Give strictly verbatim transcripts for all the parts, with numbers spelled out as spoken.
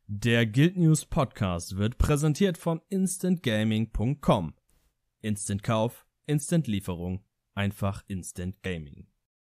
Der Guild News Podcast wird präsentiert von instant gaming punkt com. Instant Kauf, Instant Lieferung, einfach Instant Gaming.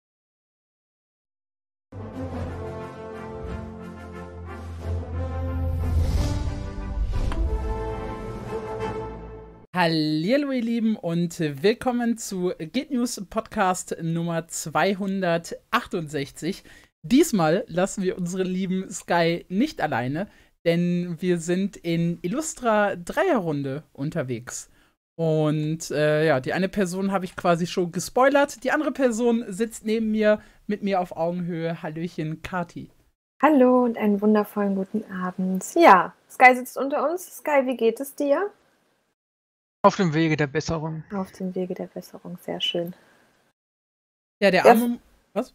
Hallihallo ihr Lieben und willkommen zu Guild News Podcast Nummer zweihundertachtundsechzig. Diesmal lassen wir unseren lieben Sky nicht alleine, denn wir sind in Illustra Dreierrunde unterwegs. Und äh, ja, die eine Person habe ich quasi schon gespoilert, die andere Person sitzt neben mir, mit mir auf Augenhöhe. Hallöchen, Kati. Hallo und einen wundervollen guten Abend. Ja, Sky sitzt unter uns. Sky, wie geht es dir? Auf dem Wege der Besserung. Auf dem Wege der Besserung, sehr schön. Ja, der arme... Was?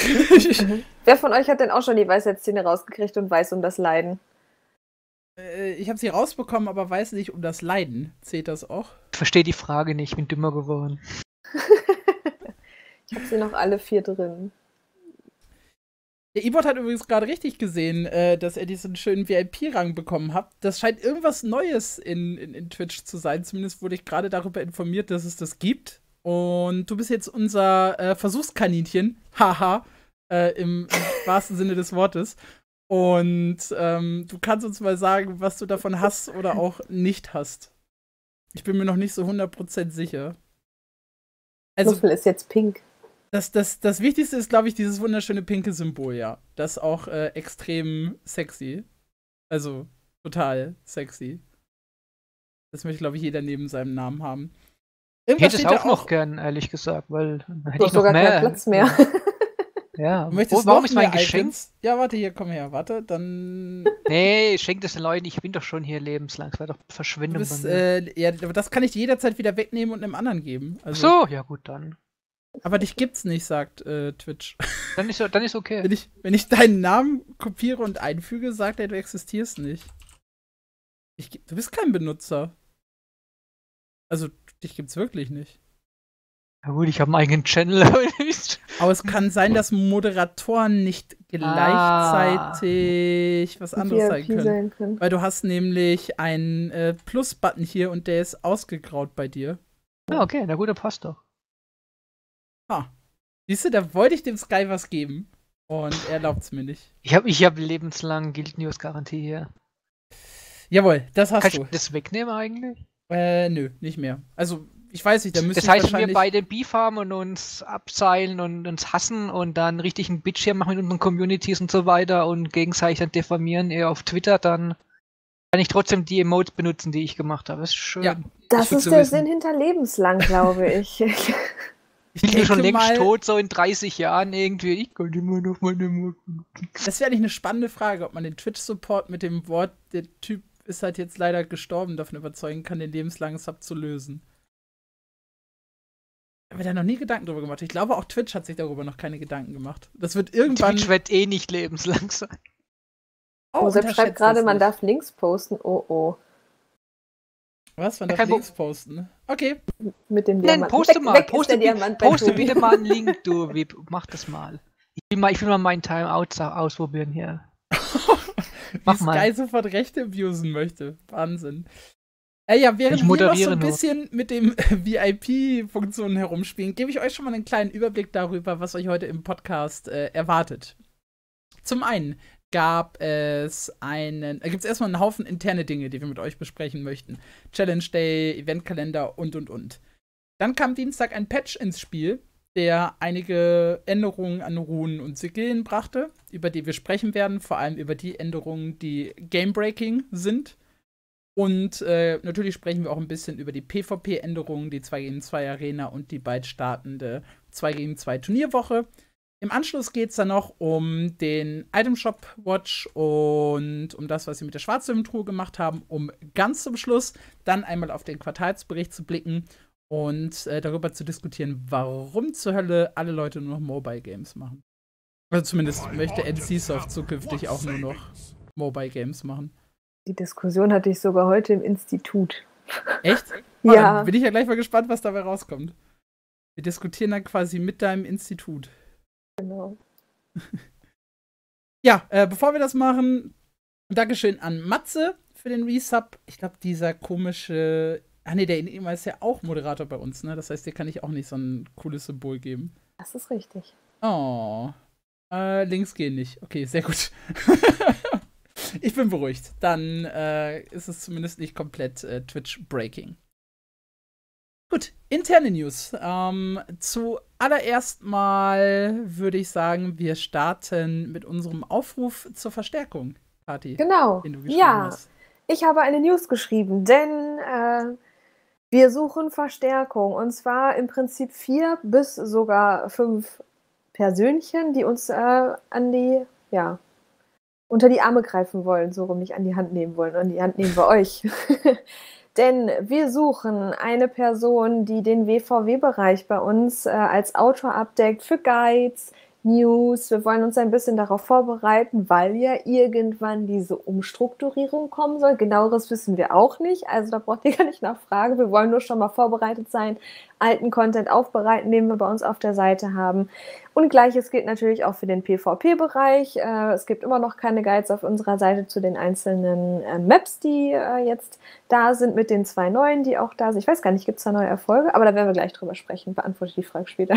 Wer von euch hat denn auch schon die Weisheitszähne rausgekriegt und weiß um das Leiden? Äh, ich habe sie rausbekommen, aber weiß nicht um das Leiden. Zählt das auch? Ich verstehe die Frage nicht, ich bin dümmer geworden. Ich habe sie noch alle vier drin. Der E-Bot hat übrigens gerade richtig gesehen, äh, dass er diesen schönen V I P-Rang bekommen hat. Das scheint irgendwas Neues in, in, in Twitch zu sein. Zumindest wurde ich gerade darüber informiert, dass es das gibt. Und du bist jetzt unser äh, Versuchskaninchen. Haha. äh, im, im wahrsten Sinne des Wortes. Und ähm, du kannst uns mal sagen, was du davon hast oder auch nicht hast. Ich bin mir noch nicht so hundert Prozent sicher. Also, Würfel ist jetzt pink. Das, das, das Wichtigste ist, glaube ich, dieses wunderschöne pinke Symbol, ja. Das ist auch äh, extrem sexy. Also, total sexy. Das möchte, glaube ich, jeder neben seinem Namen haben. Irgendwas ich hätte es auch noch gern, ehrlich gesagt, weil dann hätte ich noch sogar mehr. Keinen Platz mehr. Ja, möchtest oh, warum ist mein Icons? Geschenk? Ja, warte, hier, komm her, warte, dann... Nee, schenk das den Leuten, ich bin doch schon hier lebenslang, es war doch Verschwendung. Du bist, äh, ja, aber das kann ich dir jederzeit wieder wegnehmen und einem anderen geben. Also, Ach so, ja gut, dann. Aber dich gibt's nicht, sagt äh, Twitch. Dann ist, dann ist okay. Wenn ich, wenn ich deinen Namen kopiere und einfüge, sagt er, du existierst nicht. Ich, du bist kein Benutzer. Also, dich gibt's wirklich nicht. Ja gut, ich habe einen eigenen Channel, aber nicht. Aber es kann sein, dass Moderatoren nicht gleichzeitig ah. was anderes sein können. sein können. Weil du hast nämlich einen äh, Plus-Button hier und der ist ausgegraut bei dir. Ah, okay, na gut, der passt doch. Ah. Siehst du, da wollte ich dem Sky was geben. Und er erlaubt es mir nicht. Ich habe ich hab lebenslang Guild News Garantie hier. Jawohl, das hast Kann du. Kann ich das wegnehmen eigentlich? Äh, nö, nicht mehr. Also, ich weiß nicht, da müsste Das heißt, ich wenn wir beide Beef haben und uns abseilen und uns hassen und dann richtig einen Bitch machen mit unseren Communities und so weiter und gegenseitig dann diffamieren, eher auf Twitter, dann kann ich trotzdem die Emotes benutzen, die ich gemacht habe. Das ist schön. Ja, das ist der Sinn hinter lebenslang, glaube ich. Ich bin schon längst tot, so in dreißig Jahren irgendwie. Ich kann immer noch meine Emotes benutzen. Das wäre eigentlich eine spannende Frage, ob man den Twitch-Support mit dem Wort, der Typ ist halt jetzt leider gestorben, davon überzeugen kann, den lebenslangen Sub zu lösen. Ich habe mir da noch nie Gedanken drüber gemacht. Ich glaube, auch Twitch hat sich darüber noch keine Gedanken gemacht. Das wird irgendwann... Twitch wird eh nicht lebenslang sein. Oh, oh Sepp schreibt gerade, man darf Links posten. Oh, oh. Was? Man darf Kein Links posten? Okay. Mit dem Diamant. Nein, poste weg, mal. Weg poste Diamant poste bitte mal einen Link, du. Wie, mach das mal. Ich will mal, ich will mal meinen Timeout ausprobieren hier. Mach mal. Sky sofort Rechte abusen möchte. Wahnsinn. Äh, ja, während wir noch so ein bisschen noch. mit dem V I P-Funktionen herumspielen, gebe ich euch schon mal einen kleinen Überblick darüber, was euch heute im Podcast äh, erwartet. Zum einen gab es einen, äh, gibt es erstmal einen Haufen interne Dinge, die wir mit euch besprechen möchten. Challenge Day, Eventkalender und, und, und. Dann kam Dienstag ein Patch ins Spiel, der einige Änderungen an Runen und Sigillen brachte, über die wir sprechen werden, vor allem über die Änderungen, die Game-Breaking sind. Und äh, natürlich sprechen wir auch ein bisschen über die PvP-Änderungen, die zwei gegen zwei Arena und die bald startende zwei gegen zwei Turnierwoche. Im Anschluss geht es dann noch um den Item Shop Watch und um das, was sie mit der Schwarzwürmtruhe gemacht haben, um ganz zum Schluss dann einmal auf den Quartalsbericht zu blicken und äh, darüber zu diskutieren, warum zur Hölle alle Leute nur noch Mobile Games machen. Also zumindest möchte NCSoft zukünftig auch nur noch Mobile Games machen. Die Diskussion hatte ich sogar heute im Institut. Echt? Oh, ja. Dann bin ich ja gleich mal gespannt, was dabei rauskommt. Wir diskutieren dann quasi mit deinem Institut. Genau. Ja, äh, bevor wir das machen, Und Dankeschön an Matze für den Resub. Ich glaube, dieser komische. Ah, nee, der Enigma ist ja auch Moderator bei uns, ne? Das heißt, dir kann ich auch nicht so ein cooles Symbol geben. Das ist richtig. Oh. Äh, Links gehen nicht. Okay, sehr gut. Ich bin beruhigt. Dann äh, ist es zumindest nicht komplett äh, Twitch-Breaking. Gut, interne News. Ähm, zuallererst mal würde ich sagen, wir starten mit unserem Aufruf zur Verstärkung, Kathi. Genau, den du geschrieben ja. hast. Ich habe eine News geschrieben, denn äh, wir suchen Verstärkung. Und zwar im Prinzip vier bis sogar fünf Persönchen, die uns äh, an die, ja, unter die Arme greifen wollen, so rum nicht an die Hand nehmen wollen. An die Hand nehmen wir euch. Denn wir suchen eine Person, die den W V W-Bereich bei uns äh, als Autor abdeckt für Guides, News. Wir wollen uns ein bisschen darauf vorbereiten, weil ja irgendwann diese Umstrukturierung kommen soll. Genaueres wissen wir auch nicht. Also da braucht ihr gar nicht nachfragen. Wir wollen nur schon mal vorbereitet sein, alten Content aufbereiten, den wir bei uns auf der Seite haben. Und Gleiches gilt natürlich auch für den PvP-Bereich. Äh, es gibt immer noch keine Guides auf unserer Seite zu den einzelnen äh, Maps, die äh, jetzt da sind, mit den zwei neuen, die auch da sind. Ich weiß gar nicht, gibt es da neue Erfolge? Aber da werden wir gleich drüber sprechen. Beantworte ich die Frage später.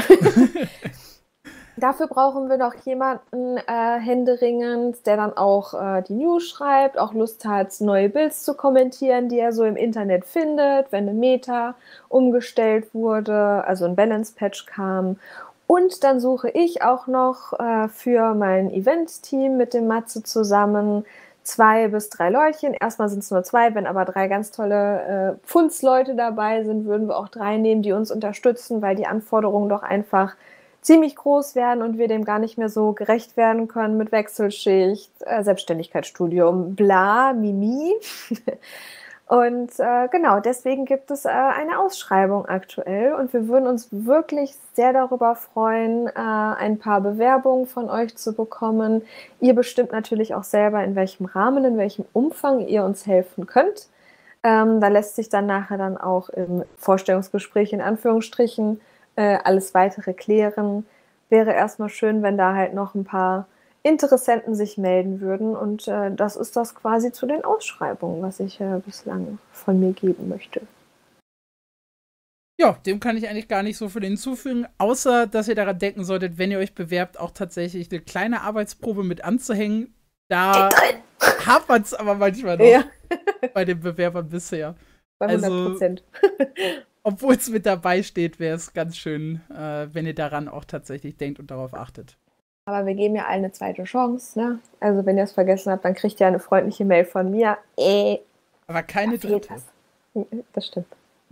Dafür brauchen wir noch jemanden äh, händeringend, der dann auch äh, die News schreibt, auch Lust hat, neue Builds zu kommentieren, die er so im Internet findet, wenn eine Meta umgestellt wurde, also ein Balance-Patch kam. Und dann suche ich auch noch äh, für mein Event-Team mit dem Matze zusammen zwei bis drei Leutchen. Erstmal sind es nur zwei, wenn aber drei ganz tolle äh, Pfundsleute dabei sind, würden wir auch drei nehmen, die uns unterstützen, weil die Anforderungen doch einfach ziemlich groß werden und wir dem gar nicht mehr so gerecht werden können mit Wechselschicht, äh, Selbstständigkeitsstudium, bla, mimi. Und äh, genau, deswegen gibt es äh, eine Ausschreibung aktuell und wir würden uns wirklich sehr darüber freuen, äh, ein paar Bewerbungen von euch zu bekommen. Ihr bestimmt natürlich auch selber, in welchem Rahmen, in welchem Umfang ihr uns helfen könnt. Ähm, da lässt sich dann nachher dann auch im Vorstellungsgespräch in Anführungsstrichen äh, alles Weitere klären. Wäre erstmal schön, wenn da halt noch ein paar Interessenten sich melden würden und äh, das ist das quasi zu den Ausschreibungen, was ich äh, bislang von mir geben möchte. Ja, dem kann ich eigentlich gar nicht so viel hinzufügen, außer, dass ihr daran denken solltet, wenn ihr euch bewerbt, auch tatsächlich eine kleine Arbeitsprobe mit anzuhängen. Da hapert es aber manchmal noch ja. bei den Bewerbern bisher. Bei hundert Prozent. Also, obwohl es mit dabei steht, wäre es ganz schön, äh, wenn ihr daran auch tatsächlich denkt und darauf achtet. Aber wir geben ja allen eine zweite Chance, ne? Also wenn ihr es vergessen habt, dann kriegt ihr eine freundliche Mail von mir. Äh, Aber keine dritte. Das. das stimmt.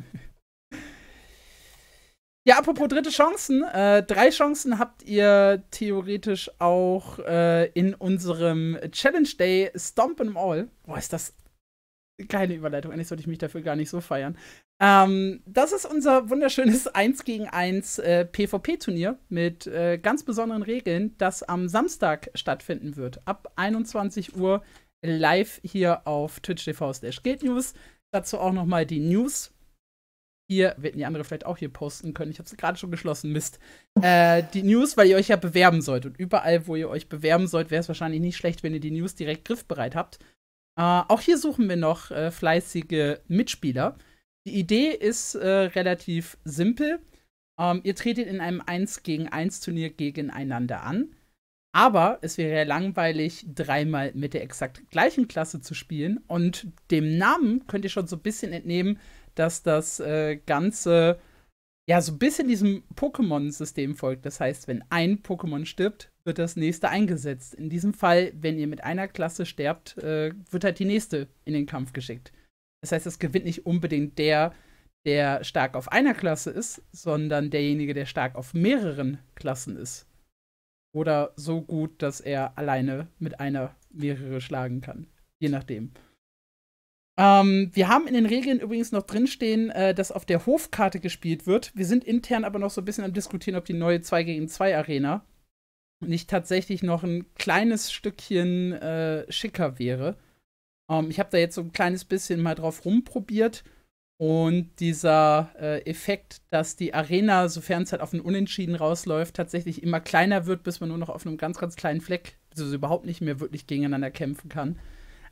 Ja, apropos dritte Chancen. Äh, drei Chancen habt ihr theoretisch auch äh, in unserem Challenge Day Stomp 'em All. Boah, ist das keine Überleitung. Eigentlich sollte ich mich dafür gar nicht so feiern. Ähm, das ist unser wunderschönes eins gegen eins äh, PvP-Turnier mit äh, ganz besonderen Regeln, das am Samstag stattfinden wird. Ab einundzwanzig Uhr live hier auf twitch punkt t v slash guildnews. Dazu auch nochmal die News. Hier, wir hätten die andere vielleicht auch hier posten können. Ich habe sie gerade schon geschlossen, Mist. Äh, die News, weil ihr euch ja bewerben sollt. Und überall, wo ihr euch bewerben sollt, wäre es wahrscheinlich nicht schlecht, wenn ihr die News direkt griffbereit habt. Äh, auch hier suchen wir noch äh, fleißige Mitspieler. Die Idee ist äh, relativ simpel. Ähm, ihr tretet in einem eins gegen eins Turnier gegeneinander an. Aber es wäre ja langweilig, dreimal mit der exakt gleichen Klasse zu spielen. Und dem Namen könnt ihr schon so ein bisschen entnehmen, dass das äh, Ganze ja so ein bisschen diesem Pokémon-System folgt. Das heißt, wenn ein Pokémon stirbt, wird das nächste eingesetzt. In diesem Fall, wenn ihr mit einer Klasse sterbt, äh, wird halt die nächste in den Kampf geschickt. Das heißt, es gewinnt nicht unbedingt der, der stark auf einer Klasse ist, sondern derjenige, der stark auf mehreren Klassen ist. Oder so gut, dass er alleine mit einer mehrere schlagen kann. Je nachdem. Ähm, wir haben in den Regeln übrigens noch drinstehen, äh, dass auf der Hofkarte gespielt wird. Wir sind intern aber noch so ein bisschen am Diskutieren, ob die neue zwei gegen zwei Arena nicht tatsächlich noch ein kleines Stückchen äh, schicker wäre. Ähm, ich habe da jetzt so ein kleines bisschen mal drauf rumprobiert. Und dieser äh, Effekt, dass die Arena, sofern es halt auf ein Unentschieden rausläuft, tatsächlich immer kleiner wird, bis man nur noch auf einem ganz, ganz kleinen Fleck, also überhaupt nicht mehr wirklich gegeneinander kämpfen kann.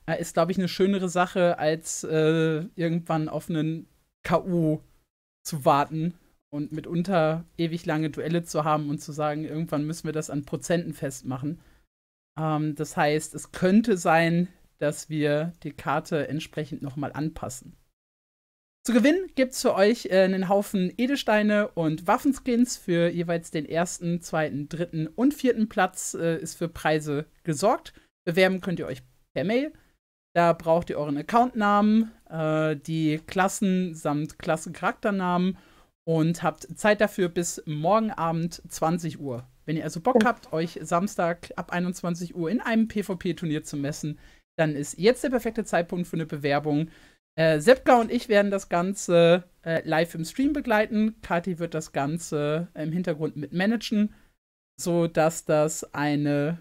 äh, ist, glaube ich, eine schönere Sache, als äh, irgendwann auf einen K O zu warten und mitunter ewig lange Duelle zu haben und zu sagen, irgendwann müssen wir das an Prozenten festmachen. Ähm, das heißt, es könnte sein, dass wir die Karte entsprechend nochmal anpassen. Zu gewinnen gibt es für euch äh, einen Haufen Edelsteine und Waffenskins für jeweils den ersten, zweiten, dritten und vierten Platz äh, ist für Preise gesorgt. Bewerben könnt ihr euch per Mail. Da braucht ihr euren Accountnamen, äh, die Klassen samt Klassencharakternamen und habt Zeit dafür bis morgen Abend zwanzig Uhr. Wenn ihr also Bock habt, euch Samstag ab einundzwanzig Uhr in einem PvP-Turnier zu messen, dann ist jetzt der perfekte Zeitpunkt für eine Bewerbung. Äh, Sepka und ich werden das Ganze äh, live im Stream begleiten. Kathi wird das Ganze im Hintergrund mit managen, sodass das eine,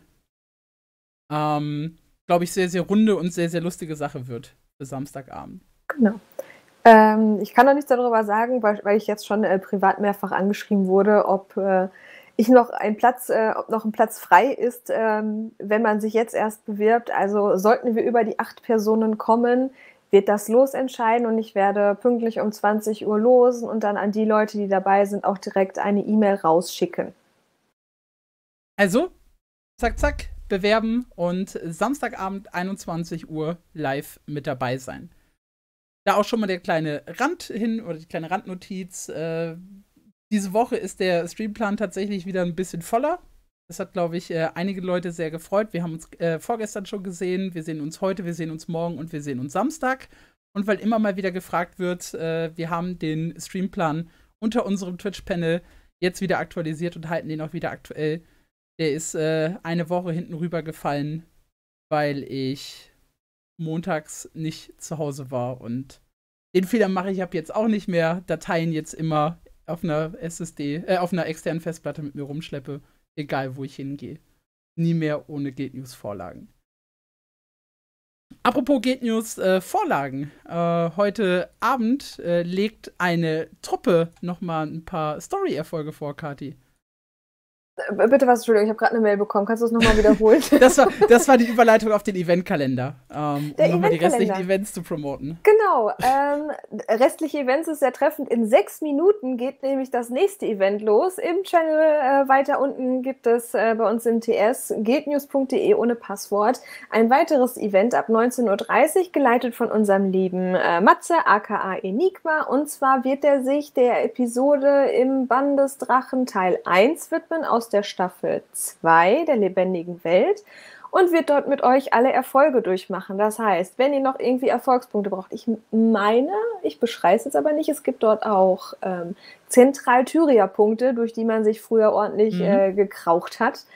ähm, glaube ich, sehr, sehr runde und sehr, sehr lustige Sache wird für Samstagabend. Genau. Ähm, ich kann noch nichts darüber sagen, weil, weil ich jetzt schon äh, privat mehrfach angeschrieben wurde, ob äh, ich noch ein Platz, äh, ob noch ein Platz frei ist, ähm, wenn man sich jetzt erst bewirbt. Also sollten wir über die acht Personen kommen, wird das Los entscheiden und ich werde pünktlich um zwanzig Uhr losen und dann an die Leute, die dabei sind, auch direkt eine E-Mail rausschicken. Also, zack, zack, bewerben und Samstagabend einundzwanzig Uhr live mit dabei sein. Da auch schon mal der kleine Rand hin oder die kleine Randnotiz. Äh, diese Woche ist der Streamplan tatsächlich wieder ein bisschen voller. Das hat, glaube ich, äh, einige Leute sehr gefreut. Wir haben uns äh, vorgestern schon gesehen. Wir sehen uns heute, wir sehen uns morgen und wir sehen uns Samstag. Und weil immer mal wieder gefragt wird, äh, wir haben den Streamplan unter unserem Twitch-Panel jetzt wieder aktualisiert und halten den auch wieder aktuell. Der ist äh, eine Woche hinten rübergefallen, weil ich montags nicht zu Hause war. Und den Fehler mache ich ab jetzt auch nicht mehr. Dateien jetzt immer auf einer S S D, äh, auf einer externen Festplatte mit mir rumschleppe. Egal, wo ich hingehe. Nie mehr ohne Guild News Vorlagen. Apropos Guild News äh, Vorlagen. Äh, heute Abend äh, legt eine Truppe noch mal ein paar Story-Erfolge vor, Kathi. Bitte was, Entschuldigung, ich habe gerade eine Mail bekommen. Kannst du es nochmal wiederholen? das, war, das war die Überleitung auf den Eventkalender, ähm, um nochmal die restlichen Events zu promoten. Genau, ähm, restliche Events ist sehr treffend. In sechs Minuten geht nämlich das nächste Event los. Im Channel äh, weiter unten gibt es äh, bei uns im T S guildnews punkt de ohne Passwort ein weiteres Event ab neunzehn Uhr dreißig, geleitet von unserem lieben äh, Matze, aka Enigma. Und zwar wird er sich der Episode im Bann des Drachen Teil eins widmen, aus der Staffel zwei der lebendigen Welt, und wird dort mit euch alle Erfolge durchmachen. Das heißt, wenn ihr noch irgendwie Erfolgspunkte braucht, ich meine, ich beschreibe es jetzt aber nicht, es gibt dort auch ähm, Zentral-Tyria-Punkte, durch die man sich früher ordentlich mhm. äh, gekraucht hat.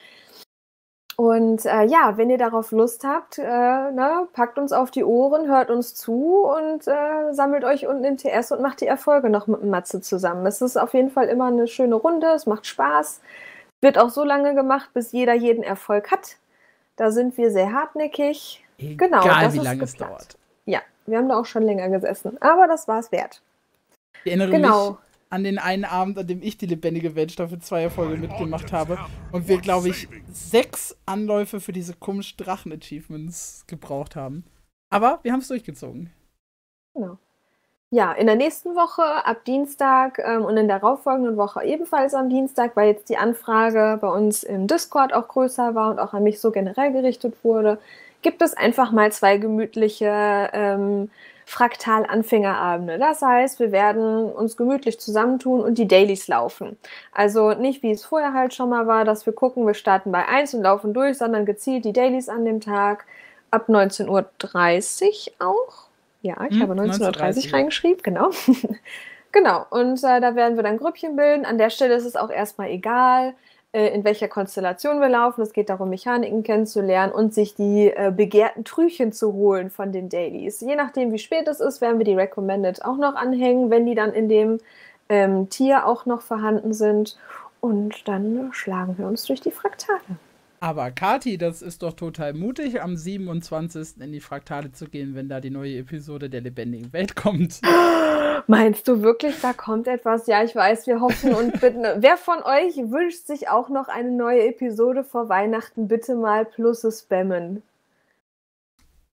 Und äh, ja, wenn ihr darauf Lust habt, äh, ne, packt uns auf die Ohren, hört uns zu und äh, sammelt euch unten im T S und macht die Erfolge noch mit dem Matze zusammen. Es ist auf jeden Fall immer eine schöne Runde, es macht Spaß. Wird auch so lange gemacht, bis jeder jeden Erfolg hat. Da sind wir sehr hartnäckig. Egal, genau, das wie ist lange geplant. es dauert. Ja, wir haben da auch schon länger gesessen. Aber das war es wert. Ich erinnere genau. mich an den einen Abend, an dem ich die lebendige Welt Staffel zwei Erfolge mitgemacht habe. Und wir, glaube ich, sechs Anläufe für diese komischen Drachen-Achievements gebraucht haben. Aber wir haben es durchgezogen. Genau. Ja, in der nächsten Woche, ab Dienstag ähm, und in der darauffolgenden Woche ebenfalls am Dienstag, weil jetzt die Anfrage bei uns im Discord auch größer war und auch an mich so generell gerichtet wurde, gibt es einfach mal zwei gemütliche ähm, Fraktal-Anfängerabende. Das heißt, wir werden uns gemütlich zusammentun und die Dailies laufen. Also nicht, wie es vorher halt schon mal war, dass wir gucken, wir starten bei eins und laufen durch, sondern gezielt die Dailies an dem Tag ab neunzehn Uhr dreißig auch. Ja, ich hm, habe neunzehn Uhr dreißig reingeschrieben, genau. Genau, und äh, da werden wir dann Grüppchen bilden. An der Stelle ist es auch erstmal egal, äh, in welcher Konstellation wir laufen. Es geht darum, Mechaniken kennenzulernen und sich die äh, begehrten Trüchen zu holen von den Dailies. Je nachdem, wie spät es ist, werden wir die Recommended auch noch anhängen, wenn die dann in dem ähm, Tier auch noch vorhanden sind. Und dann schlagen wir uns durch die Fraktale. Aber Kathi, das ist doch total mutig, am siebenundzwanzigsten in die Fraktale zu gehen, wenn da die neue Episode der lebendigen Welt kommt. Meinst du wirklich, da kommt etwas? Ja, ich weiß, wir hoffen und bitten. Wer von euch wünscht sich auch noch eine neue Episode vor Weihnachten? Bitte mal Plusse spammen.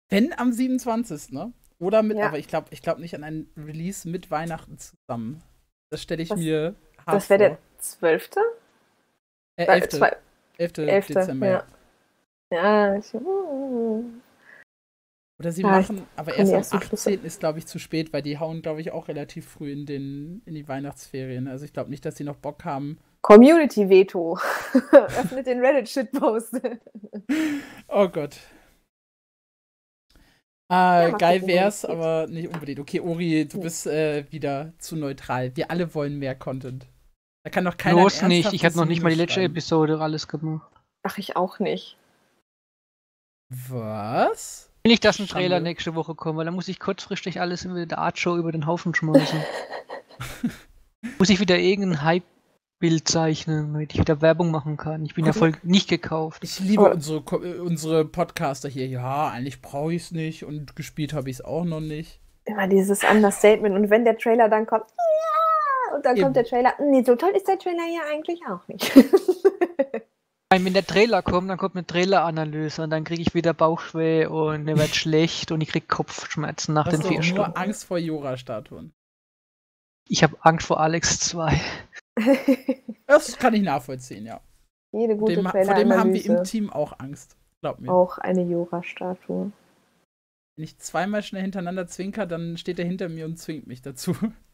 Wenn am siebenundzwanzigsten Ne? Oder mit, Ja. aber ich glaube ich glaub nicht an einen Release mit Weihnachten zusammen. Das stelle ich Was- mir hart Das wäre vor. der zwölfte Äh, Weil elfte zwei- elfte elfte, Dezember, ja. ja. Ja, ich, mm, Oder sie Ja, ich machen, aber kann die erst am ersten Schlüsse. achtzehnten ist, glaube ich, zu spät, weil die hauen, glaube ich, auch relativ früh in, den, in die Weihnachtsferien. Also ich glaube nicht, dass die noch Bock haben. Community-Veto. Öffnet den Reddit-Shitpost. Oh Gott. Äh, mal geil gucken, wär's, worum es geht. aber nicht unbedingt. Okay, Ori, du Nee. bist äh, wieder zu neutral. Wir alle wollen mehr Content. Da kann doch keiner Bloß ein nicht, ich habe ernsthaftes noch nicht mal die News letzte schreiben. Episode alles gemacht. Ach, ich auch nicht. Was? Will nicht, dass ein Schande. Trailer nächste Woche kommt, weil dann muss ich kurzfristig alles in der Art Show über den Haufen schmeißen. Muss ich wieder irgendein Hype-Bild zeichnen, damit ich wieder Werbung machen kann. Ich bin ja voll nicht gekauft. Ich liebe Aber- unsere, Ko- äh, unsere Podcaster hier. Ja, eigentlich brauche ich es nicht und gespielt habe ich es auch noch nicht. Immer dieses Understatement. Und wenn der Trailer dann kommt, ja, und dann Eben. kommt der Trailer, nee, so toll ist der Trailer ja eigentlich auch nicht. Wenn der Trailer kommt, dann kommt eine Trailer-Analyse und dann kriege ich wieder Bauchweh und mir wird schlecht und ich krieg Kopfschmerzen nach den Hast du vier nur Stunden. Angst vor Jura-Statuen? Ich habe Angst vor Alex zwei. Das kann ich nachvollziehen, ja. Jede gute Dem, vor dem haben wir Trailer-Analyse. im Team auch Angst. Glaub mir. Auch eine Jura-Statue. Wenn ich zweimal schnell hintereinander zwinker, dann steht er hinter mir und zwingt mich dazu.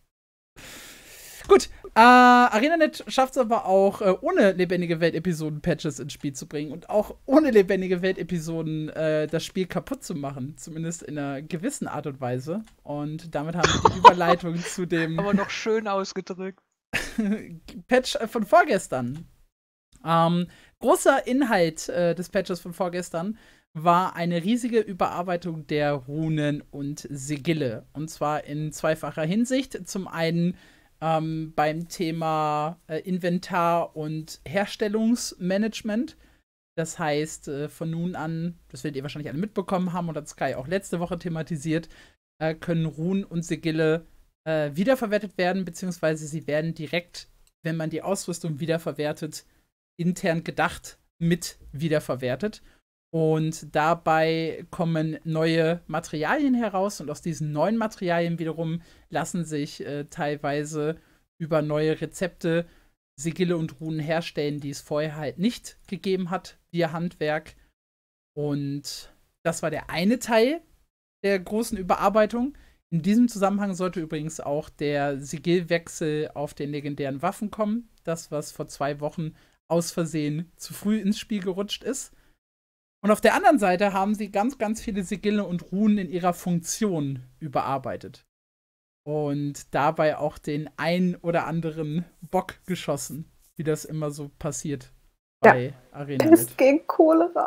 Gut, äh, ArenaNet schafft es aber auch, äh, ohne lebendige Welt-Episoden-Patches ins Spiel zu bringen und auch ohne lebendige Welt-Episoden äh, das Spiel kaputt zu machen. Zumindest in einer gewissen Art und Weise. Und damit haben wir die Überleitung zu dem Aber noch schön ausgedrückt. Patch äh, von vorgestern. Ähm, großer Inhalt äh, des Patches von vorgestern war eine riesige Überarbeitung der Runen und Sigille. Und zwar in zweifacher Hinsicht. Zum einen ähm, beim Thema äh, Inventar und Herstellungsmanagement. Das heißt, äh, von nun an, das werdet ihr wahrscheinlich alle mitbekommen haben und hat Sky auch letzte Woche thematisiert, äh, können Runen und Sigille äh, wiederverwertet werden, beziehungsweise sie werden direkt, wenn man die Ausrüstung wiederverwertet, intern gedacht mit wiederverwertet. Und dabei kommen neue Materialien heraus und aus diesen neuen Materialien wiederum lassen sich äh, teilweise über neue Rezepte Sigille und Runen herstellen, die es vorher halt nicht gegeben hat, via Handwerk. Und das war der eine Teil der großen Überarbeitung. In diesem Zusammenhang sollte übrigens auch der Sigillwechsel auf den legendären Waffen kommen. Das, was vor zwei Wochen aus Versehen zu früh ins Spiel gerutscht ist. Und auf der anderen Seite haben sie ganz, ganz viele Sigille und Runen in ihrer Funktion überarbeitet. Und dabei auch den ein oder anderen Bock geschossen, wie das immer so passiert bei Ja. ArenaNet. Pest gegen Cholera.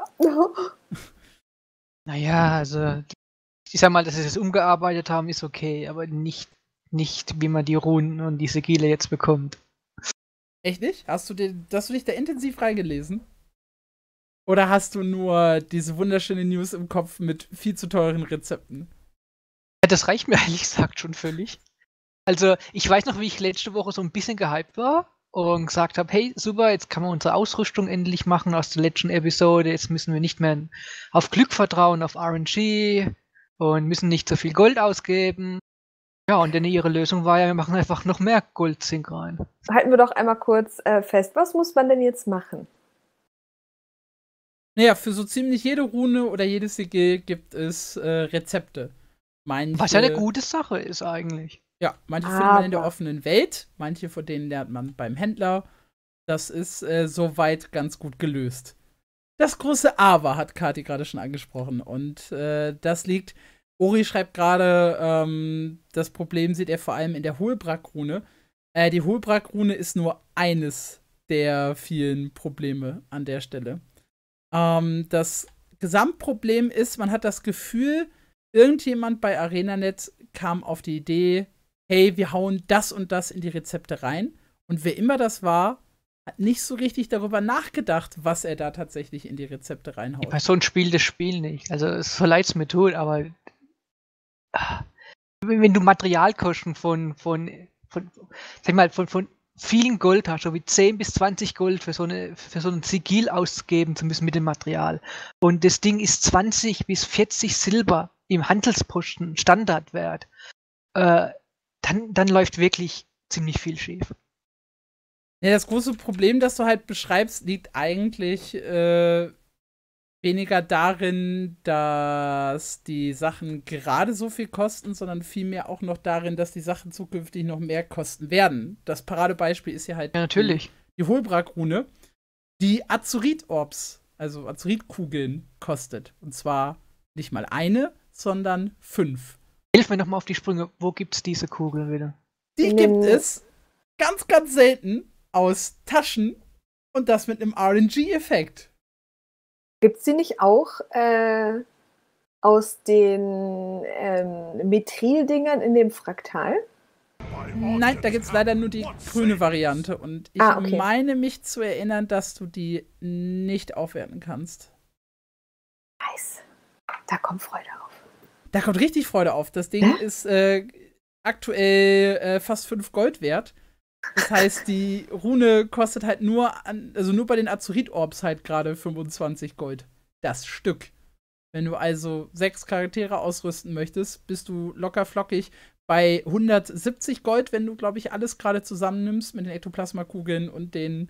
Naja, also ich sag mal, dass sie das umgearbeitet haben, ist okay, aber nicht, nicht wie man die Runen und die Sigille jetzt bekommt. Echt nicht? Hast du, den, hast du dich da intensiv reingelesen? Oder hast du nur diese wunderschöne News im Kopf mit viel zu teuren Rezepten? Ja, das reicht mir ehrlich gesagt schon völlig. Also, ich weiß noch, wie ich letzte Woche so ein bisschen gehypt war und gesagt habe, hey, super, jetzt kann man unsere Ausrüstung endlich machen aus der letzten Episode. Jetzt müssen wir nicht mehr auf Glück vertrauen, auf R N G und müssen nicht so viel Gold ausgeben. Ja, und dann ihre Lösung war ja, wir machen einfach noch mehr Goldzink rein. Halten wir doch einmal kurz äh, fest, was muss man denn jetzt machen? Naja, für so ziemlich jede Rune oder jedes Sigill gibt es äh, Rezepte. Manche, Was ja eine gute Sache ist eigentlich. Ja, manche findet man in der Aber- offenen Welt, manche von denen lernt man beim Händler. Das ist äh, soweit ganz gut gelöst. Das große Aber hat Kati gerade schon angesprochen. Und äh, das liegt, Ori schreibt gerade, ähm, das Problem sieht er vor allem in der Holbrak-Rune. Äh, die Holbrak-Rune ist nur eines der vielen Probleme an der Stelle. Ähm, das Gesamtproblem ist, man hat das Gefühl, irgendjemand bei ArenaNet kam auf die Idee, hey, wir hauen das und das in die Rezepte rein. Und wer immer das war, hat nicht so richtig darüber nachgedacht, was er da tatsächlich in die Rezepte reinhaut. Bei so ein Spiel das Spiel nicht. Also, so leid es mir tut, aber ah, wenn wenn du Materialkosten von, von, von, sag mal, von, von vielen Gold hast, so wie zehn bis zwanzig Gold für so, eine, für so ein Sigil ausgeben zu müssen mit dem Material. Und das Ding ist zwanzig bis vierzig Silber im Handelsposten Standardwert. Äh, dann, dann läuft wirklich ziemlich viel schief. Ja, das große Problem, das du halt beschreibst, liegt eigentlich äh, weniger darin, dass die Sachen gerade so viel kosten, sondern vielmehr auch noch darin, dass die Sachen zukünftig noch mehr kosten werden. Das Paradebeispiel ist ja halt ja, natürlich. die, die Holbrak-Rune, die Azurit-Orbs, also Azurit-Kugeln, kostet. Und zwar nicht mal eine, sondern fünf. Hilf mir nochmal auf die Sprünge. Wo gibt's diese Kugeln wieder? Die gibt es ganz, ganz selten aus Taschen und das mit einem R N G-Effekt. Gibt es die nicht auch äh, aus den ähm, Mithril-Dingern in dem Fraktal? Nein, da gibt es leider nur die grüne Variante. Und ich ah, okay. meine mich zu erinnern, dass du die nicht aufwerten kannst. Nice. Da kommt Freude auf. Da kommt richtig Freude auf. Das Ding Hä? ist äh, aktuell äh, fast fünf Gold wert. Das heißt, die Rune kostet halt nur, an, also nur bei den Azurit-Orbs halt gerade fünfundzwanzig Gold. Das Stück. Wenn du also sechs Charaktere ausrüsten möchtest, bist du locker flockig bei hundertsiebzig Gold, wenn du, glaube ich, alles gerade zusammennimmst mit den Ektoplasma-Kugeln und den,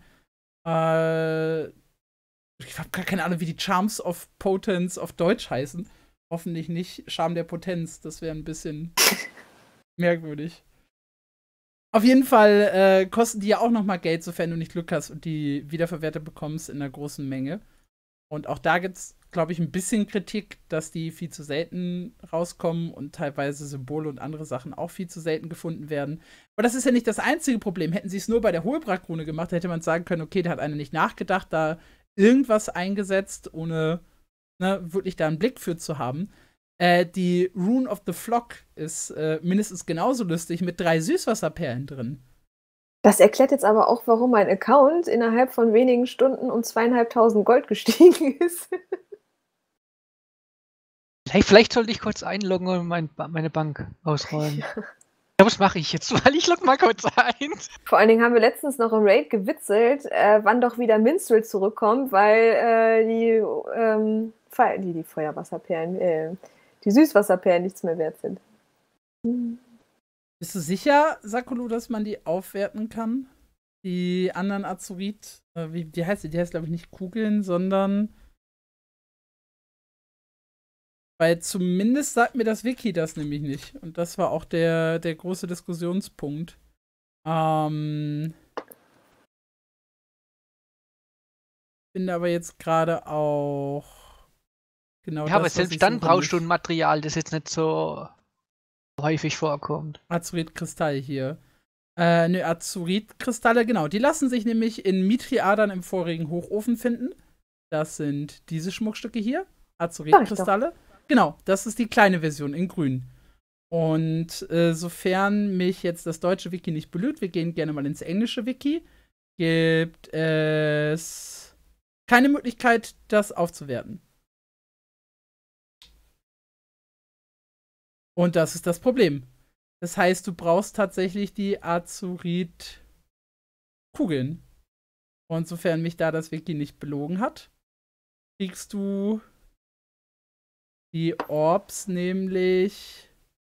äh, ich habe gar keine Ahnung, wie die Charms of Potence auf Deutsch heißen. Hoffentlich nicht Charme der Potenz, das wäre ein bisschen merkwürdig. Auf jeden Fall äh, kosten die ja auch noch mal Geld, sofern du nicht Glück hast und die wiederverwertet bekommst in einer großen Menge. Und auch da gibt es, glaube ich, ein bisschen Kritik, dass die viel zu selten rauskommen und teilweise Symbole und andere Sachen auch viel zu selten gefunden werden. Aber das ist ja nicht das einzige Problem. Hätten sie es nur bei der Holbrak-Rune gemacht, hätte man sagen können, okay, da hat einer nicht nachgedacht, da irgendwas eingesetzt, ohne ne, wirklich da einen Blick für zu haben. Äh, die Rune of the Flock ist äh, mindestens genauso lustig mit drei Süßwasserperlen drin. Das erklärt jetzt aber auch, warum mein Account innerhalb von wenigen Stunden um zweieinhalbtausend Gold gestiegen ist. Vielleicht, vielleicht sollte ich kurz einloggen und mein, meine Bank ausräumen. Ja. Ja, was mache ich jetzt? Weil ich log mal kurz ein. Vor allen Dingen haben wir letztens noch im Raid gewitzelt, äh, wann doch wieder Minstrel zurückkommt, weil äh, die, ähm, die, die Feuerwasserperlen, äh, die Süßwasserperlen nichts mehr wert sind. Hm. Bist du sicher, Sakulu, dass man die aufwerten kann? Die anderen Azurit, äh, wie die heißt die? Die heißt, glaube ich, nicht Kugeln, sondern weil zumindest sagt mir das Wiki das nämlich nicht. Und das war auch der, der große Diskussionspunkt. Ähm finde aber jetzt gerade auch genau ja, das, aber selbst dann brauchst du ein Material, das jetzt nicht so häufig vorkommt. Azurit-Kristall hier. Äh, ne, Azurit-Kristalle, genau. Die lassen sich nämlich in Mithril-Adern im vorigen Hochofen finden. Das sind diese Schmuckstücke hier. Azurit-Kristalle. Genau, das ist die kleine Version in grün. Und äh, sofern mich jetzt das deutsche Wiki nicht belügt, wir gehen gerne mal ins englische Wiki, gibt es keine Möglichkeit, das aufzuwerten. Und das ist das Problem. Das heißt, du brauchst tatsächlich die Azurit-Kugeln. Und sofern mich da das Wiki nicht belogen hat, kriegst du die Orbs nämlich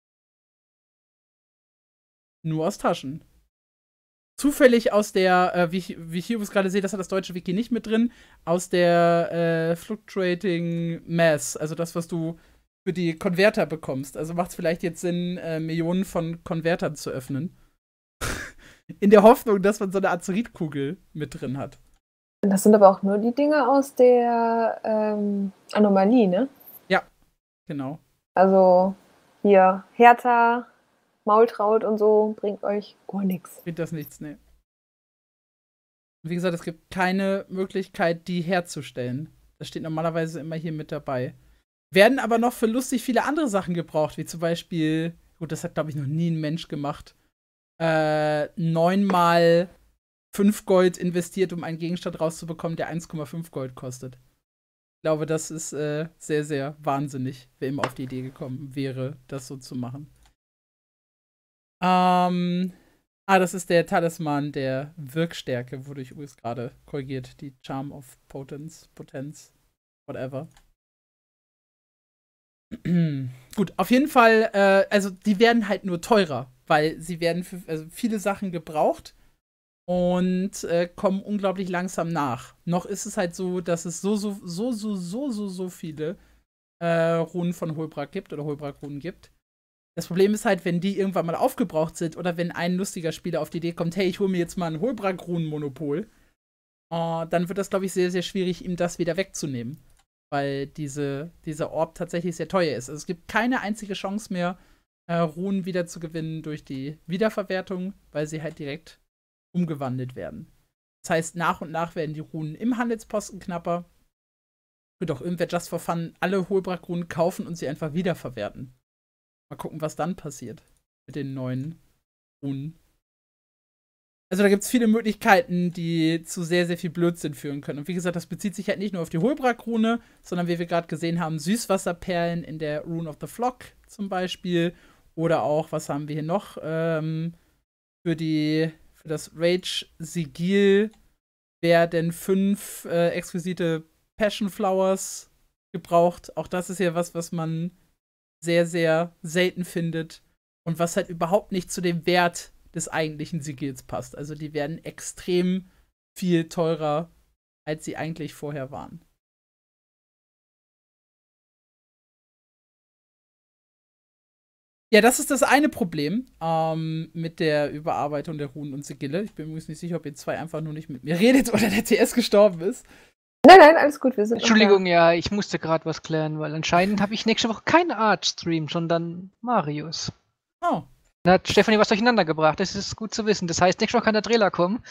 nur aus Taschen. Zufällig aus der, äh, wie ich, wie ich hier gerade sehe, das hat das deutsche Wiki nicht mit drin, aus der äh, Fluctuating Mass, also das, was du für die Konverter bekommst. Also macht es vielleicht jetzt Sinn, äh, Millionen von Konvertern zu öffnen. In der Hoffnung, dass man so eine Azurit-Kugel mit drin hat. Das sind aber auch nur die Dinge aus der ähm, Anomalie, ne? Ja, genau. Also hier Hertha, Maultraut und so bringt euch gar nichts. Bringt das nichts, ne. Wie gesagt, es gibt keine Möglichkeit, die herzustellen. Das steht normalerweise immer hier mit dabei. Werden aber noch für lustig viele andere Sachen gebraucht, wie zum Beispiel, gut, das hat, glaube ich, noch nie ein Mensch gemacht, äh, neunmal fünf Gold investiert, um einen Gegenstand rauszubekommen, der eins Komma fünf Gold kostet. Ich glaube, das ist äh, sehr, sehr wahnsinnig, wer immer auf die Idee gekommen wäre, das so zu machen. Ähm, Ah, das ist der Talisman der Wirkstärke, wodurch übrigens gerade korrigiert. Die Charm of Potence, Potenz, whatever. Gut, auf jeden Fall, äh, also die werden halt nur teurer, weil sie werden für also viele Sachen gebraucht und äh, kommen unglaublich langsam nach. Noch ist es halt so, dass es so, so, so, so, so, so, so viele äh, Runen von Holbrak gibt oder Holbrak-Runen gibt. Das Problem ist halt, wenn die irgendwann mal aufgebraucht sind oder wenn ein lustiger Spieler auf die Idee kommt, hey, ich hole mir jetzt mal ein Holbrak-Runen-Monopol, äh, dann wird das, glaube ich, sehr, sehr schwierig, ihm das wieder wegzunehmen. Weil diese, dieser Orb tatsächlich sehr teuer ist. Also es gibt keine einzige Chance mehr, äh, Runen wieder zu gewinnen durch die Wiederverwertung, weil sie halt direkt umgewandelt werden. Das heißt, nach und nach werden die Runen im Handelsposten knapper. Wird auch irgendwer just for fun alle Holbrak-Runen kaufen und sie einfach wiederverwerten. Mal gucken, was dann passiert mit den neuen Runen. Also da gibt es viele Möglichkeiten, die zu sehr, sehr viel Blödsinn führen können. Und wie gesagt, das bezieht sich halt nicht nur auf die Holbrak-Rune, sondern wie wir gerade gesehen haben, Süßwasserperlen in der Rune of the Flock zum Beispiel. Oder auch, was haben wir hier noch? Ähm, für, die, für das Rage-Sigil werden fünf äh, exquisite Passion Flowers gebraucht. Auch das ist ja was, was man sehr, sehr selten findet. Und was halt überhaupt nicht zu dem Wert des eigentlichen Sigils passt. Also die werden extrem viel teurer, als sie eigentlich vorher waren. Ja, das ist das eine Problem ähm, mit der Überarbeitung der Runen und Sigille. Ich bin übrigens nicht sicher, ob ihr zwei einfach nur nicht mit mir redet oder der T S gestorben ist. Nein, nein, alles gut, wir sind Entschuldigung, ja, ich musste gerade was klären, weil anscheinend habe ich nächste Woche keinen Art-Stream, sondern Marius. Oh. Da hat Stefanie was durcheinander gebracht, das ist gut zu wissen. Das heißt, nächste Woche kann der Trailer kommen.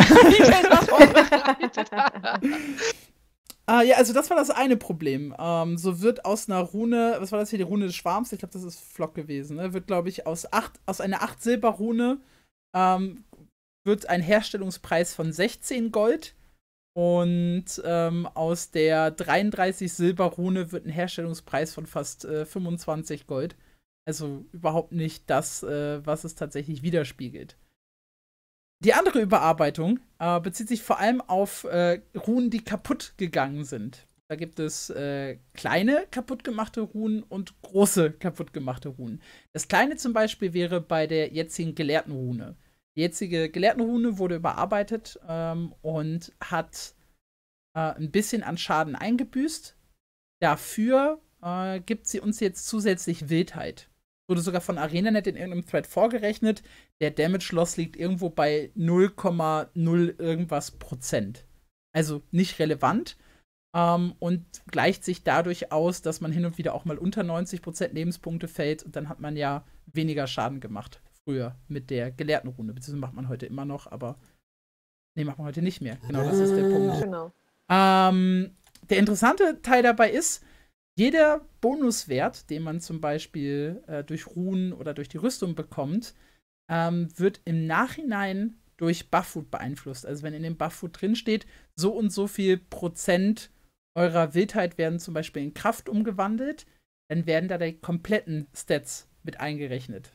Ah, ja, also das war das eine Problem. Ähm, so wird aus einer Rune, was war das hier, die Rune des Schwarms? Ich glaube, das ist Flock gewesen, ne? Wird, glaube ich, aus, acht, aus einer acht Silber-Rune ähm, wird ein Herstellungspreis von sechzehn Gold. Und ähm, aus der dreiunddreißig Silber-Rune wird ein Herstellungspreis von fast äh, fünfundzwanzig Gold. Also überhaupt nicht das, äh, was es tatsächlich widerspiegelt. Die andere Überarbeitung äh, bezieht sich vor allem auf äh, Runen, die kaputt gegangen sind. Da gibt es äh, kleine kaputtgemachte Runen und große kaputtgemachte Runen. Das kleine zum Beispiel wäre bei der jetzigen Gelehrtenrune. Die jetzige Gelehrtenrune wurde überarbeitet ähm, und hat äh, ein bisschen an Schaden eingebüßt. Dafür äh, gibt sie uns jetzt zusätzlich Wildheit. Wurde sogar von ArenaNet in irgendeinem Thread vorgerechnet. Der Damage Loss liegt irgendwo bei null Komma null irgendwas Prozent. Also nicht relevant. Ähm, und gleicht sich dadurch aus, dass man hin und wieder auch mal unter neunzig Prozent Lebenspunkte fällt. Und dann hat man ja weniger Schaden gemacht. Früher mit der Gelehrtenrune. Beziehungsweise macht man heute immer noch, aber nee, macht man heute nicht mehr. Genau, das ist der Punkt. Genau. Ähm, der interessante Teil dabei ist, jeder Bonuswert, den man zum Beispiel äh, durch Runen oder durch die Rüstung bekommt, ähm, wird im Nachhinein durch Bufffood beeinflusst. Also wenn in dem Bufffood drinsteht, so und so viel Prozent eurer Wildheit werden zum Beispiel in Kraft umgewandelt, dann werden da die kompletten Stats mit eingerechnet.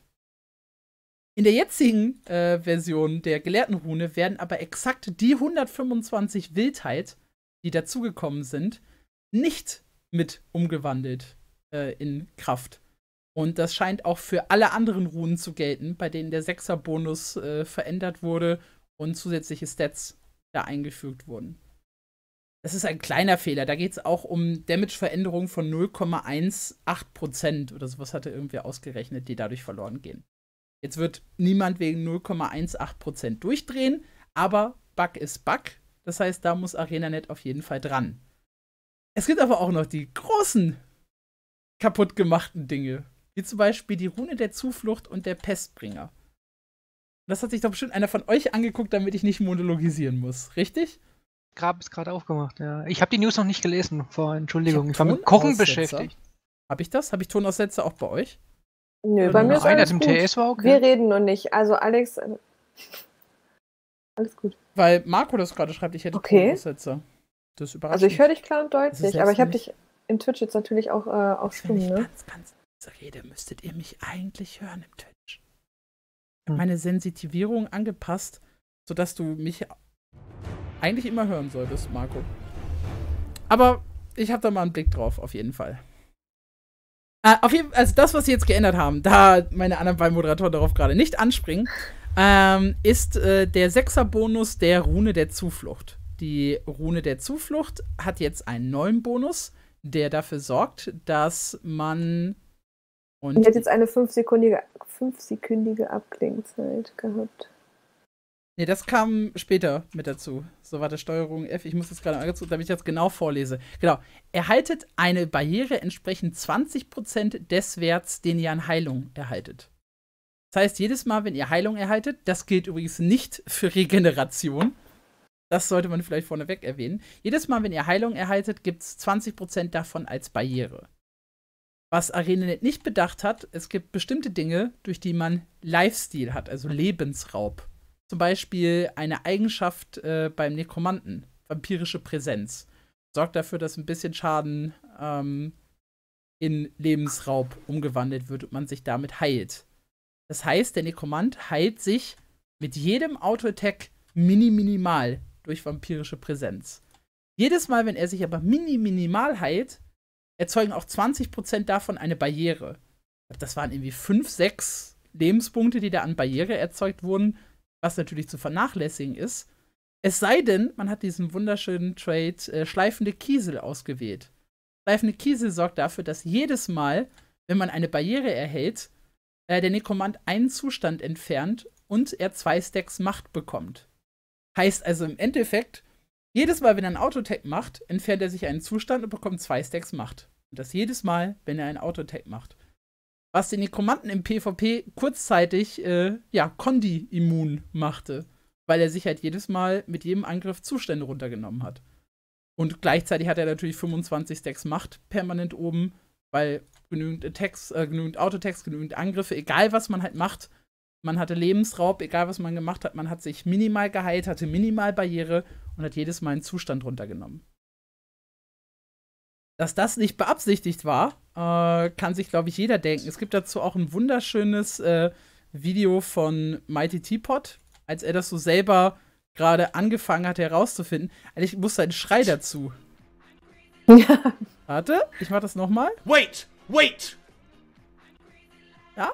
In der jetzigen äh, Version der Gelehrtenrune werden aber exakt die hundertfünfundzwanzig Wildheit, die dazugekommen sind, nicht mit umgewandelt äh, in Kraft. Und das scheint auch für alle anderen Runen zu gelten, bei denen der Sechser-Bonus äh, verändert wurde und zusätzliche Stats da eingefügt wurden. Das ist ein kleiner Fehler. Da geht es auch um Damage-Veränderungen von null Komma achtzehn Prozent oder sowas hatte irgendwer ausgerechnet, die dadurch verloren gehen. Jetzt wird niemand wegen null Komma achtzehn Prozent durchdrehen, aber Bug ist Bug. Das heißt, da muss ArenaNet auf jeden Fall dran. Es gibt aber auch noch die großen kaputt gemachten Dinge. Wie zum Beispiel die Rune der Zuflucht und der Pestbringer. Das hat sich doch bestimmt einer von euch angeguckt, damit ich nicht monologisieren muss. Richtig? Grab ist gerade aufgemacht, ja. Ich habe die News noch nicht gelesen vorhin. Entschuldigung, ich, ich war mit Kochen beschäftigt. Habe ich das? Habe ich Tonaussetzer auch bei euch? Nö, bei mir ist alles gut. T S war okay. Wir reden noch nicht. Also Alex, äh, alles gut. Weil Marco das gerade schreibt, ich hätte okay. Tonaussetzer. Das überrascht Also ich höre dich klar und Das ist deutlich, aber ich habe nicht- dich im Twitch jetzt natürlich auch äh, auf Wenn Stumm, ich ne? ganz, ganz leise rede, müsstet ihr mich eigentlich hören im Twitch. hm. meine Sensitivierung angepasst, sodass du mich eigentlich immer hören solltest, Marco. Aber ich habe da mal einen Blick drauf, auf jeden Fall. Äh, auf jeden, also das, was sie jetzt geändert haben, da meine anderen beiden Moderatoren darauf gerade nicht anspringen, ähm, ist äh, der Sechser-Bonus der Rune der Zuflucht. Die Rune der Zuflucht hat jetzt einen neuen Bonus, der dafür sorgt, dass man und die hat jetzt eine fünfsekündige, fünfsekündige Abklingzeit gehabt. Nee, das kam später mit dazu. So war der Steuerung F. Ich muss das gerade mal, damit ich das genau vorlese. Genau. Erhaltet eine Barriere entsprechend zwanzig Prozent des Werts, den ihr an Heilung erhaltet. Das heißt, jedes Mal, wenn ihr Heilung erhaltet, das gilt übrigens nicht für Regeneration. Das sollte man vielleicht vorneweg erwähnen. Jedes Mal, wenn ihr Heilung erhaltet, gibt es zwanzig Prozent davon als Barriere. Was ArenaNet nicht bedacht hat, es gibt bestimmte Dinge, durch die man Lifesteal hat, also Lebensraub. Zum Beispiel eine Eigenschaft äh, beim Nekromanten, vampirische Präsenz. Sorgt dafür, dass ein bisschen Schaden ähm, in Lebensraub umgewandelt wird und man sich damit heilt. Das heißt, der Nekromant heilt sich mit jedem Auto-Attack mini-minimal durch vampirische Präsenz. Jedes Mal, wenn er sich aber mini-minimal heilt, erzeugen auch zwanzig Prozent davon eine Barriere. Das waren irgendwie fünf, sechs Lebenspunkte, die da an Barriere erzeugt wurden, was natürlich zu vernachlässigen ist. Es sei denn, man hat diesen wunderschönen Trade äh, Schleifende Kiesel ausgewählt. Schleifende Kiesel sorgt dafür, dass jedes Mal, wenn man eine Barriere erhält, äh, der Nekromant einen Zustand entfernt und er zwei Stacks Macht bekommt. Heißt also im Endeffekt, jedes Mal, wenn er einen Auto-Attack macht, entfernt er sich einen Zustand und bekommt zwei Stacks Macht. Und das jedes Mal, wenn er einen Auto-Attack macht. Was den Nekromanten im PvP kurzzeitig, äh, ja, Kondi-immun machte. Weil er sich halt jedes Mal mit jedem Angriff Zustände runtergenommen hat. Und gleichzeitig hat er natürlich fünfundzwanzig Stacks Macht permanent oben, weil genügend Attacks, äh, genügend Auto-Attacks, genügend Angriffe, egal was man halt macht. Man hatte Lebensraub, egal was man gemacht hat, man hat sich minimal geheilt, hatte minimal Barriere und hat jedes Mal einen Zustand runtergenommen. Dass das nicht beabsichtigt war, äh, kann sich, glaube ich, jeder denken. Es gibt dazu auch ein wunderschönes äh, Video von Mighty Teapot, als er das so selber gerade angefangen hat herauszufinden. Also ich muss einen Schrei dazu. Ja. Warte, ich mach das nochmal. Wait, wait! Ja?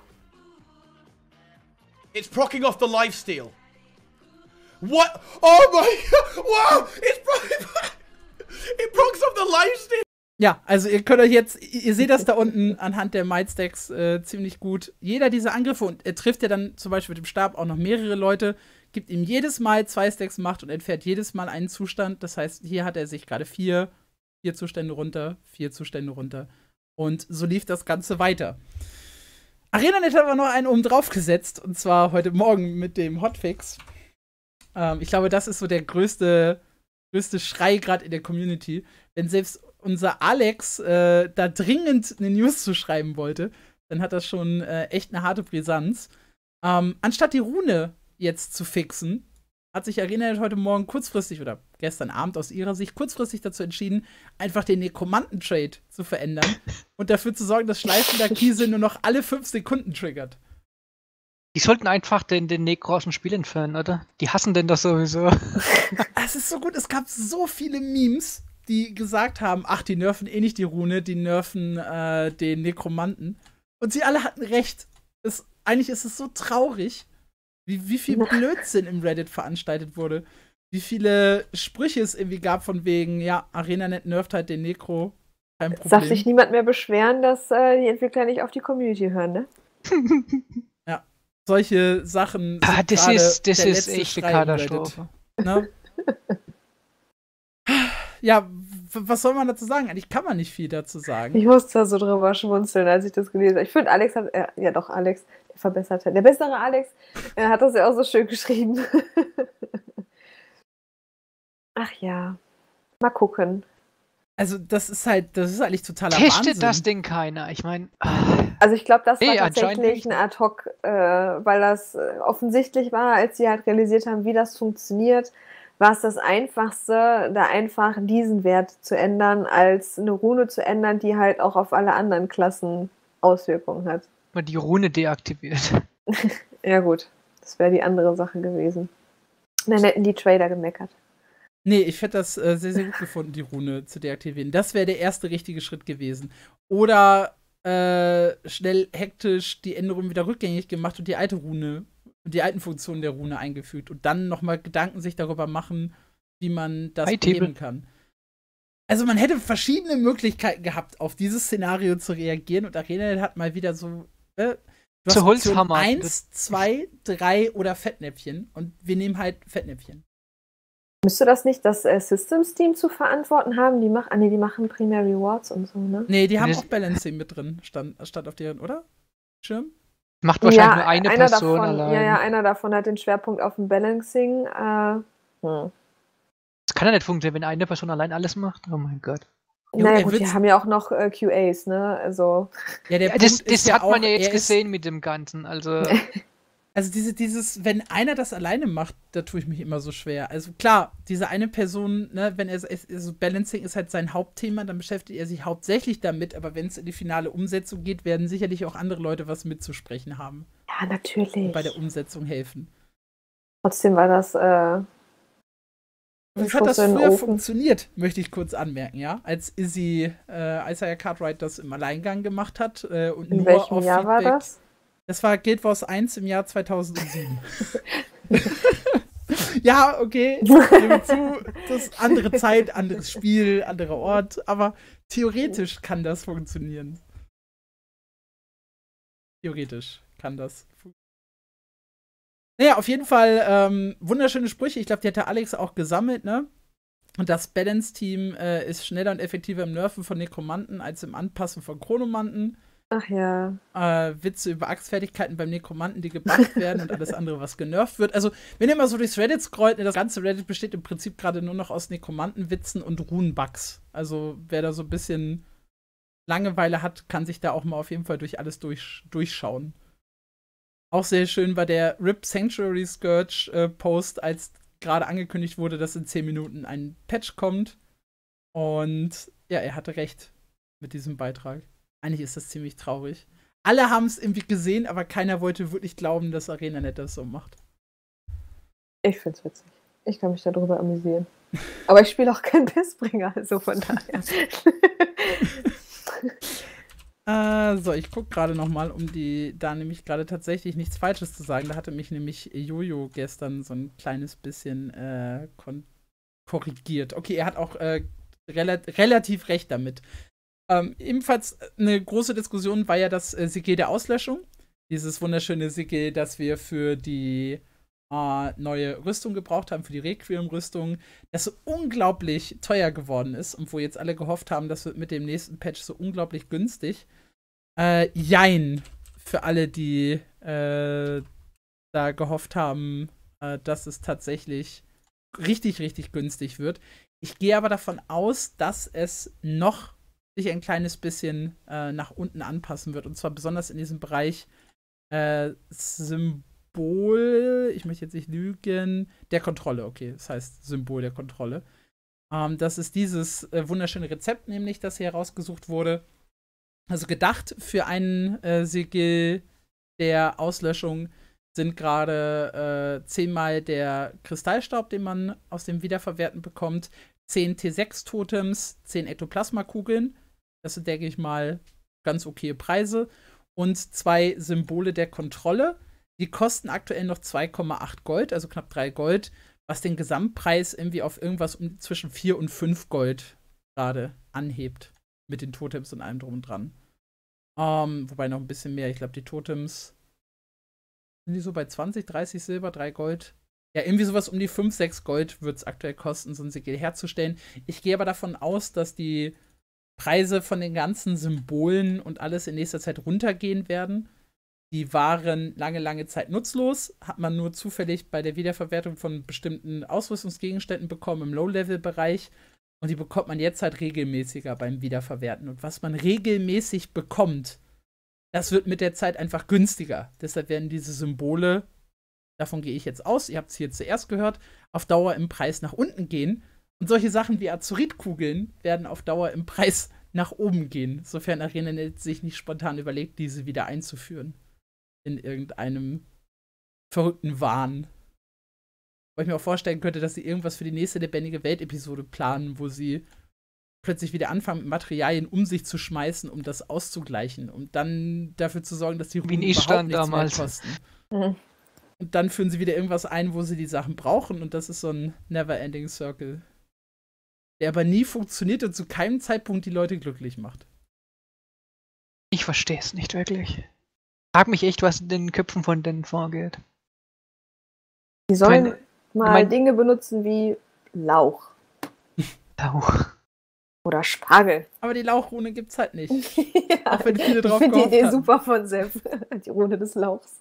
It's procking off the lifesteal. What? Oh my god! Wow! It's procking. It procs off the lifesteal! Ja, also ihr könnt euch jetzt, ihr seht das da unten anhand der Might-Stacks äh, ziemlich gut. Jeder dieser Angriffe, und er trifft ja dann zum Beispiel mit dem Stab auch noch mehrere Leute, gibt ihm jedes Mal zwei Stacks Macht und entfernt jedes Mal einen Zustand. Das heißt, hier hat er sich gerade vier, vier Zustände runter, vier Zustände runter. Und so lief das Ganze weiter. ArenaNet hat aber noch einen oben drauf gesetzt, und zwar heute Morgen mit dem Hotfix. Ähm, ich glaube, das ist so der größte, größte Schrei gerade in der Community. Wenn selbst unser Alex äh, da dringend eine News zu schreiben wollte, dann hat das schon äh, echt eine harte Brisanz. Ähm, anstatt die Rune jetzt zu fixen, hat sich ArenaNet heute Morgen kurzfristig oder gestern Abend aus ihrer Sicht kurzfristig dazu entschieden, einfach den Nekromanten-Trade zu verändern und dafür zu sorgen, dass Schleifender Kiesel nur noch alle fünf Sekunden triggert. Die sollten einfach den, den Nekro aus dem Spiel entfernen, oder? Die hassen den doch sowieso. Es ist so gut, es gab so viele Memes, die gesagt haben, ach, die nerven eh nicht die Rune, die nerven äh, den Nekromanten. Und sie alle hatten recht. Es, eigentlich ist es so traurig, wie, wie viel Blödsinn im Reddit veranstaltet wurde. Wie viele Sprüche es irgendwie gab von wegen, ja, ArenaNet nervt halt den Nekro. Kein Problem. Darf sich niemand mehr beschweren, dass äh, die Entwickler nicht auf die Community hören, ne? Ja, solche Sachen. Ah, das ist, das ist echt eine Katastrophe. Ne? Ja, was soll man dazu sagen? Eigentlich kann man nicht viel dazu sagen. Ich musste da so drüber schmunzeln, als ich das gelesen habe. Ich finde, Alex hat, äh, ja doch, Alex, der verbesserte, der bessere Alex, äh, hat das ja auch so schön geschrieben. Ach ja, mal gucken. Also das ist halt, das ist eigentlich totaler Testet Wahnsinn. Testet das Ding keiner? Ich meine... Also ich glaube, das war nee, tatsächlich ein Ad-Hoc, äh, weil das äh, offensichtlich war, als sie halt realisiert haben, wie das funktioniert, war es das Einfachste, da einfach diesen Wert zu ändern, als eine Rune zu ändern, die halt auch auf alle anderen Klassen Auswirkungen hat. Man die Rune deaktiviert. Ja gut. Das wäre die andere Sache gewesen. Und dann hätten die Trader gemeckert. Nee, ich hätte das äh, sehr, sehr gut gefunden, die Rune zu deaktivieren. Das wäre der erste richtige Schritt gewesen. Oder äh, schnell hektisch die Änderung wieder rückgängig gemacht und die alte Rune, die alten Funktionen der Rune eingefügt und dann nochmal Gedanken sich darüber machen, wie man das beheben kann. Also man hätte verschiedene Möglichkeiten gehabt, auf dieses Szenario zu reagieren und ArenaNet hat mal wieder so äh, du zu Holzhammer. Eins, zwei, drei oder Fettnäpfchen und wir nehmen halt Fettnäpfchen. Müsste das nicht das äh, Systems-Team zu verantworten haben? Die, mach, ah, nee, die machen primär Rewards und so, ne? Nee, die haben auch Balancing mit drin, stand, stand auf deren, oder? Schirm? Macht wahrscheinlich ja, nur eine einer Person davon, allein. Ja, ja, einer davon hat den Schwerpunkt auf dem Balancing. Äh, hm. Das kann ja nicht funktionieren, wenn eine Person allein alles macht. Oh mein Gott. Naja gut, die haben ja auch noch äh, Q As, ne? Also. Ja, der ja, das das ja hat man auch, ja jetzt gesehen mit dem Ganzen. Also, also diese, dieses, wenn einer das alleine macht, da tue ich mich immer so schwer. Also klar, diese eine Person, ne, wenn er also Balancing ist halt sein Hauptthema, dann beschäftigt er sich hauptsächlich damit, aber wenn es in die finale Umsetzung geht, werden sicherlich auch andere Leute was mitzusprechen haben. Ja, natürlich. Und bei der Umsetzung helfen. Trotzdem war das, äh, Wie hat das früher funktioniert, möchte ich kurz anmerken, ja? Als Izzy, äh, Isaiah Cartwright das im Alleingang gemacht hat äh, und in nur welchem auf Jahr Feedback. war das? Das war Guild Wars eins im Jahr zweitausendsieben. Ja, okay, ich gebe zu, das ist andere Zeit, anderes Spiel, anderer Ort, aber theoretisch kann das funktionieren. Theoretisch kann das funktionieren. Naja, auf jeden Fall ähm, wunderschöne Sprüche. Ich glaube, die hat der Alex auch gesammelt, ne? Und das Balance-Team äh, ist schneller und effektiver im Nerven von Nekromanten als im Anpassen von Chronomanten. Ach ja. Äh, Witze über Axtfertigkeiten beim Nekromanten, die gebufft werden und alles andere, was genervt wird. Also, wenn ihr mal so durchs Reddit scrollt, ne, das ganze Reddit besteht im Prinzip gerade nur noch aus Nekromantenwitzen und Runenbugs. Also, wer da so ein bisschen Langeweile hat, kann sich da auch mal auf jeden Fall durch alles durch, durchschauen. Auch sehr schön war der R I P Sanctuary Scourge äh, Post, als gerade angekündigt wurde, dass in zehn Minuten ein Patch kommt. Und ja, er hatte recht mit diesem Beitrag. Eigentlich ist das ziemlich traurig. Alle haben es irgendwie gesehen, aber keiner wollte wirklich glauben, dass ArenaNet das so macht. Ich find's witzig. Ich kann mich darüber amüsieren. Aber ich spiele auch keinen Pissbringer, also von daher. Äh, so, ich gucke gerade noch mal, um die, da nämlich gerade tatsächlich nichts Falsches zu sagen. Da hatte mich nämlich Jojo gestern so ein kleines bisschen äh, korrigiert. Okay, er hat auch äh, rela relativ recht damit. Ähm, ebenfalls eine große Diskussion war ja das äh, Sigil der Auslöschung. Dieses wunderschöne Sigil, das wir für die äh, neue Rüstung gebraucht haben, für die Requiem-Rüstung, das so unglaublich teuer geworden ist und wo jetzt alle gehofft haben, das wird mit dem nächsten Patch so unglaublich günstig. Äh, jein. Für alle, die äh, da gehofft haben, äh, dass es tatsächlich richtig, richtig günstig wird. Ich gehe aber davon aus, dass es noch sich ein kleines bisschen äh, nach unten anpassen wird. Und zwar besonders in diesem Bereich äh, Symbol, ich möchte jetzt nicht lügen, der Kontrolle. Okay, das heißt Symbol der Kontrolle. Ähm, das ist dieses äh, wunderschöne Rezept, nämlich, das hier herausgesucht wurde. Also gedacht für einen äh, Sigil der Auslöschung sind gerade äh, zehnmal der Kristallstaub, den man aus dem Wiederverwerten bekommt, zehn T sechs Totems, zehn Ektoplasma-Kugeln. Das sind, denke ich mal, ganz okay Preise. Und zwei Symbole der Kontrolle. Die kosten aktuell noch zwei Komma acht Gold, also knapp drei Gold, was den Gesamtpreis irgendwie auf irgendwas um zwischen vier und fünf Gold gerade anhebt. Mit den Totems und allem drum und dran. Um, wobei noch ein bisschen mehr. Ich glaube, die Totems sind die so bei zwanzig, dreißig Silber, drei Gold. Ja, irgendwie sowas um die fünf, sechs Gold wird es aktuell kosten, so ein Sigil herzustellen. Ich gehe aber davon aus, dass die Preise von den ganzen Symbolen und alles in nächster Zeit runtergehen werden. Die waren lange, lange Zeit nutzlos. Hat man nur zufällig bei der Wiederverwertung von bestimmten Ausrüstungsgegenständen bekommen im Low-Level-Bereich. Und die bekommt man jetzt halt regelmäßiger beim Wiederverwerten. Und was man regelmäßig bekommt, das wird mit der Zeit einfach günstiger. Deshalb werden diese Symbole, davon gehe ich jetzt aus, ihr habt es hier zuerst gehört, auf Dauer im Preis nach unten gehen. Und solche Sachen wie Azuritkugeln werden auf Dauer im Preis nach oben gehen, sofern ArenaNet sich nicht spontan überlegt, diese wieder einzuführen in irgendeinem verrückten Wahn. Weil ich mir auch vorstellen könnte, dass sie irgendwas für die nächste lebendige Welt-Episode planen, wo sie plötzlich wieder anfangen, mit Materialien um sich zu schmeißen, um das auszugleichen, um dann dafür zu sorgen, dass die Runen überhaupt nichts damals. mehr kosten. Mhm. Und dann führen sie wieder irgendwas ein, wo sie die Sachen brauchen, und das ist so ein Never-Ending Circle, der aber nie funktioniert und zu keinem Zeitpunkt die Leute glücklich macht. Ich verstehe es nicht wirklich. Ich frag mich echt, was in den Köpfen von denen vorgeht. Die sollen Meine- mal mein- Dinge benutzen wie Lauch Lauch. oder Spargel. Aber die Lauchrune gibt's halt nicht. Ja, Auch wenn viele drauf ich finde die gehofft Idee hatten. super von Sepp. Die Rune des Lauchs.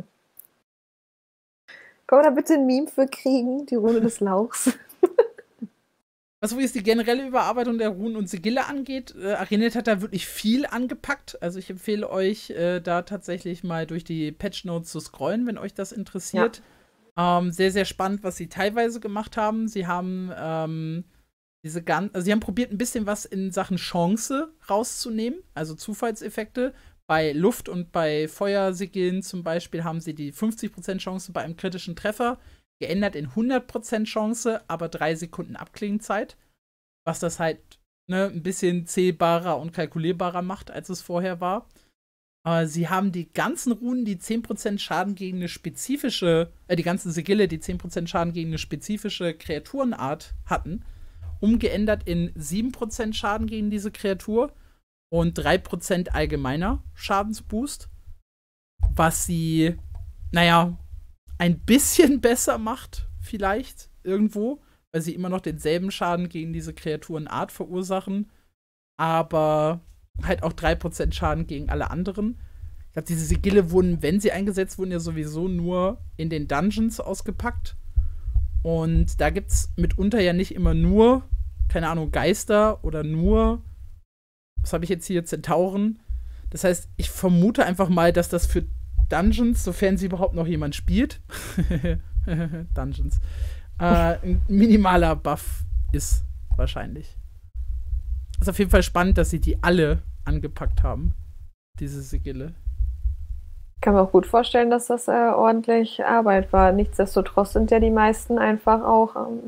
Kann man da bitte ein Meme für kriegen? Die Rune des Lauchs. Was wo jetzt die generelle Überarbeitung der Runen und Sigille angeht, äh, Arinet hat da wirklich viel angepackt. Also ich empfehle euch, äh, da tatsächlich mal durch die Patch-Notes zu scrollen, wenn euch das interessiert. Ähm, sehr, sehr spannend, was sie teilweise gemacht haben. Sie haben ähm, diese gan- also sie haben probiert, ein bisschen was in Sachen Chance rauszunehmen, also Zufallseffekte. Bei Luft- und bei Feuersigillen zum Beispiel haben sie die fünfzig Prozent Chance bei einem kritischen Treffer geändert in hundert Prozent Chance, aber drei Sekunden Abklingzeit. Was das halt ne, ein bisschen zählbarer und kalkulierbarer macht, als es vorher war. Äh, sie haben die ganzen Runen, die zehn Prozent Schaden gegen eine spezifische, äh, die ganzen Sigille, die zehn Prozent Schaden gegen eine spezifische Kreaturenart hatten, umgeändert in sieben Prozent Schaden gegen diese Kreatur und drei Prozent allgemeiner Schadensboost. Was sie, naja, ein bisschen besser macht, vielleicht, irgendwo, weil sie immer noch denselben Schaden gegen diese Kreaturenart verursachen, aber halt auch drei Prozent Schaden gegen alle anderen. Ich glaube, diese Sigille wurden, wenn sie eingesetzt wurden, ja sowieso nur in den Dungeons ausgepackt. Und da gibt's mitunter ja nicht immer nur, keine Ahnung, Geister oder nur, was habe ich jetzt hier, Zentauren. Das heißt, ich vermute einfach mal, dass das für Dungeons, sofern sie überhaupt noch jemand spielt, Dungeons, äh, ein minimaler Buff ist, wahrscheinlich. Ist auf jeden Fall spannend, dass sie die alle angepackt haben, diese Sigille. Ich kann mir auch gut vorstellen, dass das äh, ordentlich Arbeit war. Nichtsdestotrotz sind ja die meisten einfach auch ähm,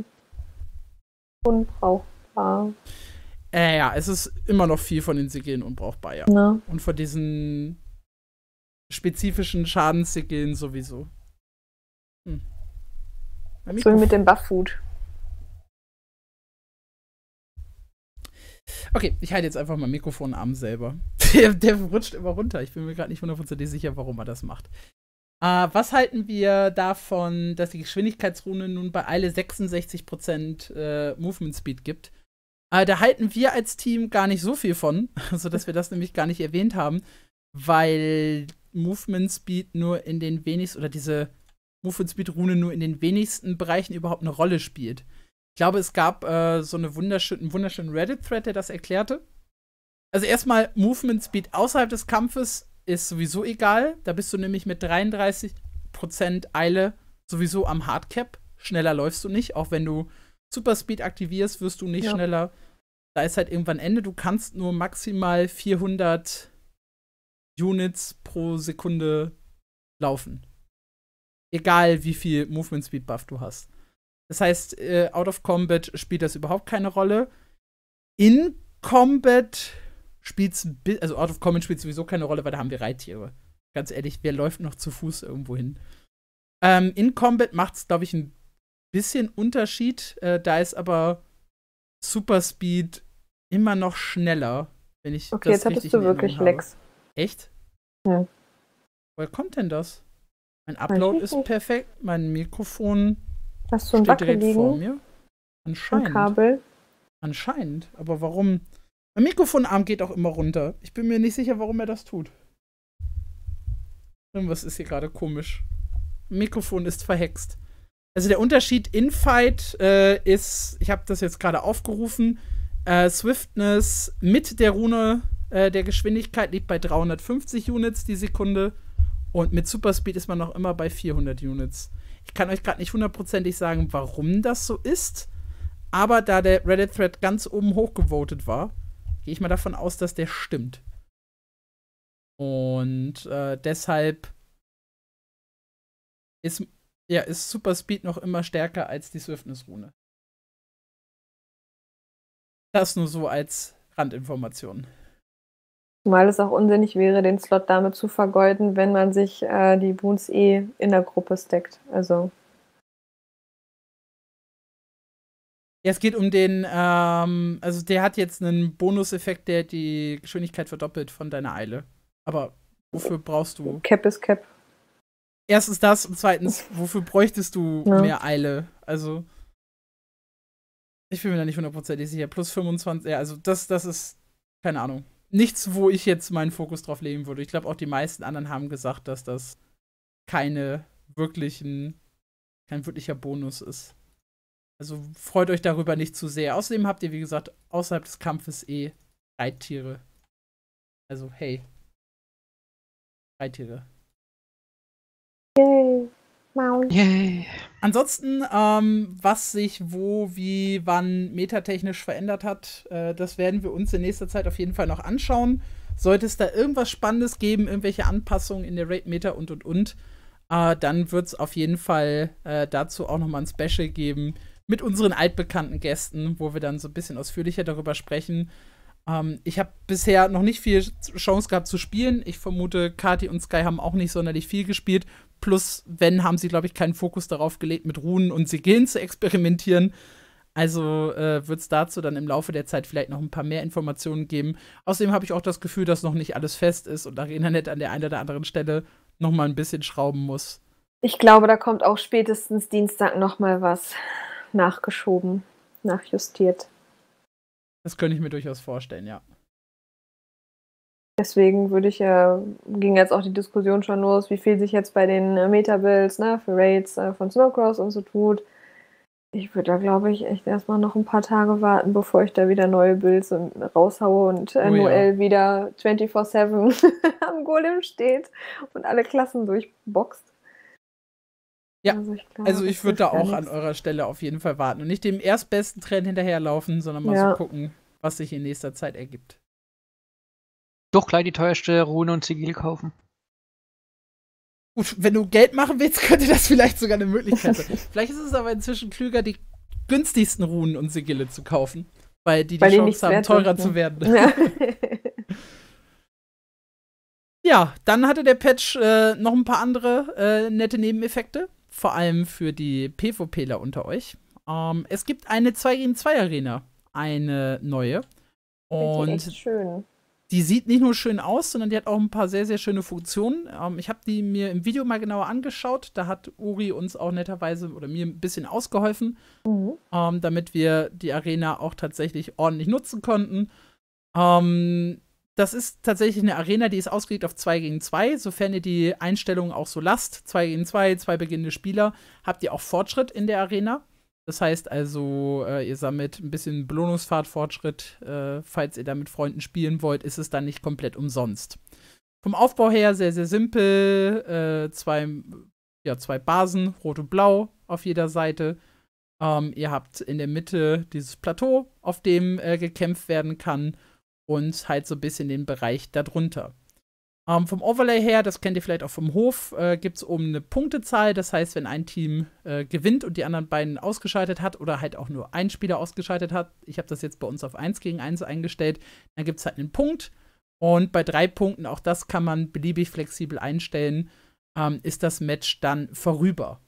unbrauchbar. Äh, ja, es ist immer noch viel von den Sigillen unbrauchbar, ja. Ne? Und von diesen spezifischen Schadenssigillen sowieso. Hm. So wie mit dem Buff-Food. Okay, ich halte jetzt einfach mal Mikrofonarm selber. Der, der rutscht immer runter. Ich bin mir gerade nicht hundertprozentig sicher, warum er das macht. Äh, was halten wir davon, dass die Geschwindigkeitsrune nun bei Eile sechsundsechzig Prozent äh, Movement Speed gibt? Äh, da halten wir als Team gar nicht so viel von, sodass wir das nämlich gar nicht erwähnt haben, weil Movement Speed nur in den wenigsten, oder diese Movement Speed Rune nur in den wenigsten Bereichen überhaupt eine Rolle spielt. Ich glaube, es gab äh, so eine wunderschön, einen wunderschönen Reddit-Thread, der das erklärte. Also erstmal, Movement Speed außerhalb des Kampfes ist sowieso egal. Da bist du nämlich mit dreiunddreißig Prozent Eile sowieso am Hardcap. Schneller läufst du nicht. Auch wenn du Super Speed aktivierst, wirst du nicht Ja. schneller. Da ist halt irgendwann Ende. Du kannst nur maximal vierhundert Units pro Sekunde laufen. Egal, wie viel Movement Speed Buff du hast. Das heißt, äh, out of Combat spielt das überhaupt keine Rolle. In Combat spielt's ein bi- also out of Combat spielt sowieso keine Rolle, weil da haben wir Reittiere. Ganz ehrlich, wer läuft noch zu Fuß irgendwo hin? Ähm, in Combat macht's, glaube ich, ein bisschen Unterschied. Äh, da ist aber Super Speed immer noch schneller, wenn ich Okay, das jetzt hattest richtig du in wirklich Erinnerung habe. Lags. Echt? Ja. Woher kommt denn das? Mein Upload ich ist nicht. perfekt, mein Mikrofon Hast du ein steht Wackel direkt vor liegen? mir. Ein Anscheinend. Kabel? Anscheinend. Aber warum? Mein Mikrofonarm geht auch immer runter. Ich bin mir nicht sicher, warum er das tut. Irgendwas ist hier gerade komisch. Mein Mikrofon ist verhext. Also der Unterschied in Fight äh, ist, ich habe das jetzt gerade aufgerufen, äh, Swiftness mit der Rune äh, der Geschwindigkeit liegt bei dreihundertfünfzig Units die Sekunde und mit Super Speed ist man noch immer bei vierhundert Units. Ich kann euch gerade nicht hundertprozentig sagen, warum das so ist, aber da der Reddit-Thread ganz oben hochgevotet war, gehe ich mal davon aus, dass der stimmt. Und äh, deshalb ist, ja, ist Super Speed noch immer stärker als die Swiftness-Rune. Das nur so als Randinformation. Zumal es auch unsinnig wäre, den Slot damit zu vergeuden, wenn man sich äh, die Boons eh in der Gruppe stackt. Also. Ja, es geht um den, ähm, also der hat jetzt einen Bonuseffekt, der die Geschwindigkeit verdoppelt von deiner Eile. Aber wofür brauchst du? Cap ist Cap. Erstens das und zweitens, wofür bräuchtest du ja. mehr Eile? Also, ich bin mir da nicht hundertprozentig sicher. Plus fünfundzwanzig, ja, also das, das ist, keine Ahnung. Nichts, wo ich jetzt meinen Fokus drauf legen würde. Ich glaube, auch die meisten anderen haben gesagt, dass das keine wirklichen, kein wirklicher Bonus ist. Also freut euch darüber nicht zu sehr. Außerdem habt ihr, wie gesagt, außerhalb des Kampfes eh Reittiere. Also, hey. Reittiere. Yay. Mount. Yay. Ansonsten, ähm, was sich wo, wie, wann metatechnisch verändert hat, äh, das werden wir uns in nächster Zeit auf jeden Fall noch anschauen. Sollte es da irgendwas Spannendes geben, irgendwelche Anpassungen in der Raid-Meta und, und, und, äh, dann wird es auf jeden Fall äh, dazu auch noch mal ein Special geben mit unseren altbekannten Gästen, wo wir dann so ein bisschen ausführlicher darüber sprechen. Ähm, ich habe bisher noch nicht viel Chance gehabt zu spielen. Ich vermute, Kati und Sky haben auch nicht sonderlich viel gespielt. Plus, wenn, haben sie, glaube ich, keinen Fokus darauf gelegt, mit Runen und Sigillen zu experimentieren. Also äh, wird es dazu dann im Laufe der Zeit vielleicht noch ein paar mehr Informationen geben. Außerdem habe ich auch das Gefühl, dass noch nicht alles fest ist und ArenaNet an der einen oder anderen Stelle noch mal ein bisschen schrauben muss. Ich glaube, da kommt auch spätestens Dienstag noch mal was nachgeschoben, nachjustiert. Das könnte ich mir durchaus vorstellen, ja. Deswegen würde ich ja, ging jetzt auch die Diskussion schon los, wie viel sich jetzt bei den äh, Meta-Builds, ne, für Raids äh, von Snowcross und so tut. Ich würde da, glaube ich, echt erstmal noch ein paar Tage warten, bevor ich da wieder neue Builds und, raushaue und äh, Oh ja. Noel wieder vierundzwanzig sieben am Golem steht und alle Klassen durchboxt. Ja, also ich, glaub, also ich würde da auch an eurer Stelle auf jeden Fall warten und nicht dem erstbesten Trend hinterherlaufen, sondern mal ja. so gucken, was sich in nächster Zeit ergibt. Doch gleich die teuerste Rune und Sigil kaufen. Gut, wenn du Geld machen willst, könnte das vielleicht sogar eine Möglichkeit sein. Vielleicht ist es aber inzwischen klüger, die günstigsten Runen und Sigille zu kaufen, weil die die weil Chance die haben, teurer sind, zu ne? werden. Ja. Ja, dann hatte der Patch äh, noch ein paar andere äh, nette Nebeneffekte, vor allem für die PvPler unter euch. Ähm, es gibt eine zwei gegen zwei Arena, eine neue. Und echt schön. Die sieht nicht nur schön aus, sondern die hat auch ein paar sehr, sehr schöne Funktionen. Ähm, ich habe die mir im Video mal genauer angeschaut. Da hat Uri uns auch netterweise oder mir ein bisschen ausgeholfen, Mhm. ähm, damit wir die Arena auch tatsächlich ordentlich nutzen konnten. Ähm, das ist tatsächlich eine Arena, die ist ausgelegt auf zwei gegen zwei. Sofern ihr die Einstellungen auch so lasst, zwei gegen zwei, zwei beginnende Spieler, habt ihr auch Fortschritt in der Arena. Das heißt also, äh, ihr sammelt ein bisschen Belohnungsfahrt-Fortschritt. Äh, falls ihr da mit Freunden spielen wollt, ist es dann nicht komplett umsonst. Vom Aufbau her sehr, sehr simpel. Äh, zwei, ja, zwei Basen, rot und blau auf jeder Seite. Ähm, ihr habt in der Mitte dieses Plateau, auf dem äh, gekämpft werden kann. Und halt so ein bisschen den Bereich darunter. Ähm, vom Overlay her, das kennt ihr vielleicht auch vom Hof, äh, gibt es oben eine Punktezahl. Das heißt, wenn ein Team äh, gewinnt und die anderen beiden ausgeschaltet hat oder halt auch nur ein Spieler ausgeschaltet hat, ich habe das jetzt bei uns auf eins gegen eins eingestellt, dann gibt es halt einen Punkt. Und bei drei Punkten, auch das kann man beliebig flexibel einstellen, ähm, ist das Match dann vorüber.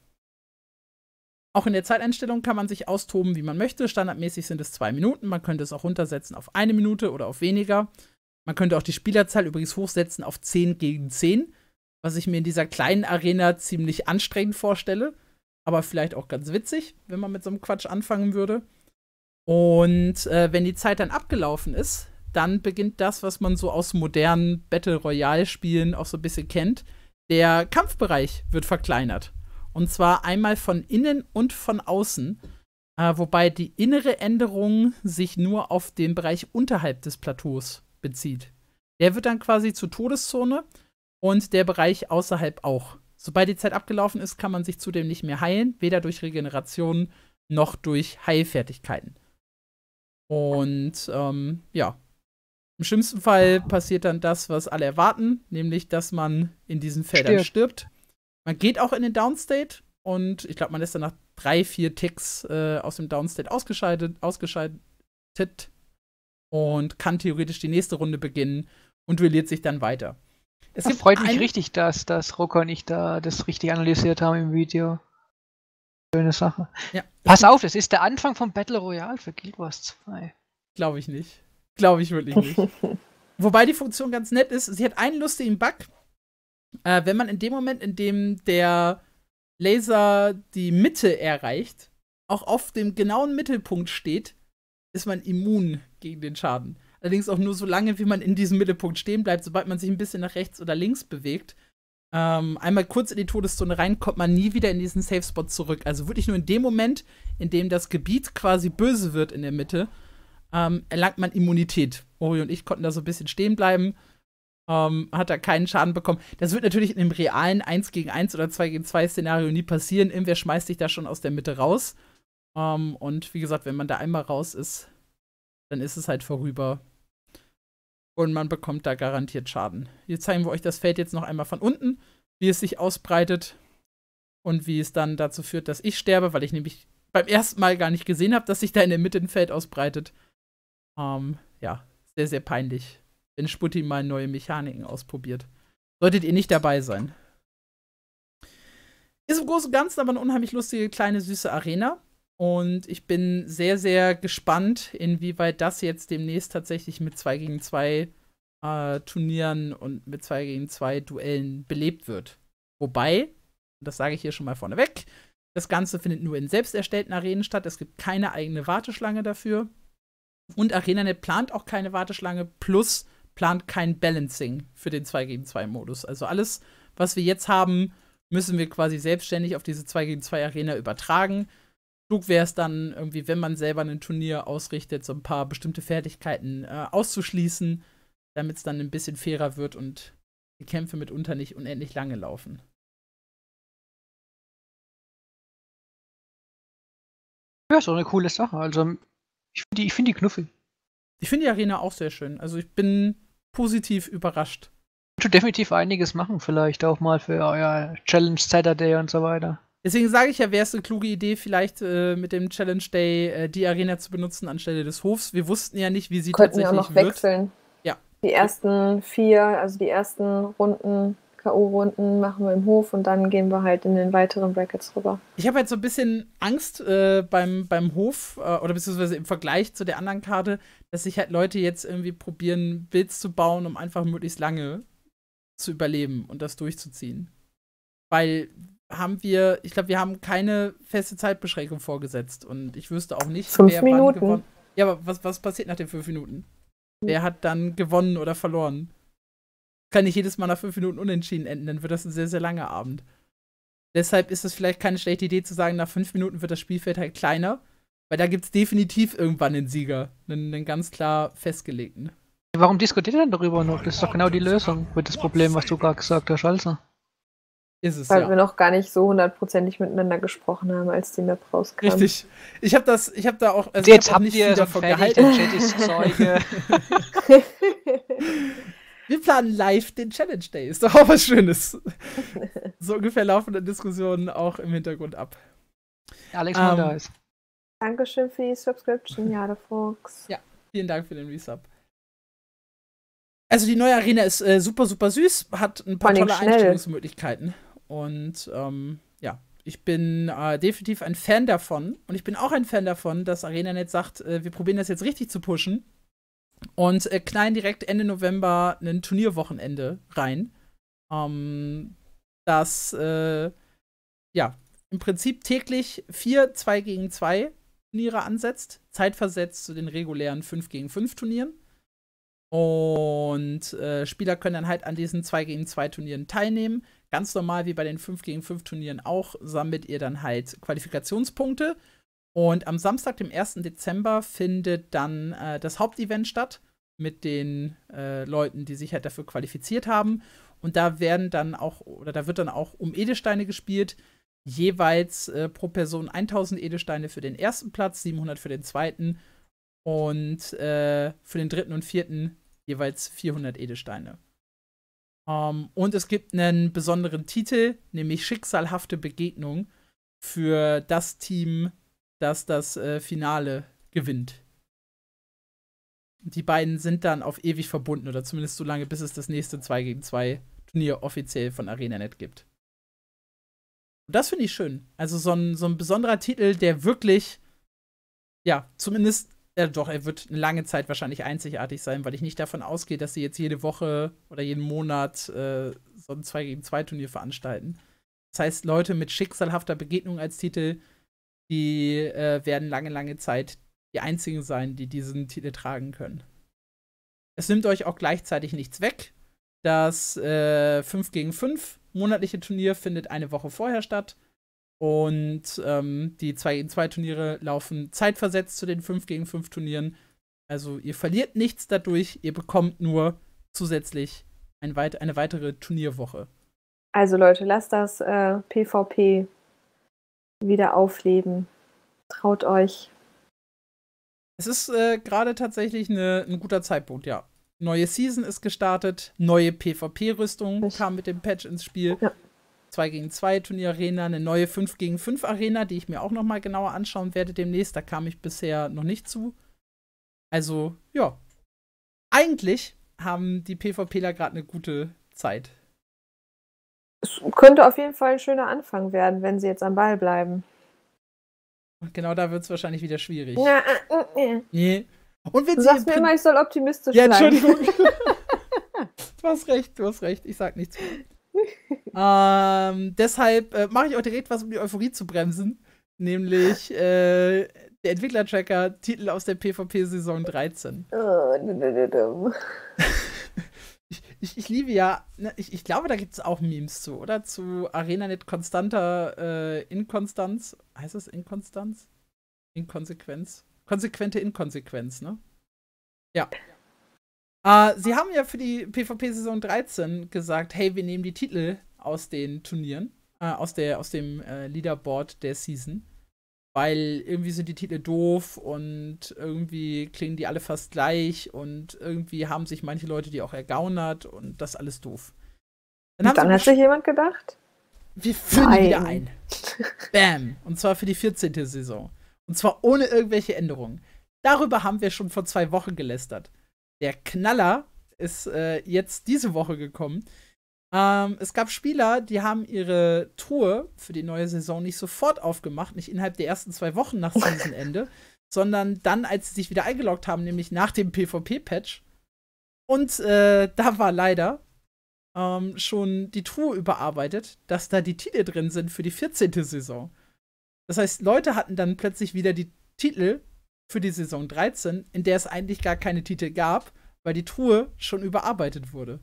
Auch in der Zeiteinstellung kann man sich austoben, wie man möchte. Standardmäßig sind es zwei Minuten. Man könnte es auch runtersetzen auf eine Minute oder auf weniger. Man könnte auch die Spielerzahl übrigens hochsetzen auf zehn gegen zehn, was ich mir in dieser kleinen Arena ziemlich anstrengend vorstelle. Aber vielleicht auch ganz witzig, wenn man mit so einem Quatsch anfangen würde. Und äh, wenn die Zeit dann abgelaufen ist, dann beginnt das, was man so aus modernen Battle Royale-Spielen auch so ein bisschen kennt. Der Kampfbereich wird verkleinert. Und zwar einmal von innen und von außen. Äh, wobei die innere Änderung sich nur auf den Bereich unterhalb des Plateaus bezieht. Der wird dann quasi zur Todeszone und der Bereich außerhalb auch. Sobald die Zeit abgelaufen ist, kann man sich zudem nicht mehr heilen, weder durch Regeneration noch durch Heilfertigkeiten. Und ähm, ja, im schlimmsten Fall passiert dann das, was alle erwarten, nämlich, dass man in diesen Feldern stirbt. stirbt. Man geht auch in den Downstate und ich glaube, man ist dann nach drei, vier Ticks äh, aus dem Downstate ausgeschaltet, ausgeschaltet und kann theoretisch die nächste Runde beginnen und duelliert sich dann weiter. Es das freut mich richtig, dass, dass Rocker und ich da das richtig analysiert haben im Video. Schöne Sache. Ja. Pass auf, das ist der Anfang vom Battle Royale für Guild Wars zwei. Glaube ich nicht. Glaube ich wirklich nicht. Wobei die Funktion ganz nett ist. Sie hat einen lustigen Bug. Äh, wenn man in dem Moment, in dem der Laser die Mitte erreicht, auch auf dem genauen Mittelpunkt steht, ist man immun gegen den Schaden. Allerdings auch nur so lange, wie man in diesem Mittelpunkt stehen bleibt. Sobald man sich ein bisschen nach rechts oder links bewegt, ähm, einmal kurz in die Todeszone rein, kommt man nie wieder in diesen Safe-Spot zurück. Also wirklich nur in dem Moment, in dem das Gebiet quasi böse wird in der Mitte, ähm, erlangt man Immunität. Ori und ich konnten da so ein bisschen stehen bleiben. Ähm, hat da keinen Schaden bekommen. Das wird natürlich in einem realen eins gegen eins oder zwei gegen zwei Szenario nie passieren. Irgendwer schmeißt dich da schon aus der Mitte raus. Ähm, und wie gesagt, wenn man da einmal raus ist, dann ist es halt vorüber. Und man bekommt da garantiert Schaden. Hier zeigen wir euch das Feld jetzt noch einmal von unten, wie es sich ausbreitet und wie es dann dazu führt, dass ich sterbe, weil ich nämlich beim ersten Mal gar nicht gesehen habe, dass sich da in der Mitte ein Feld ausbreitet. Ähm, ja, sehr, sehr peinlich, wenn Sputti mal neue Mechaniken ausprobiert. Solltet ihr nicht dabei sein. Ist im Großen und Ganzen aber eine unheimlich lustige, kleine, süße Arena. Und ich bin sehr, sehr gespannt, inwieweit das jetzt demnächst tatsächlich mit zwei gegen zwei äh, Turnieren und mit zwei gegen zwei Duellen belebt wird. Wobei, das sage ich hier schon mal vorneweg, das Ganze findet nur in selbst erstellten Arenen statt. Es gibt keine eigene Warteschlange dafür. Und ArenaNet plant auch keine Warteschlange, plus plant kein Balancing für den zwei gegen zwei Modus. Also alles, was wir jetzt haben, müssen wir quasi selbstständig auf diese zwei gegen zwei Arena übertragen. Klug wäre es dann irgendwie, wenn man selber ein Turnier ausrichtet, so ein paar bestimmte Fertigkeiten äh, auszuschließen, damit es dann ein bisschen fairer wird und die Kämpfe mitunter nicht unendlich lange laufen. Ja, ist auch eine coole Sache. Also, ich finde die, find die knuffig. Ich finde die Arena auch sehr schön. Also, ich bin positiv überrascht. Ich würde definitiv einiges machen, vielleicht auch mal für euer Challenge Saturday und so weiter. Deswegen sage ich ja, wäre es eine kluge Idee, vielleicht äh, mit dem Challenge Day äh, die Arena zu benutzen anstelle des Hofs. Wir wussten ja nicht, wie sie Könnten tatsächlich wir auch noch wird. wechseln. Ja. Die ersten vier, also die ersten Runden, K O-Runden machen wir im Hof und dann gehen wir halt in den weiteren Brackets rüber. Ich habe halt so ein bisschen Angst äh, beim, beim Hof, äh, oder beziehungsweise im Vergleich zu der anderen Karte, dass sich halt Leute jetzt irgendwie probieren, Builds zu bauen, um einfach möglichst lange zu überleben und das durchzuziehen. Weil haben wir, ich glaube, wir haben keine feste Zeitbeschränkung vorgesetzt und ich wüsste auch nicht, fünf wer Minuten. wann gewonnen. Ja, aber was, was passiert nach den fünf Minuten? Mhm. Wer hat dann gewonnen oder verloren? Kann nicht jedes Mal nach fünf Minuten unentschieden enden, dann wird das ein sehr, sehr langer Abend. Deshalb ist es vielleicht keine schlechte Idee zu sagen, nach fünf Minuten wird das Spielfeld halt kleiner, weil da gibt es definitiv irgendwann einen Sieger, einen, einen ganz klar festgelegten. Warum diskutiert ihr denn darüber noch? Das ist doch genau die Lösung für das Problem, was du gerade gesagt hast, also. Ist es, Weil ja. wir noch gar nicht so hundertprozentig miteinander gesprochen haben, als die Map rauskam. Richtig. Ich habe das, ich habe da auch, also jetzt ich hab auch habt nicht ihr viel so davon fertig, gehalten. der Chat ist Zeuge. Wir planen live den Challenge Day. Ist doch auch was Schönes. So ungefähr laufen dann Diskussionen auch im Hintergrund ab. Alex mal um, da ist. Dankeschön für die Subscription, Jade Fuchs. Ja, vielen Dank für den Resub. Also die neue Arena ist äh, super, super süß, hat ein paar tolle schnell. Einstellungsmöglichkeiten. Und ähm, ja, ich bin äh, definitiv ein Fan davon. Und ich bin auch ein Fan davon, dass ArenaNet sagt, äh, wir probieren das jetzt richtig zu pushen. Und äh, knallen direkt Ende November ein Turnierwochenende rein. Ähm, das, äh, ja, im Prinzip täglich vier zwei gegen zwei Turniere ansetzt. Zeitversetzt zu den regulären fünf gegen fünf Turnieren. Und äh, Spieler können dann halt an diesen zwei gegen zwei Turnieren teilnehmen. Ganz normal wie bei den fünf gegen fünf Turnieren auch, sammelt ihr dann halt Qualifikationspunkte. Und am Samstag, dem ersten Dezember, findet dann äh, das Hauptevent statt mit den äh, Leuten, die sich halt dafür qualifiziert haben. Und da werden dann auch, oder da wird dann auch um Edelsteine gespielt. Jeweils äh, pro Person tausend Edelsteine für den ersten Platz, siebenhundert für den zweiten. Und äh, für den dritten und vierten jeweils vierhundert Edelsteine. Um, und es gibt einen besonderen Titel, nämlich Schicksalhafte Begegnung für das Team, das das äh, Finale gewinnt. Die beiden sind dann auf ewig verbunden, oder zumindest so lange, bis es das nächste zwei gegen zwei Turnier offiziell von ArenaNet gibt. Und das finde ich schön. Also so ein, so ein besonderer Titel, der wirklich, ja, zumindest, ja doch, er wird eine lange Zeit wahrscheinlich einzigartig sein, weil ich nicht davon ausgehe, dass sie jetzt jede Woche oder jeden Monat äh, so ein zwei gegen zwei Turnier veranstalten. Das heißt, Leute mit schicksalhafter Begegnung als Titel, die äh, werden lange, lange Zeit die einzigen sein, die diesen Titel tragen können. Es nimmt euch auch gleichzeitig nichts weg. Das äh, fünf gegen fünf monatliche Turnier findet eine Woche vorher statt. Und ähm, die zwei gegen zwei Turniere laufen zeitversetzt zu den fünf gegen fünf Turnieren. Also ihr verliert nichts dadurch, ihr bekommt nur zusätzlich ein weit- eine weitere Turnierwoche. Also Leute, lasst das äh, PvP wieder aufleben. Traut euch. Es ist äh, gerade tatsächlich ne, ein guter Zeitpunkt, ja. Neue Season ist gestartet, neue PvP-Rüstung kam mit dem Patch ins Spiel. Ja. zwei gegen zwei Turnier-Arena, eine neue fünf gegen fünf Arena, die ich mir auch noch mal genauer anschauen werde demnächst. Da kam ich bisher noch nicht zu. Also, ja. Eigentlich haben die PvPler gerade eine gute Zeit. Es könnte auf jeden Fall ein schöner Anfang werden, wenn sie jetzt am Ball bleiben. Und genau da wird es wahrscheinlich wieder schwierig. Ja, äh, äh. Nee. Und wenn du sie sagst mir immer, ich soll optimistisch ja, bleiben. Entschuldigung. Du hast recht, du hast recht. Ich sag nichts mehr. ähm, deshalb äh, mache ich auch direkt was, um die Euphorie zu bremsen. Nämlich äh, der Entwickler-Tracker, Titel aus der PvP-Saison dreizehn. Oh, ich, ich, ich liebe ja, ne, ich, ich glaube, da gibt es auch Memes zu, oder? Zu ArenaNet konstanter äh, Inkonstanz. Heißt das Inkonstanz? Inkonsequenz? Konsequente Inkonsequenz, ne? Ja. Äh, sie haben ja für die PvP-Saison dreizehn gesagt, hey, wir nehmen die Titel aus den Turnieren, äh, aus, der, aus dem äh, Leaderboard der Season, weil irgendwie sind die Titel doof und irgendwie klingen die alle fast gleich und irgendwie haben sich manche Leute die auch ergaunert und das ist alles doof. Dann, und dann hat sich jemand gedacht? Wir führen die wieder ein. Bam. Und zwar für die vierzehnte Saison. Und zwar ohne irgendwelche Änderungen. Darüber haben wir schon vor zwei Wochen gelästert. Der Knaller ist äh, jetzt diese Woche gekommen. Ähm, es gab Spieler, die haben ihre Truhe für die neue Saison nicht sofort aufgemacht, nicht innerhalb der ersten zwei Wochen nach Seasonende, sondern dann, als sie sich wieder eingeloggt haben, nämlich nach dem PvP-Patch. Und äh, da war leider ähm, schon die Truhe überarbeitet, dass da die Titel drin sind für die vierzehnte Saison. Das heißt, Leute hatten dann plötzlich wieder die Titel für die Saison dreizehn, in der es eigentlich gar keine Titel gab, weil die Truhe schon überarbeitet wurde.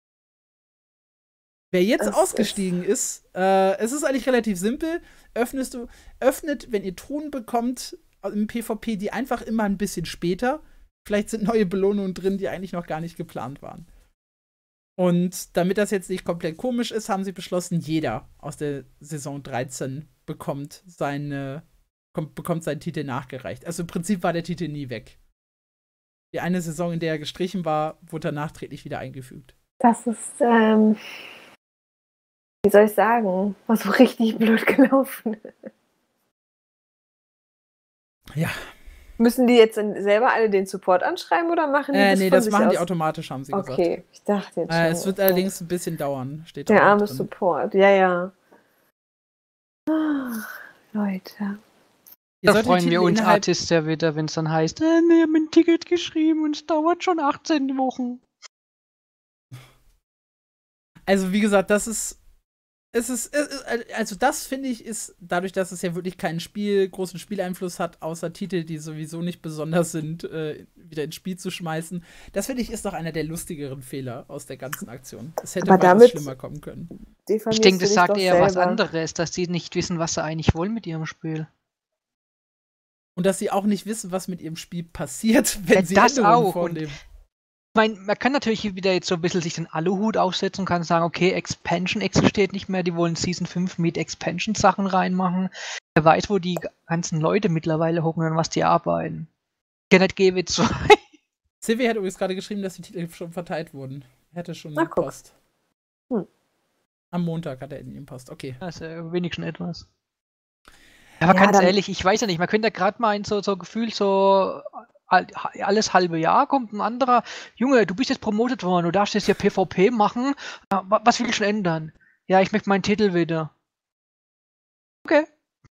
Wer jetzt das ausgestiegen ist, ist äh, es ist eigentlich relativ simpel. Öffnest du, öffnet, wenn ihr Truhen bekommt im PvP, die einfach immer ein bisschen später. Vielleicht sind neue Belohnungen drin, die eigentlich noch gar nicht geplant waren. Und damit das jetzt nicht komplett komisch ist, haben sie beschlossen, jeder aus der Saison dreizehn bekommt seine kommt, bekommt seinen Titel nachgereicht. Also im Prinzip war der Titel nie weg. Die eine Saison, in der er gestrichen war, wurde er nachträglich wieder eingefügt. Das ist, ähm, wie soll ich sagen, war so richtig blöd gelaufen. Ja. Müssen die jetzt selber alle den Support anschreiben oder machen die äh, das nee, von das sich machen aus? die automatisch, haben sie okay, gesagt. Okay, ich dachte jetzt schon. Äh, es wird okay. allerdings ein bisschen dauern, steht da. Der arme drin. Support, ja, ja. Ach, Leute. Da freuen wir uns Artists ja wieder, wenn es dann heißt, äh, wir haben ein Ticket geschrieben und es dauert schon achtzehn Wochen. Also wie gesagt, das ist, es ist, also das finde ich ist, dadurch, dass es ja wirklich keinen Spiel, großen Spieleinfluss hat, außer Titel, die sowieso nicht besonders sind, äh, wieder ins Spiel zu schmeißen, das finde ich ist doch einer der lustigeren Fehler aus der ganzen Aktion. Es hätte aber damit schlimmer kommen können. Ich denke, das sagt eher selber. was anderes, dass die nicht wissen, was sie eigentlich wollen mit ihrem Spiel. Und dass sie auch nicht wissen, was mit ihrem Spiel passiert, wenn ja, sie das Änderungen auch. vornehmen. Ich meine, man kann natürlich wieder jetzt so ein bisschen sich den Aluhut aufsetzen und kann sagen, okay, Expansion existiert nicht mehr, die wollen Season fünf mit Expansion-Sachen reinmachen. Wer weiß, wo die ganzen Leute mittlerweile hocken und was die arbeiten. Kenneth G W zwei. Silvi hat übrigens gerade geschrieben, dass die Titel schon verteilt wurden. Hätte schon Na, Post. Hm. Am Montag hat er in ihm passt, okay. Also wenigstens etwas. Aber ja, ganz ehrlich, ich weiß ja nicht, man könnte ja gerade mal in so, so gefühlt so alles halbe Jahr kommt ein anderer, Junge, du bist jetzt promotet worden, du darfst jetzt hier PvP machen, was will ich schon ändern? Ja, ich möchte meinen Titel wieder. Okay.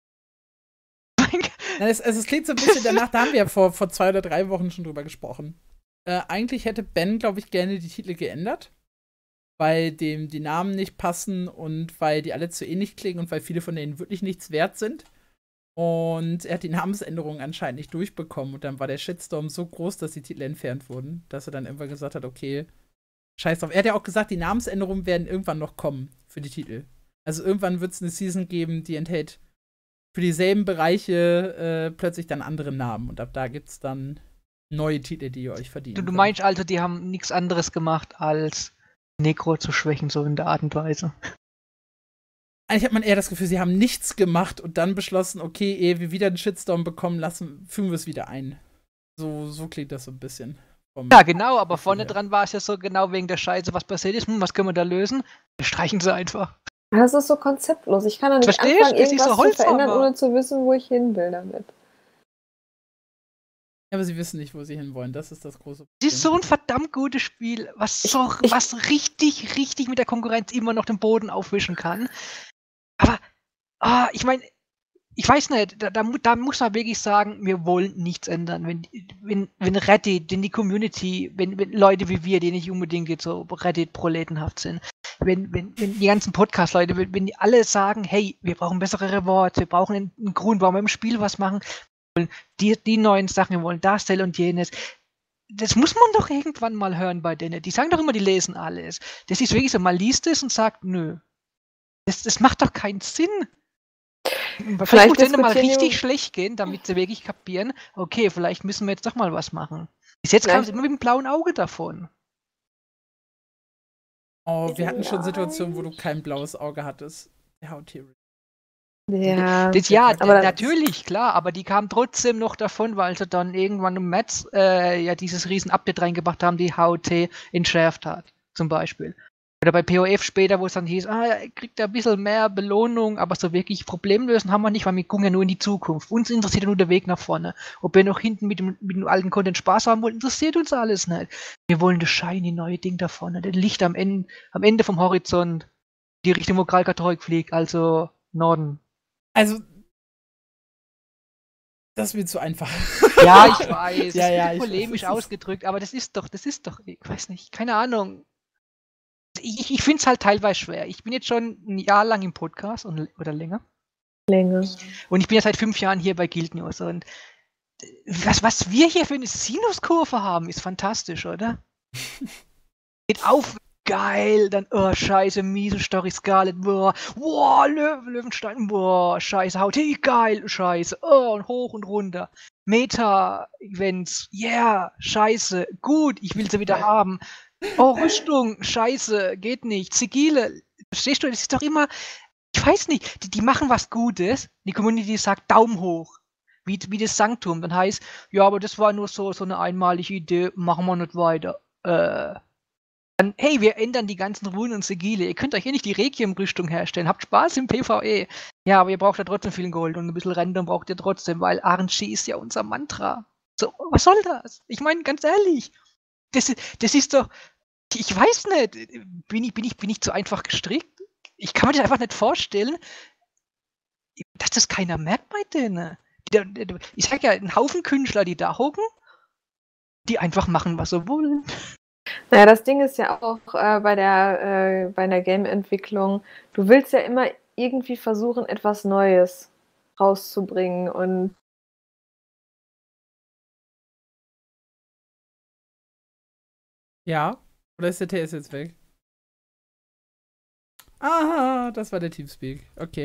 Also es klingt so ein bisschen danach, da haben wir ja vor, vor zwei oder drei Wochen schon drüber gesprochen. Äh, eigentlich hätte Ben, glaube ich, gerne die Titel geändert, weil dem die Namen nicht passen und weil die alle zu ähnlich klingen und weil viele von denen wirklich nichts wert sind. Und er hat die Namensänderungen anscheinend nicht durchbekommen und dann war der Shitstorm so groß, dass die Titel entfernt wurden, dass er dann irgendwann gesagt hat, okay, scheiß drauf. Er hat ja auch gesagt, die Namensänderungen werden irgendwann noch kommen für die Titel. Also irgendwann wird es eine Season geben, die enthält für dieselben Bereiche äh, plötzlich dann andere Namen. Und ab da gibt es dann neue Titel, die ihr euch verdient. Du, du meinst also, die haben nichts anderes gemacht, als Necro zu schwächen, so in der Art und Weise? Eigentlich hat man eher das Gefühl, sie haben nichts gemacht und dann beschlossen, okay, ehe wir wieder einen Shitstorm bekommen lassen, fügen wir es wieder ein. So, so klingt das so ein bisschen. Ja, genau, aber vorne dran war es ja so genau wegen der Scheiße, was passiert ist. Hm, was können wir da lösen? Wir streichen sie einfach. Das ist so konzeptlos. Ich kann da nicht Verstehst? anfangen, irgendwas so zu verändern, ohne zu wissen, wo ich hin will damit. Ja, aber sie wissen nicht, wo sie hinwollen. Das ist das große Problem. Das ist so ein verdammt gutes Spiel, was, so, ich, was richtig, richtig mit der Konkurrenz immer noch den Boden aufwischen kann. Aber, ah, ich meine, ich weiß nicht, da, da, da muss man wirklich sagen, wir wollen nichts ändern. Wenn, wenn, wenn Reddit, wenn die Community, wenn, wenn Leute wie wir, die nicht unbedingt jetzt so Reddit-proletenhaft sind, wenn, wenn, wenn die ganzen Podcast-Leute, wenn, wenn die alle sagen, hey, wir brauchen bessere Rewards, wir brauchen einen, einen Grund, warum wir im Spiel was machen, wir wollen die, die neuen Sachen, wir wollen das, das und jenes. Das muss man doch irgendwann mal hören bei denen. Die sagen doch immer, die lesen alles. Das ist wirklich so, man liest es und sagt, nö. Das, das macht doch keinen Sinn. Vielleicht, vielleicht muss es mal richtig schlecht gehen, damit sie wirklich kapieren, okay, vielleicht müssen wir jetzt doch mal was machen. Bis jetzt kam es immer mit dem blauen Auge davon. Oh, wir hatten schon Situationen, wo du kein blaues Auge hattest. Ja, ja, das, ja aber natürlich, klar, aber die kamen trotzdem noch davon, weil sie dann irgendwann im März äh, ja dieses riesen Update reingebracht haben, die H O T entschärft hat, zum Beispiel. Oder bei P O F später, wo es dann hieß, ah, er kriegt ja ein bisschen mehr Belohnung, aber so wirklich Problemlösen haben wir nicht, weil wir gucken ja nur in die Zukunft. Uns interessiert ja nur der Weg nach vorne. Ob wir noch hinten mit dem, mit dem alten Content Spaß haben wollen, interessiert uns alles nicht. Wir wollen das shiny neue Ding da vorne, das Licht am Ende, am Ende vom Horizont, die Richtung, wo Kralkatorek fliegt, also Norden. Also, das wird zu einfach. Ja, ich weiß, ja, das ja, ist polemisch ausgedrückt, aber das ist doch, das ist doch, ich weiß nicht, keine Ahnung. Ich, ich finde es halt teilweise schwer. Ich bin jetzt schon ein Jahr lang im Podcast und, oder länger. Länger. Und ich bin ja seit fünf Jahren hier bei Guild News. Und was, was wir hier für eine Sinuskurve haben, ist fantastisch, oder? Geht auf, geil, dann, oh, scheiße, miese Story Scarlet, boah, boah, Löw, Löwenstein, boah, scheiße, Haut, geil, scheiße, oh, und hoch und runter. Meta-Events, yeah, scheiße, gut, ich will sie wieder haben. Oh, Rüstung, scheiße, geht nicht. Sigile, verstehst du, das ist doch immer, ich weiß nicht, die, die machen was Gutes, die Community sagt Daumen hoch, wie, wie das Sanktum, dann heißt, ja, aber das war nur so, so eine einmalige Idee, machen wir nicht weiter. Äh, dann, hey, wir ändern die ganzen Runen und Sigile, ihr könnt euch hier nicht die Requiem-Rüstung herstellen, habt Spaß im PvE. Ja, aber ihr braucht ja trotzdem viel Gold und ein bisschen Random braucht ihr trotzdem, weil R N G ist ja unser Mantra. So, was soll das? Ich meine, ganz ehrlich, das, das ist doch, ich weiß nicht, bin ich, bin, ich, bin ich zu einfach gestrickt? Ich kann mir das einfach nicht vorstellen, dass das keiner merkt bei denen. Ich sag ja, ein Haufen Künstler, die da hocken, die einfach machen, was sie wollen. Naja, das Ding ist ja auch äh, bei der, äh, bei der Game-Entwicklung, du willst ja immer irgendwie versuchen, etwas Neues rauszubringen und ja. Oder ist der T S jetzt weg? Aha, das war der Teamspeak. Okay.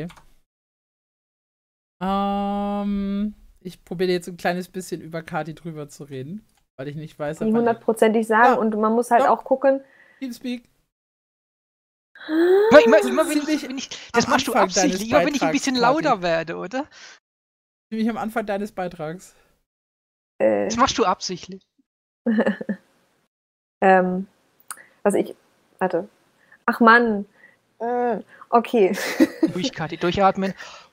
Ähm, ich probiere jetzt ein kleines bisschen über Kati drüber zu reden, weil ich nicht weiß, nicht hundertprozentig sagen. Ja. Und man muss halt ja. auch gucken. Teamspeak. Immer, immer, immer wenn ich, wenn ich, das machst du absichtlich, immer wenn ich ein bisschen lauter Kati. werde, oder? Ziemlich am Anfang deines Beitrags. Äh. Das machst du absichtlich. ähm. Also ich, warte, Ach Mann. Äh, okay. Ruhig, Kathi, durchatmen.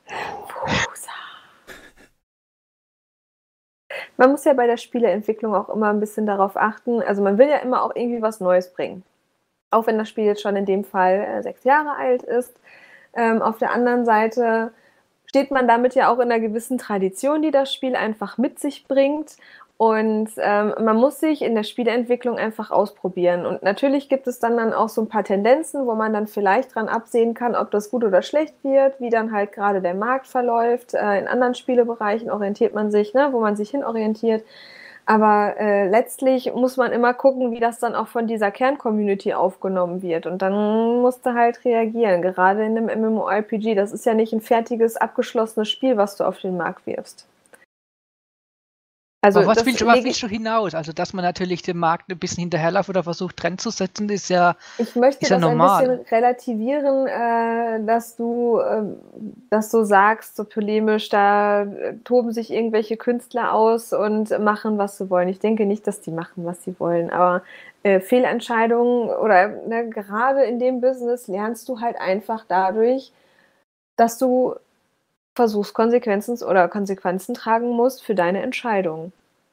Man muss ja bei der Spieleentwicklung auch immer ein bisschen darauf achten. Also man will ja immer auch irgendwie was Neues bringen. Auch wenn das Spiel jetzt schon in dem Fall äh, sechs Jahre alt ist. Ähm, auf der anderen Seite steht man damit ja auch in einer gewissen Tradition, die das Spiel einfach mit sich bringt. Und ähm, man muss sich in der Spieleentwicklung einfach ausprobieren. Und natürlich gibt es dann, dann auch so ein paar Tendenzen, wo man dann vielleicht dran absehen kann, ob das gut oder schlecht wird, wie dann halt gerade der Markt verläuft. Äh, in anderen Spielebereichen orientiert man sich, ne, wo man sich hinorientiert. Aber äh, letztlich muss man immer gucken, wie das dann auch von dieser Kern-Community aufgenommen wird. Und dann musst du halt reagieren. Gerade in einem MMORPG, das ist ja nicht ein fertiges, abgeschlossenes Spiel, was du auf den Markt wirfst. Also aber was willst, was willst du hinaus? Also, dass man natürlich dem Markt ein bisschen hinterherläuft oder versucht, Trend zu setzen, ist ja Ich möchte ist das ja normal. ein bisschen relativieren, äh, dass du äh, dass du sagst, so polemisch, da äh, toben sich irgendwelche Künstler aus und machen, was sie wollen. Ich denke nicht, dass die machen, was sie wollen, aber äh, Fehlentscheidungen oder ne, gerade in dem Business lernst du halt einfach dadurch, dass du versuchst, Konsequenzen oder Konsequenzen tragen musst für deine Entscheidung.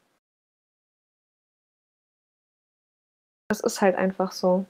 Das ist halt einfach so.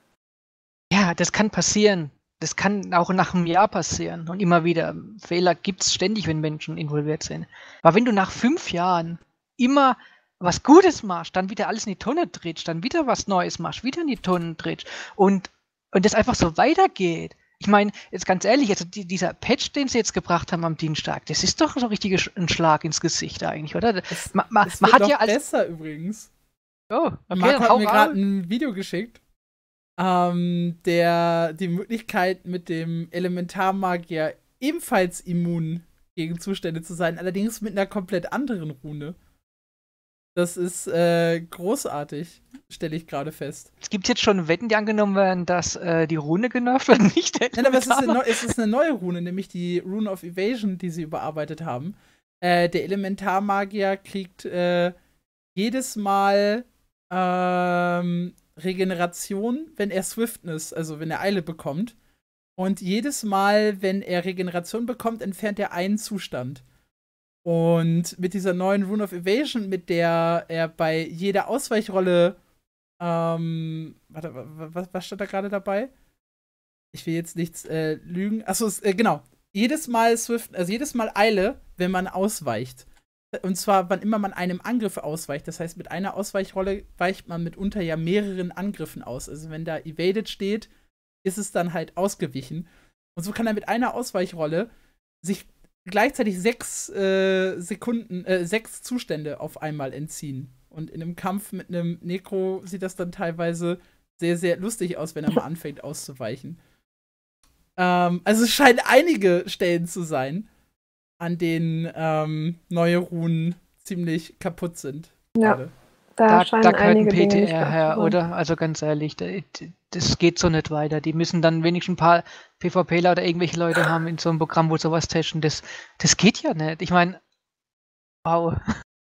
Ja, das kann passieren. Das kann auch nach einem Jahr passieren. Und immer wieder. Fehler gibt es ständig, wenn Menschen involviert sind. Aber wenn du nach fünf Jahren immer was Gutes machst, dann wieder alles in die Tonne trittst, dann wieder was Neues machst, wieder in die Tonne trittst und, und das einfach so weitergeht. Ich meine, jetzt ganz ehrlich, also die, dieser Patch, den sie jetzt gebracht haben am Dienstag, das ist doch so richtig ein Schlag ins Gesicht eigentlich, oder? Es, man man, es man wird hat doch ja als besser übrigens. Oh, okay, Marco hat hau mir raus. gerade ein Video geschickt, ähm, der die Möglichkeit mit dem Elementarmagier ebenfalls immun gegen Zustände zu sein, allerdings mit einer komplett anderen Rune. Das ist äh, großartig, stelle ich gerade fest. Es gibt jetzt schon Wetten, die angenommen werden, dass äh, die Rune genervt wird, nicht der Nein, aber es ist, eine neu, es ist eine neue Rune, nämlich die Rune of Evasion, die sie überarbeitet haben. Äh, der Elementarmagier kriegt äh, jedes Mal ähm, Regeneration, wenn er Swiftness, also wenn er Eile bekommt. Und jedes Mal, wenn er Regeneration bekommt, entfernt er einen Zustand. Und mit dieser neuen Rune of Evasion, mit der er bei jeder Ausweichrolle ähm, warte, was, was stand da gerade dabei? Ich will jetzt nichts äh, lügen. Achso, äh, genau. Jedes Mal Swift, also jedes Mal Eile, wenn man ausweicht. Und zwar, wann immer man einem Angriff ausweicht. Das heißt, mit einer Ausweichrolle weicht man mitunter ja mehreren Angriffen aus. Also wenn da Evaded steht, ist es dann halt ausgewichen. Und so kann er mit einer Ausweichrolle sich gleichzeitig sechs äh, Sekunden, äh, sechs Zustände auf einmal entziehen. Und in einem Kampf mit einem Necro sieht das dann teilweise sehr, sehr lustig aus, wenn er mal anfängt auszuweichen. Ähm, also es scheinen einige Stellen zu sein, an denen ähm, neue Runen ziemlich kaputt sind. Ja, gerade. da, Da, scheinen da gehört ein einige P Dinge T nicht R her, beachtet zu sein. oder? Also ganz ehrlich, da, das geht so nicht weiter. Die müssen dann wenigstens ein paar PvPler oder irgendwelche Leute haben in so einem Programm, wo sowas testen. Das, das geht ja nicht. Ich meine, wow.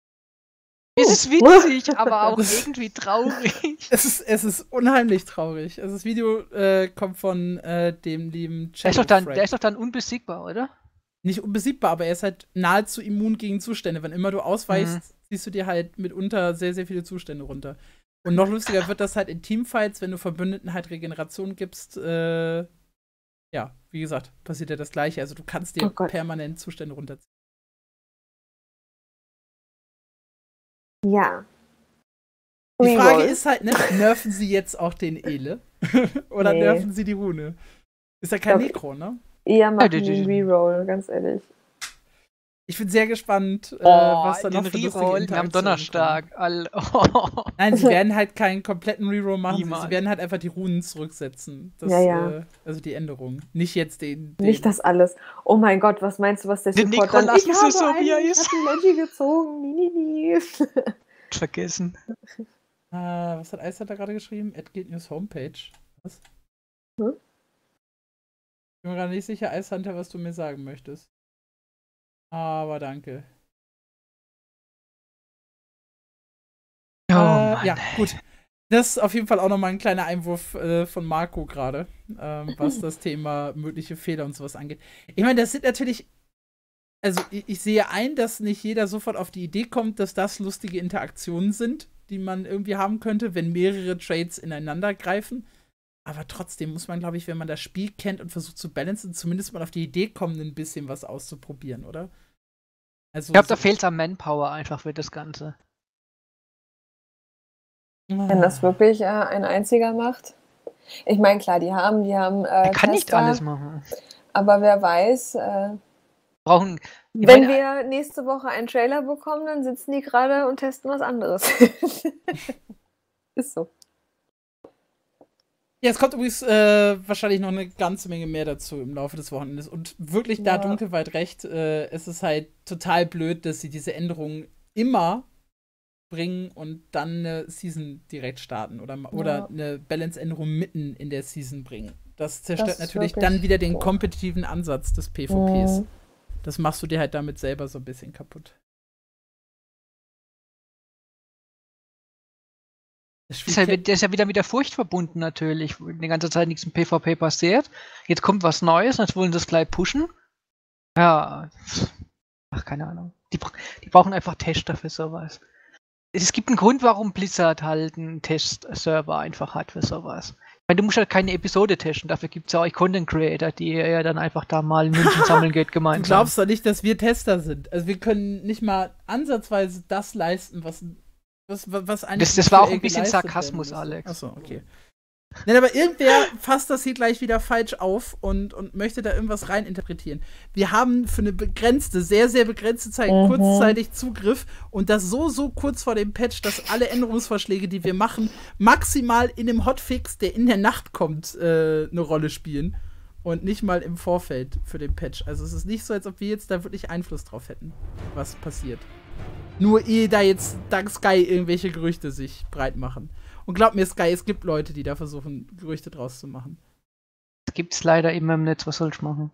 Es ist witzig, aber auch irgendwie traurig. Es ist, es ist unheimlich traurig. Also das Video äh, kommt von äh, dem lieben Der ist, doch dann, Frag. der ist doch dann unbesiegbar, oder? Nicht unbesiegbar, aber er ist halt nahezu immun gegen Zustände. Wann immer du ausweichst, Mhm. ziehst du dir halt mitunter sehr, sehr viele Zustände runter. Und noch lustiger wird das halt in Teamfights, wenn du Verbündeten halt Regeneration gibst. Äh, ja, wie gesagt, passiert ja das Gleiche. Also du kannst dir Oh Gott. permanent Zustände runterziehen. Ja. Die Frage Reroll. ist halt, ne, nerven sie jetzt auch den Ele? Oder Nee. nerven sie die Rune? Ist ja kein Okay. Necro, ne? Eher machen die- die einen Reroll, ganz ehrlich. Ich bin sehr gespannt, äh, Oh, was da den noch für lustige Reroll am Interaktionen Donnerstag. All, oh. Nein, sie werden halt keinen kompletten Reroll machen, Niemals. sie werden halt einfach die Runen zurücksetzen. Das, Ja, ja. Äh, also die Änderung. Nicht jetzt den. den Nicht das alles. Oh mein Gott, was meinst du, was der Den Support Necro dann? lassen Ich sie habe so, wie er einen, ich ist. hab einen Leggy gezogen. Nie, nie, nie. Vergessen. Äh, was hat Eis da gerade geschrieben? At Guild News Homepage. Was? Hm? Ich bin mir gerade nicht sicher, Eishunter, was du mir sagen möchtest. Aber danke. Oh, äh, Mann, ja, ey. gut. Das ist auf jeden Fall auch nochmal ein kleiner Einwurf äh, von Marco gerade, ähm, was das Thema mögliche Fehler und sowas angeht. Ich meine, das sind natürlich, also ich, ich sehe ein, dass nicht jeder sofort auf die Idee kommt, dass das lustige Interaktionen sind, die man irgendwie haben könnte, wenn mehrere Trades ineinander greifen. Aber trotzdem muss man, glaube ich, wenn man das Spiel kennt und versucht zu balancen, zumindest mal auf die Idee kommen, ein bisschen was auszuprobieren, oder? Also, ich glaube, so da fehlt es an Manpower einfach für das Ganze. Wenn das wirklich äh, ein einziger macht. Ich meine, klar, die haben, die haben. Äh, er kann Tester, nicht alles machen. Aber wer weiß, äh, brauchen. Wenn meine, wir nächste Woche einen Trailer bekommen, dann sitzen die gerade und testen was anderes. Ist so. Ja, es kommt übrigens äh, wahrscheinlich noch eine ganze Menge mehr dazu im Laufe des Wochenendes. Und wirklich, da Ja. Dunkelweit recht, äh, es ist halt total blöd, dass sie diese Änderungen immer bringen und dann eine Season direkt starten oder, oder Ja. eine Balance-Änderung mitten in der Season bringen. Das zerstört Das ist natürlich wirklich dann wieder den doof. kompetitiven Ansatz des PvPs. Mhm. Das machst du dir halt damit selber so ein bisschen kaputt. Das Das Spiel ist, ja, kennt- das ist ja wieder mit der Furcht verbunden natürlich, wo die ganze Zeit nichts im PvP passiert. Jetzt kommt was Neues, jetzt wollen sie das gleich pushen. Ja, ach, keine Ahnung. Die, bra- die brauchen einfach Tester für sowas. Es gibt einen Grund, warum Blizzard halt einen Test-Server einfach hat für sowas. Ich meine, du musst halt keine Episode testen, dafür gibt es ja auch Content Creator, die ja dann einfach da mal Münzen sammeln geht Du gemeinsam. glaubst doch nicht, dass wir Tester sind. Also wir können nicht mal ansatzweise das leisten, was, was, was eigentlich. Das- das war auch ein aktuell bisschen geleistet Sarkasmus, werden müsste. Alex. Achso, okay. Nein, aber irgendwer fasst das hier gleich wieder falsch auf und, und möchte da irgendwas reininterpretieren. Wir haben für eine begrenzte, sehr, sehr begrenzte Zeit Mhm. kurzzeitig Zugriff und das so, so kurz vor dem Patch, dass alle Änderungsvorschläge, die wir machen, maximal in dem Hotfix, der in der Nacht kommt, äh, eine Rolle spielen und nicht mal im Vorfeld für den Patch. Also es ist nicht so, als ob wir jetzt da wirklich Einfluss drauf hätten, was passiert. Nur ehe da jetzt dank Sky irgendwelche Gerüchte sich breit machen. Und glaub mir, Sky, es gibt Leute, die da versuchen, Gerüchte draus zu machen. Das gibt's leider immer im Netz, was soll ich machen?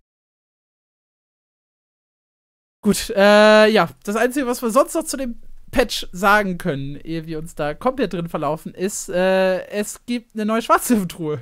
Gut, äh, ja, das Einzige, was wir sonst noch zu dem Patch sagen können, ehe wir uns da komplett drin verlaufen, ist, äh, es gibt eine neue Schwarzhilfentruhe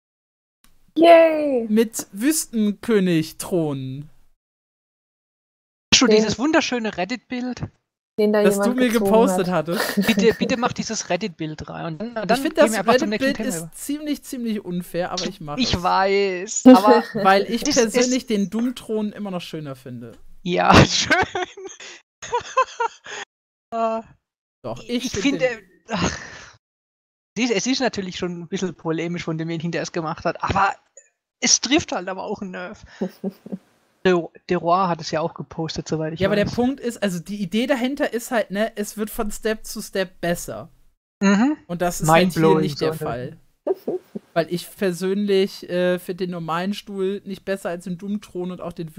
Yay! mit Wüstenkönig-Thronen, Hast du Den- dieses wunderschöne Reddit-Bild? Den da das du jemand mir gezogen gepostet hat. hattest. Bitte, bitte mach dieses Reddit-Bild rein. Und dann, dann Ich finde, gehen das wir einfach zum nächsten Reddit-Bild Thema. ist ziemlich, ziemlich unfair, aber ich mache Ich es. weiß, aber Weil ich Das persönlich ist- den Doom-Thron immer noch schöner finde. ja, schön. Äh, Doch, ich ich, finde, den- ach, es ist- es ist natürlich schon ein bisschen polemisch von dem Mädchen, der es gemacht hat, aber es trifft halt aber auch einen Nerv. De, De Roy hat es ja auch gepostet, soweit ich Ja, aber der weiß. Punkt ist, also die Idee dahinter ist halt, ne, es wird von Step zu Step besser. Mhm. Und das ist halt hier Mindblowing, nicht der so, ne? Fall. Weil ich persönlich äh, finde den normalen Stuhl nicht besser als den Doom-Thron und auch den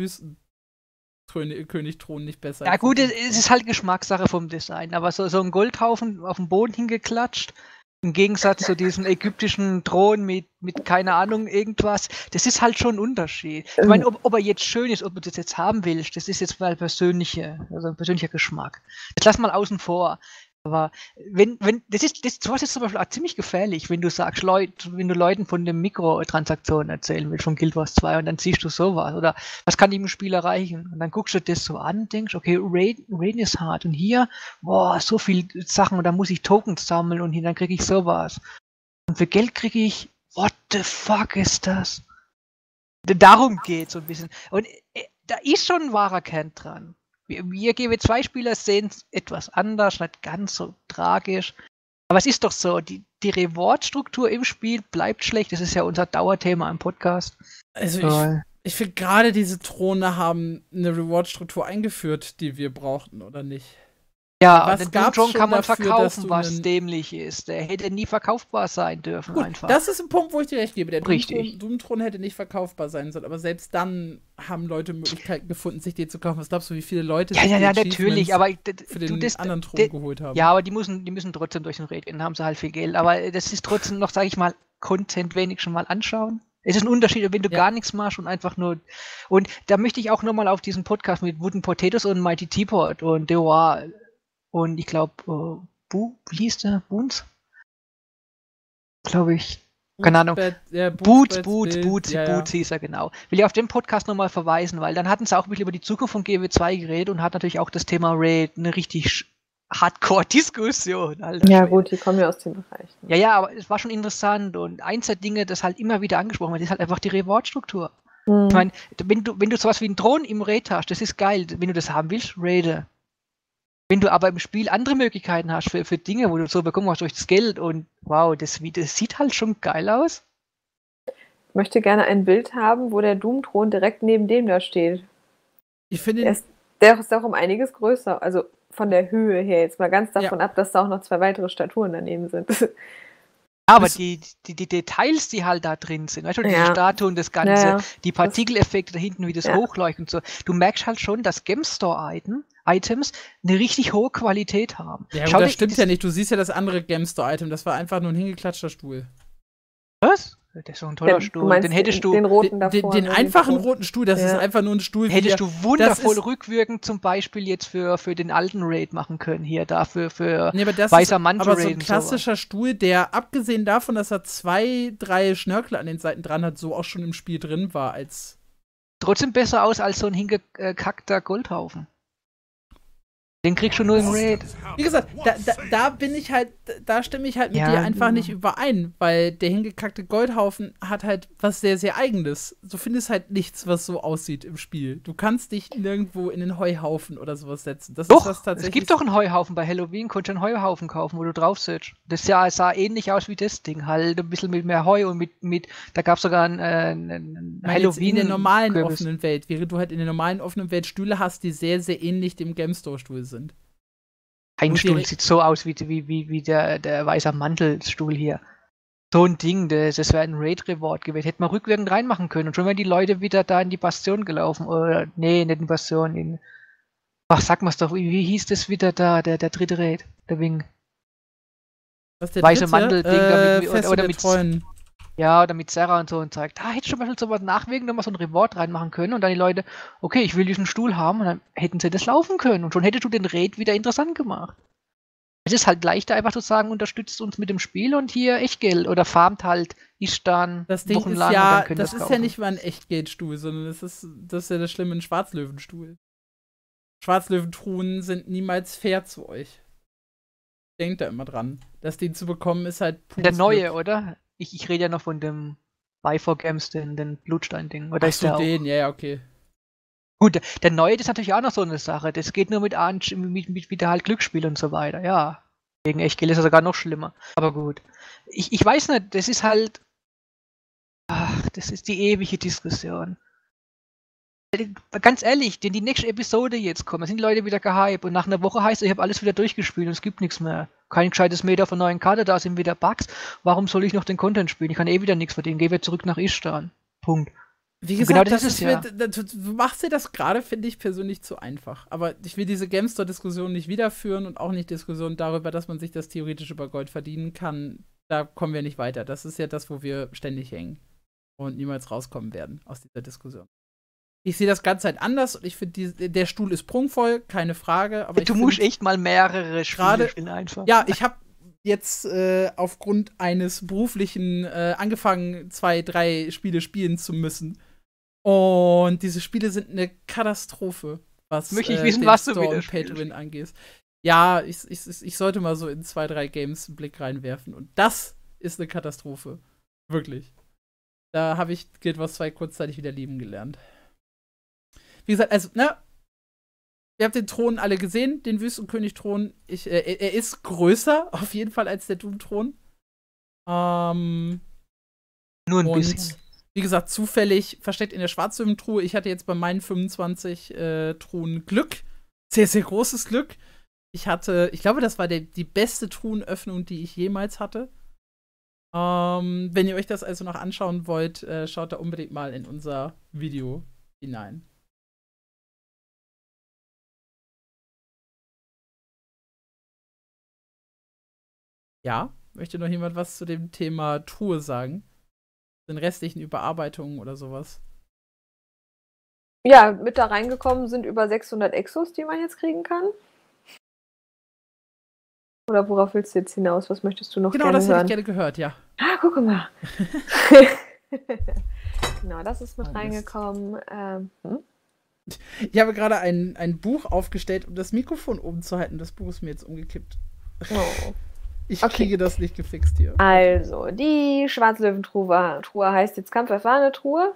Wüstenkönig-Thron nicht besser. Ja als gut, den es, es ist halt Geschmackssache vom Design, aber so, so ein Goldhaufen auf dem Boden hingeklatscht, im Gegensatz zu diesem ägyptischen Thron mit, mit keine Ahnung, irgendwas, das ist halt schon ein Unterschied. Ich meine, ob, ob er jetzt schön ist, ob du das jetzt haben willst, das ist jetzt mal persönliche, also ein persönlicher Geschmack. Das lass mal außen vor. Aber wenn, wenn, das ist, das, sowas ist zum Beispiel auch ziemlich gefährlich, wenn du sagst, Leute, wenn du Leuten von den Mikrotransaktionen erzählen willst, von Guild Wars zwei, und dann siehst du sowas, oder was kann ich im Spiel erreichen? Und dann guckst du das so an und denkst, okay, Raid, Raid ist hart, und hier, boah, so viel Sachen, und dann muss ich Tokens sammeln, und hier, dann kriege ich sowas. Und für Geld kriege ich, what the fuck ist das? D- Darum geht's so ein bisschen. Und äh, da ist schon ein wahrer Kern dran. Wir, wir G W zwei Spieler sehen es etwas anders, nicht ganz so tragisch. Aber es ist doch so, die, die Reward-Struktur im Spiel bleibt schlecht. Das ist ja unser Dauerthema im Podcast. Also ich, Äh, ich finde gerade diese Throne haben eine Reward-Struktur eingeführt, die wir brauchten, oder nicht? ja, was und den gab's Doom-Tron schon kann man dafür, dass verkaufen, du was nen- dämlich ist. Der hätte nie verkaufbar sein dürfen Gut, einfach. das ist ein Punkt, wo ich dir recht gebe. Der Richtig. Doom-Thron Doom-Thron hätte nicht verkaufbar sein sollen, aber selbst dann haben Leute Möglichkeiten gefunden, sich den zu kaufen. Was glaubst du, wie viele Leute ja, sich ja, die ja, Achievements natürlich, aber d- d- für du, den das, anderen Thron d- geholt haben? ja, aber die müssen, die müssen trotzdem durch den Raid gehen, dann haben sie halt viel Geld. Aber das ist trotzdem noch, sage ich mal, Content wenigstens mal anschauen. Es ist ein Unterschied, wenn du Ja. gar nichts machst und einfach nur. Und da möchte ich auch nochmal auf diesen Podcast mit Wooden Potatoes und Mighty Teapot und Deoir und ich glaube, uh, Bu, wie hieß der? Boons? glaube ich. Keine Ahnung. Ja, Boots, Boots, Boots, ja, Boots ja. hieß er, genau. Will ich auf den Podcast nochmal verweisen, weil dann hatten sie auch ein bisschen über die Zukunft von G W zwei geredet und hat natürlich auch das Thema Raid eine richtig Hardcore-Diskussion. Alter, ja, gut, die kommen ja aus dem Bereich. Ne? Ja, ja, aber es war schon interessant und eins der Dinge, das halt immer wieder angesprochen wird, ist halt einfach die Reward-Struktur. Hm. Ich meine, wenn du, wenn du sowas wie einen Drohnen im Raid hast, das ist geil. Wenn du das haben willst, raide. Wenn du aber im Spiel andere Möglichkeiten hast für, für Dinge, wo du so bekommen hast durch das Geld und wow, das, das sieht halt schon geil aus. Ich möchte gerne ein Bild haben, wo der Doom-Thron direkt neben dem da steht. Ich finde, der ist, der ist auch um einiges größer, also von der Höhe her, jetzt mal ganz davon ja. ab, dass da auch noch zwei weitere Statuen daneben sind. Aber die, die, die Details, die halt da drin sind, weißt du, die ja. Statuen, das Ganze, ja, ja. die Partikeleffekte da hinten, wie das ja. hochleuchtet und so, du merkst halt schon, dass GameStore-Items Items eine richtig hohe Qualität haben. Ja, gut, das stimmt ja nicht. Du siehst ja das andere GameStore-Item, das war einfach nur ein hingeklatschter Stuhl. Was? Das ist doch ein toller den, Stuhl. Den hättest du. Den, roten davor, den, den einfachen den roten Stuhl, das ja. ist einfach nur ein Stuhl. Hättest du wundervoll rückwirkend zum Beispiel jetzt für, für den alten Raid machen können, hier dafür für nee, aber das weißer ist Mantel. Aber so ein klassischer so. Stuhl, der abgesehen davon, dass er zwei, drei Schnörkel an den Seiten dran hat, so auch schon im Spiel drin war als. Trotzdem besser aus als so ein hingekackter Goldhaufen. Den kriegst du nur im Raid. Wie gesagt, da, da, da bin ich halt, da stimme ich halt mit ja, dir einfach nicht überein, weil der hingekackte Goldhaufen hat halt was sehr, sehr Eigenes. Du findest halt nichts, was so aussieht im Spiel. Du kannst dich nirgendwo in den Heuhaufen oder sowas setzen. Das doch, ist was tatsächlich. Es gibt doch einen Heuhaufen bei Halloween, konntest du einen Heuhaufen kaufen, wo du drauf sitzt. Das ja, sah ähnlich aus wie das Ding, halt ein bisschen mit mehr Heu und mit, mit da gab es sogar einen, äh, einen Halloween. In der normalen Kürbis. offenen Welt, während du halt in der normalen offenen Welt Stühle hast, die sehr, sehr ähnlich dem Game-Store-Stuhl sind. Ein Stuhl sieht so aus wie, wie, wie, wie der, der weiße Mantelstuhl hier. So ein Ding, das, das wäre ein Raid-Reward gewesen. Hätte man rückwirkend reinmachen können. Und schon wären die Leute wieder da in die Bastion gelaufen. Oder, nee, nicht in die Bastion. In, ach, sag mal's doch, wie, wie hieß das wieder da, der, der dritte Raid? Der Wing. Was, der weiße dritte? Mantel-Ding. Äh, oder, oder mit Treuen. Ja, oder mit Sarah und so und sagt, da ah, hätte ich schon mal so was nachwirkend nochmal so ein Reward reinmachen können und dann die Leute, okay, ich will diesen Stuhl haben und dann hätten sie das laufen können und schon hättest du den Raid wieder interessant gemacht. Es ist halt leichter einfach zu sagen, unterstützt uns mit dem Spiel und hier Echtgeld oder farmt halt Istan das Ding wochenlang ist ja, und dann können das, das ist kaufen. ja nicht mal ein Echtgeldstuhl, sondern das ist, das ist ja das Schlimme, ein Schwarzlöwenstuhl. Schwarzlöwentruhen sind niemals fair zu euch. Denkt da immer dran. Das Ding zu bekommen ist halt der neue, Glück. Oder? Ich, ich rede ja noch von dem Buy for Games, den, den Blutstein-Ding. Oder Ach ist so, der den, auch? ja, ja, okay. Gut, der, der neue ist natürlich auch noch so eine Sache. Das geht nur mit, mit, mit wieder halt Glücksspiel und so weiter, ja. Gegen Echtgeld ist er sogar noch schlimmer. Aber gut. Ich, ich weiß nicht, das ist halt. Ach, das ist die ewige Diskussion. Ganz ehrlich, denn die nächste Episode jetzt kommt, da sind die Leute wieder gehypt und nach einer Woche heißt es, ich habe alles wieder durchgespielt und es gibt nichts mehr. Kein gescheites Meter von neuen Karte, da sind wieder Bugs. Warum soll ich noch den Content spielen? Ich kann eh wieder nichts verdienen. Geh wieder zurück nach Istan. Punkt. Wie gesagt, genau das, das ist ja. Du, du machst dir das gerade, finde ich persönlich zu einfach. Aber ich will diese GameStore-Diskussion nicht wiederführen und auch nicht Diskussion darüber, dass man sich das theoretisch über Gold verdienen kann. Da kommen wir nicht weiter. Das ist ja das, wo wir ständig hängen und niemals rauskommen werden aus dieser Diskussion. Ich sehe das Ganze halt anders und ich finde, der Stuhl ist prunkvoll, keine Frage. Aber du ich musst echt mal mehrere Spiele spielen einfach. Ja, ich habe jetzt äh, aufgrund eines beruflichen äh, angefangen, zwei, drei Spiele spielen zu müssen. Und diese Spiele sind eine Katastrophe, was Möchte ich äh, wissen, den was du Store wieder und Pay-to-Win angeht. Ja, ich, ich, ich sollte mal so in zwei, drei Games einen Blick reinwerfen. Und das ist eine Katastrophe. Wirklich. Da habe ich Guild Wars zwei kurzzeitig wieder lieben gelernt. Wie gesagt, also, ne? Ihr habt den Thron alle gesehen, den Wüstenkönig-Thron. Ich, äh, er ist größer, auf jeden Fall, als der Doom-Thron. Ähm. Nur ein und, bisschen. Wie gesagt, zufällig versteckt in der Schwarzlöwen-Truhe. Ich hatte jetzt bei meinen fünfundzwanzig äh, Truhen Glück. Sehr, sehr großes Glück. Ich hatte, ich glaube, das war der, die beste Truhenöffnung, die ich jemals hatte. Ähm, wenn ihr euch das also noch anschauen wollt, äh, schaut da unbedingt mal in unser Video hinein. Ja, möchte noch jemand was zu dem Thema Truhe sagen? Den restlichen Überarbeitungen oder sowas? Ja, mit da reingekommen sind über sechshundert Exos, die man jetzt kriegen kann. Oder worauf willst du jetzt hinaus? Was möchtest du noch genau, gerne hören? Genau, das hätte ich gerne gehört, ja. guck mal. Genau, das ist mit oh, reingekommen. Ähm, hm? Ich habe gerade ein, ein Buch aufgestellt, um das Mikrofon oben zu halten. Das Buch ist mir jetzt umgekippt. Oh. Ich okay. kriege das nicht gefixt hier. Also, die Schwarzlöwentruhe Truhe heißt jetzt kampferfahrene Truhe.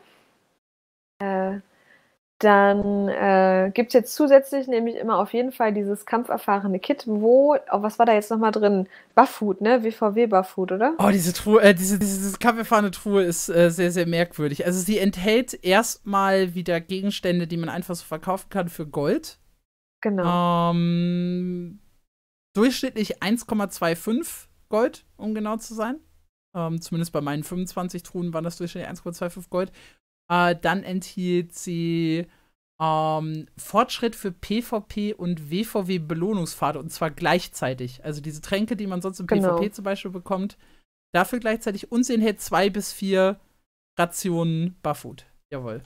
Äh, dann äh, gibt es jetzt zusätzlich nämlich immer auf jeden Fall dieses kampferfahrene Kit, wo, oh, was war da jetzt nochmal drin? Buffood, ne? W V W Buffood, oder? Oh, diese Truhe, äh, diese, diese, diese kampferfahrene Truhe ist äh, sehr, sehr merkwürdig. Also sie enthält erstmal wieder Gegenstände, die man einfach so verkaufen kann für Gold. Genau. Ähm, durchschnittlich eins Komma fünfundzwanzig Gold, um genau zu sein. Ähm, zumindest bei meinen fünfundzwanzig Truhen waren das durchschnittlich eins Komma fünfundzwanzig Gold. Äh, dann enthielt sie ähm, Fortschritt für PvP und W V W-Belohnungspfade, und zwar gleichzeitig. Also diese Tränke, die man sonst im genau. PvP zum Beispiel bekommt, dafür gleichzeitig. Und sie enthält zwei bis vier Rationen Buffood. Jawohl.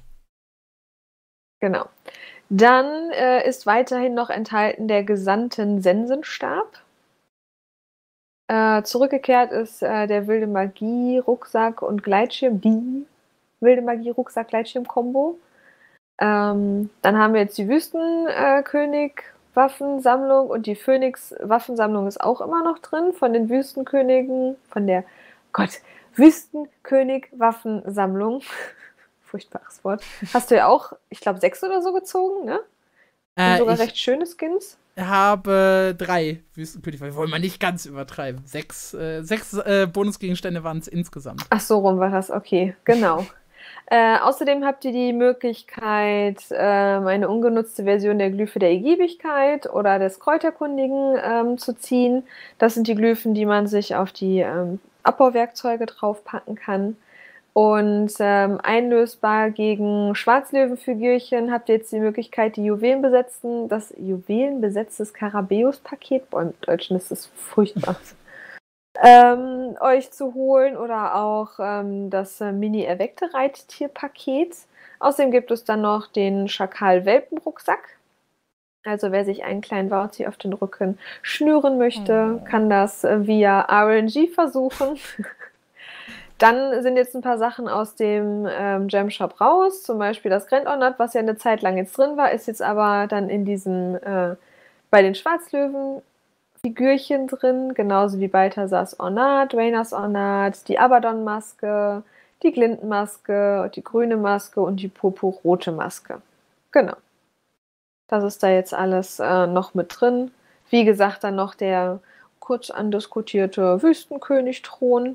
Genau. Dann äh, ist weiterhin noch enthalten der gesandten Sensenstab. Äh, zurückgekehrt ist äh, der wilde Magie, Rucksack und Gleitschirm, die wilde Magie, Rucksack, Gleitschirm-Kombo. Ähm, dann haben wir jetzt die Wüstenkönig-Waffensammlung und die Phönix-Waffensammlung ist auch immer noch drin von den Wüstenkönigen, von der, Gott, Wüstenkönig-Waffensammlung. Furchtbares Wort. Hast du ja auch, ich glaube, sechs oder so gezogen, ne? Äh, sogar recht schöne Skins. Ich habe drei Wüstenkönig, wollen wir nicht ganz übertreiben. Sechs, äh, sechs äh, Bonusgegenstände waren es insgesamt. Ach, so rum war das, okay, genau. äh, außerdem habt ihr die Möglichkeit, ähm, eine ungenutzte Version der Glyphe der Ergiebigkeit oder des Kräuterkundigen ähm, zu ziehen. Das sind die Glyphen, die man sich auf die ähm, Abbauwerkzeuge draufpacken kann. Und ähm, einlösbar gegen Schwarzlöwenfigürchen habt ihr jetzt die Möglichkeit, die Juwelenbesetzten, das Juwelenbesetzte Skarabäus-Paket, boah, im Deutschen ist das furchtbar, ähm, euch zu holen, oder auch ähm, das äh, mini-erweckte Reittierpaket. Außerdem gibt es dann noch den Schakal-Welpenrucksack. Also wer sich einen kleinen Wauzi auf den Rücken schnüren möchte, oh. kann das äh, via R N G versuchen. Dann sind jetzt ein paar Sachen aus dem ähm, Gem Shop raus, zum Beispiel das Grand Ornat, was ja eine Zeit lang jetzt drin war, ist jetzt aber dann in diesem, äh, bei den Schwarzlöwen-Figürchen drin, genauso wie Balthasars Ornat, Raynars Ornat, die Abaddon-Maske, die Glindenmaske, die grüne Maske und die purpurrote Maske. Genau. Das ist da jetzt alles äh, noch mit drin. Wie gesagt, dann noch der kurz andiskutierte Wüstenkönig-Thron.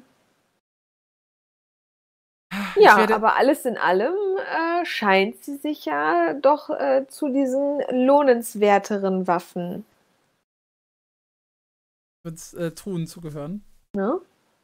Ja, aber alles in allem äh, scheint sie sich ja doch äh, zu diesen lohnenswerteren Waffen äh, Truhen zugehören. Ja?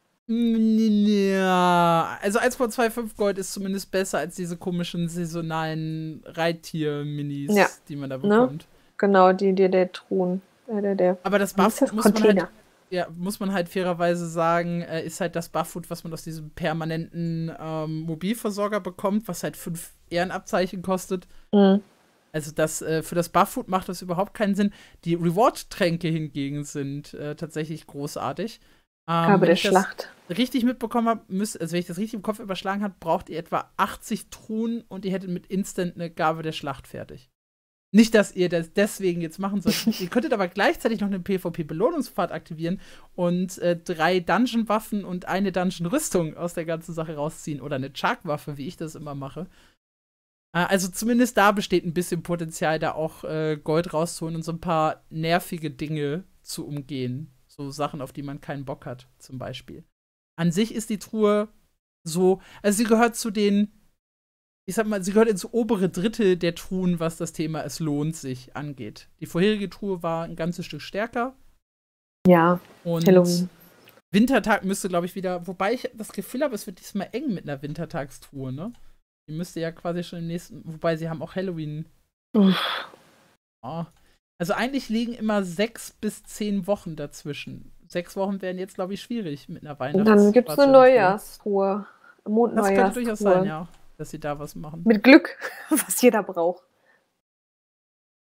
Ja, also eins Komma fünfundzwanzig Gold ist zumindest besser als diese komischen saisonalen Reittier-Minis, ja. die man da bekommt. Ne? Genau, die, die der Truhen. Äh, der, der aber das Buffood muss man halt Ja, muss man halt fairerweise sagen, äh, ist halt das Buffood, was man aus diesem permanenten ähm, Mobilversorger bekommt, was halt fünf Ehrenabzeichen kostet. Mhm. Also das, äh, für das Buffood macht das überhaupt keinen Sinn. Die Reward-Tränke hingegen sind äh, tatsächlich großartig. Ähm, Gabe der ich Schlacht. Das richtig mitbekommen habe, also wenn ich das richtig im Kopf überschlagen habe, braucht ihr etwa achtzig Truhen und ihr hättet mit Instant eine Gabe der Schlacht fertig. Nicht, dass ihr das deswegen jetzt machen sollt. Ihr könntet aber gleichzeitig noch einen PvP-Belohnungspfad aktivieren und äh, drei Dungeon-Waffen und eine Dungeon-Rüstung aus der ganzen Sache rausziehen. Oder eine Chak-Waffe, wie ich das immer mache. Äh, also zumindest da besteht ein bisschen Potenzial, da auch äh, Gold rauszuholen und so ein paar nervige Dinge zu umgehen. So Sachen, auf die man keinen Bock hat, zum Beispiel. An sich ist die Truhe so, also sie gehört zu den Ich sag mal, sie gehört ins obere Drittel der Truhen, was das Thema es lohnt sich angeht. Die vorherige Truhe war ein ganzes Stück stärker. Ja, und Halloween. Wintertag müsste, glaube ich, wieder, wobei ich das Gefühl habe, es wird diesmal eng mit einer Wintertagstruhe, ne? Die müsste ja quasi schon im nächsten, wobei sie haben auch Halloween. Uff. Oh. Also eigentlich liegen immer sechs bis zehn Wochen dazwischen. Sechs Wochen wären jetzt, glaube ich, schwierig mit einer Weihnachts- Und dann gibt es eine Neujahrstruhe. Mondneujahrstruhe. Das könnte durchaus sein, ja. Dass sie da was machen. Mit Glück, was jeder braucht.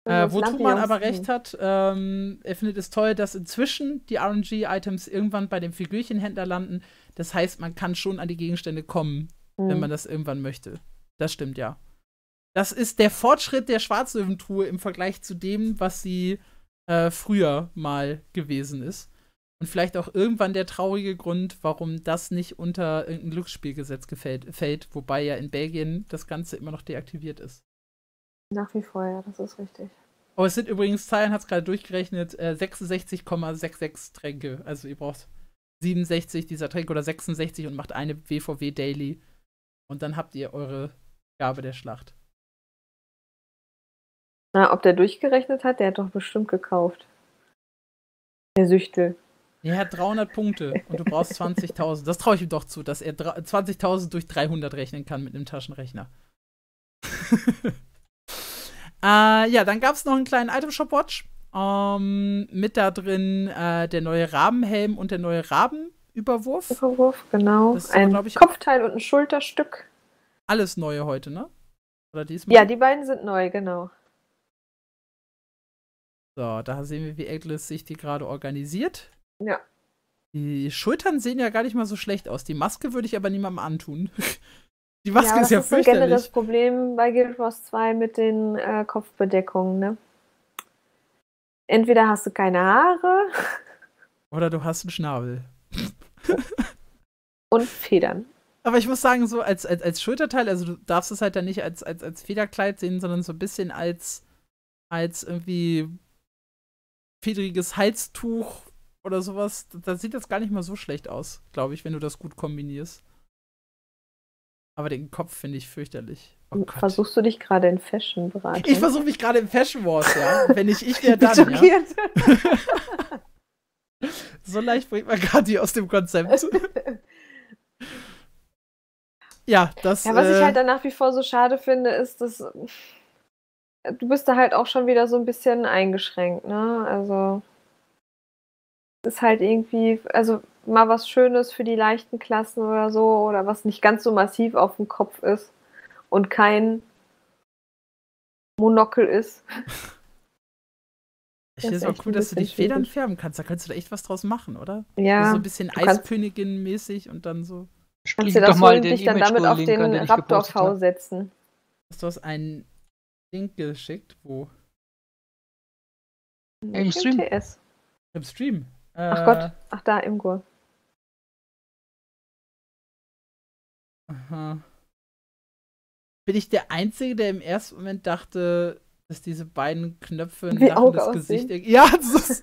Äh, wo Truman aber recht hat, ähm, er findet es toll, dass inzwischen die R N G-Items irgendwann bei dem Figürchenhändler landen. Das heißt, man kann schon an die Gegenstände kommen, mhm. wenn man das irgendwann möchte. Das stimmt, ja. Das ist der Fortschritt der Schwarzlöwentruhe im Vergleich zu dem, was sie äh, früher mal gewesen ist. Und vielleicht auch irgendwann der traurige Grund, warum das nicht unter irgendein Glücksspielgesetz gefällt, fällt, wobei ja in Belgien das Ganze immer noch deaktiviert ist. Nach wie vor, ja, das ist richtig. Oh, es sind übrigens, Zahlen hat es gerade durchgerechnet, äh, sechsundsechzig Komma sechsundsechzig Tränke. Also ihr braucht siebenundsechzig dieser Tränke oder sechsundsechzig und macht eine W V W Daily. Und dann habt ihr eure Gabe der Schlacht. Na, ob der durchgerechnet hat, der hat doch bestimmt gekauft. Der Süchtel. Er hat dreihundert Punkte und du brauchst zwanzigtausend. Das traue ich ihm doch zu, dass er zwanzigtausend durch dreihundert rechnen kann mit einem Taschenrechner. äh, ja, dann gab es noch einen kleinen Item-Shop-Watch. Ähm, mit da drin äh, der neue Rabenhelm und der neue Rabenüberwurf. Überwurf, genau. Das ist ein aber, ich, Kopfteil und ein Schulterstück. Alles neue heute, ne? Oder diesmal? Ja, die beiden sind neu, genau. So, da sehen wir, wie Eglis sich die gerade organisiert. Ja. Die Schultern sehen ja gar nicht mal so schlecht aus. Die Maske würde ich aber niemandem antun. Die Maske ja, ist ja fürchterlich. Das ist ein generelles Problem bei Guild Wars zwei mit den äh, Kopfbedeckungen, ne? Entweder hast du keine Haare. Oder du hast einen Schnabel. Und Federn. Aber ich muss sagen, so als, als, als Schulterteil, also du darfst es halt dann nicht als, als, als Federkleid sehen, sondern so ein bisschen als, als irgendwie fedriges Halstuch oder sowas. Da sieht das gar nicht mal so schlecht aus, glaube ich, wenn du das gut kombinierst. Aber den Kopf finde ich fürchterlich. Oh Gott. Versuchst du dich gerade in Fashion-Bereich? Ich versuche mich gerade im Fashion Wars, ja. Wenn ich ich wäre, dann, ja. So leicht bringt man gerade die aus dem Konzept. Ja, das. Ja, was äh, ich halt dann nach wie vor so schade finde, ist, dass du bist da halt auch schon wieder so ein bisschen eingeschränkt, ne? Also ist halt irgendwie, also mal was Schönes für die leichten Klassen oder so, oder was nicht ganz so massiv auf dem Kopf ist und kein Monokel ist. Ich finde es auch cool, dass du die Federn färben kannst. Da kannst du da echt was draus machen, oder? Ja. Also so ein bisschen Eiskönigin-mäßig und dann so. Kannst du das holen und dich dann damit auf den Raptor-V setzen. Hast du aus einen Link geschickt? Wo? Im Stream. Im Stream. Äh, Ach Gott, ach da, im Gur. Aha. Bin ich der Einzige, der im ersten Moment dachte, dass diese beiden Knöpfe ein lachendes Gesicht... Ja, das ist...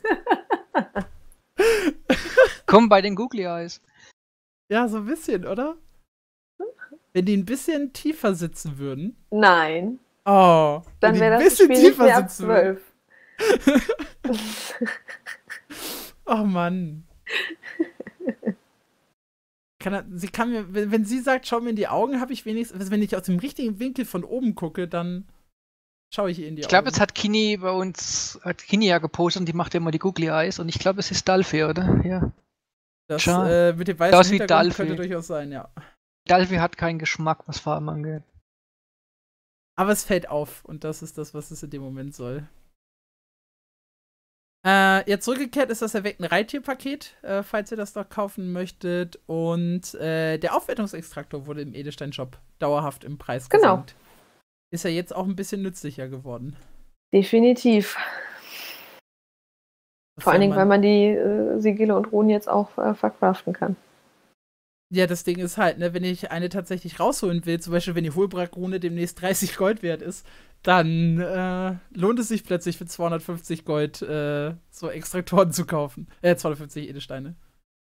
Komm bei den Googly Eyes. Ja, so ein bisschen, oder? Wenn die ein bisschen tiefer sitzen würden. Nein. Oh. Dann wäre das Spiel nicht mehr ab zwölf. Oh Mann. Kann er, sie kann mir, wenn, wenn sie sagt, schau mir in die Augen, habe ich wenigstens, wenn ich aus dem richtigen Winkel von oben gucke, dann schaue ich ihr in die ich Augen. Ich glaube, jetzt hat Kini bei uns, hat Kini ja gepostet und die macht ja immer die Googly Eyes und ich glaube, es ist Dalfi, oder? Ja. Das äh, mit dem weißen Hintergrund Dalfi. Könnte durchaus sein, ja. Dalfi hat keinen Geschmack, was Farben angeht. Aber es fällt auf und das ist das, was es in dem Moment soll. Äh, jetzt zurückgekehrt ist das erweckte Reittier-Paket, äh, falls ihr das noch kaufen möchtet. Und äh, der Aufwertungsextraktor wurde im Edelstein-Shop dauerhaft im Preis gesenkt. Genau. Ist ja jetzt auch ein bisschen nützlicher geworden. Definitiv. Vor allen Dingen, weil man die äh, Sigille und Runen jetzt auch äh, verkraften kann. Ja, das Ding ist halt, ne, wenn ich eine tatsächlich rausholen will, zum Beispiel wenn die Holbrak-Rune demnächst dreißig Gold wert ist, dann äh, lohnt es sich plötzlich für zweihundertfünfzig Gold äh, so Extraktoren zu kaufen. Äh, zweihundertfünfzig Edelsteine.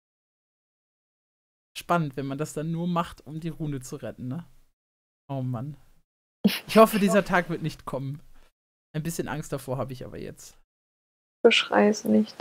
Spannend, wenn man das dann nur macht, um die Rune zu retten, ne? Oh Mann. Ich hoffe, dieser Tag wird nicht kommen. Ein bisschen Angst davor habe ich aber jetzt. Beschrei es nicht.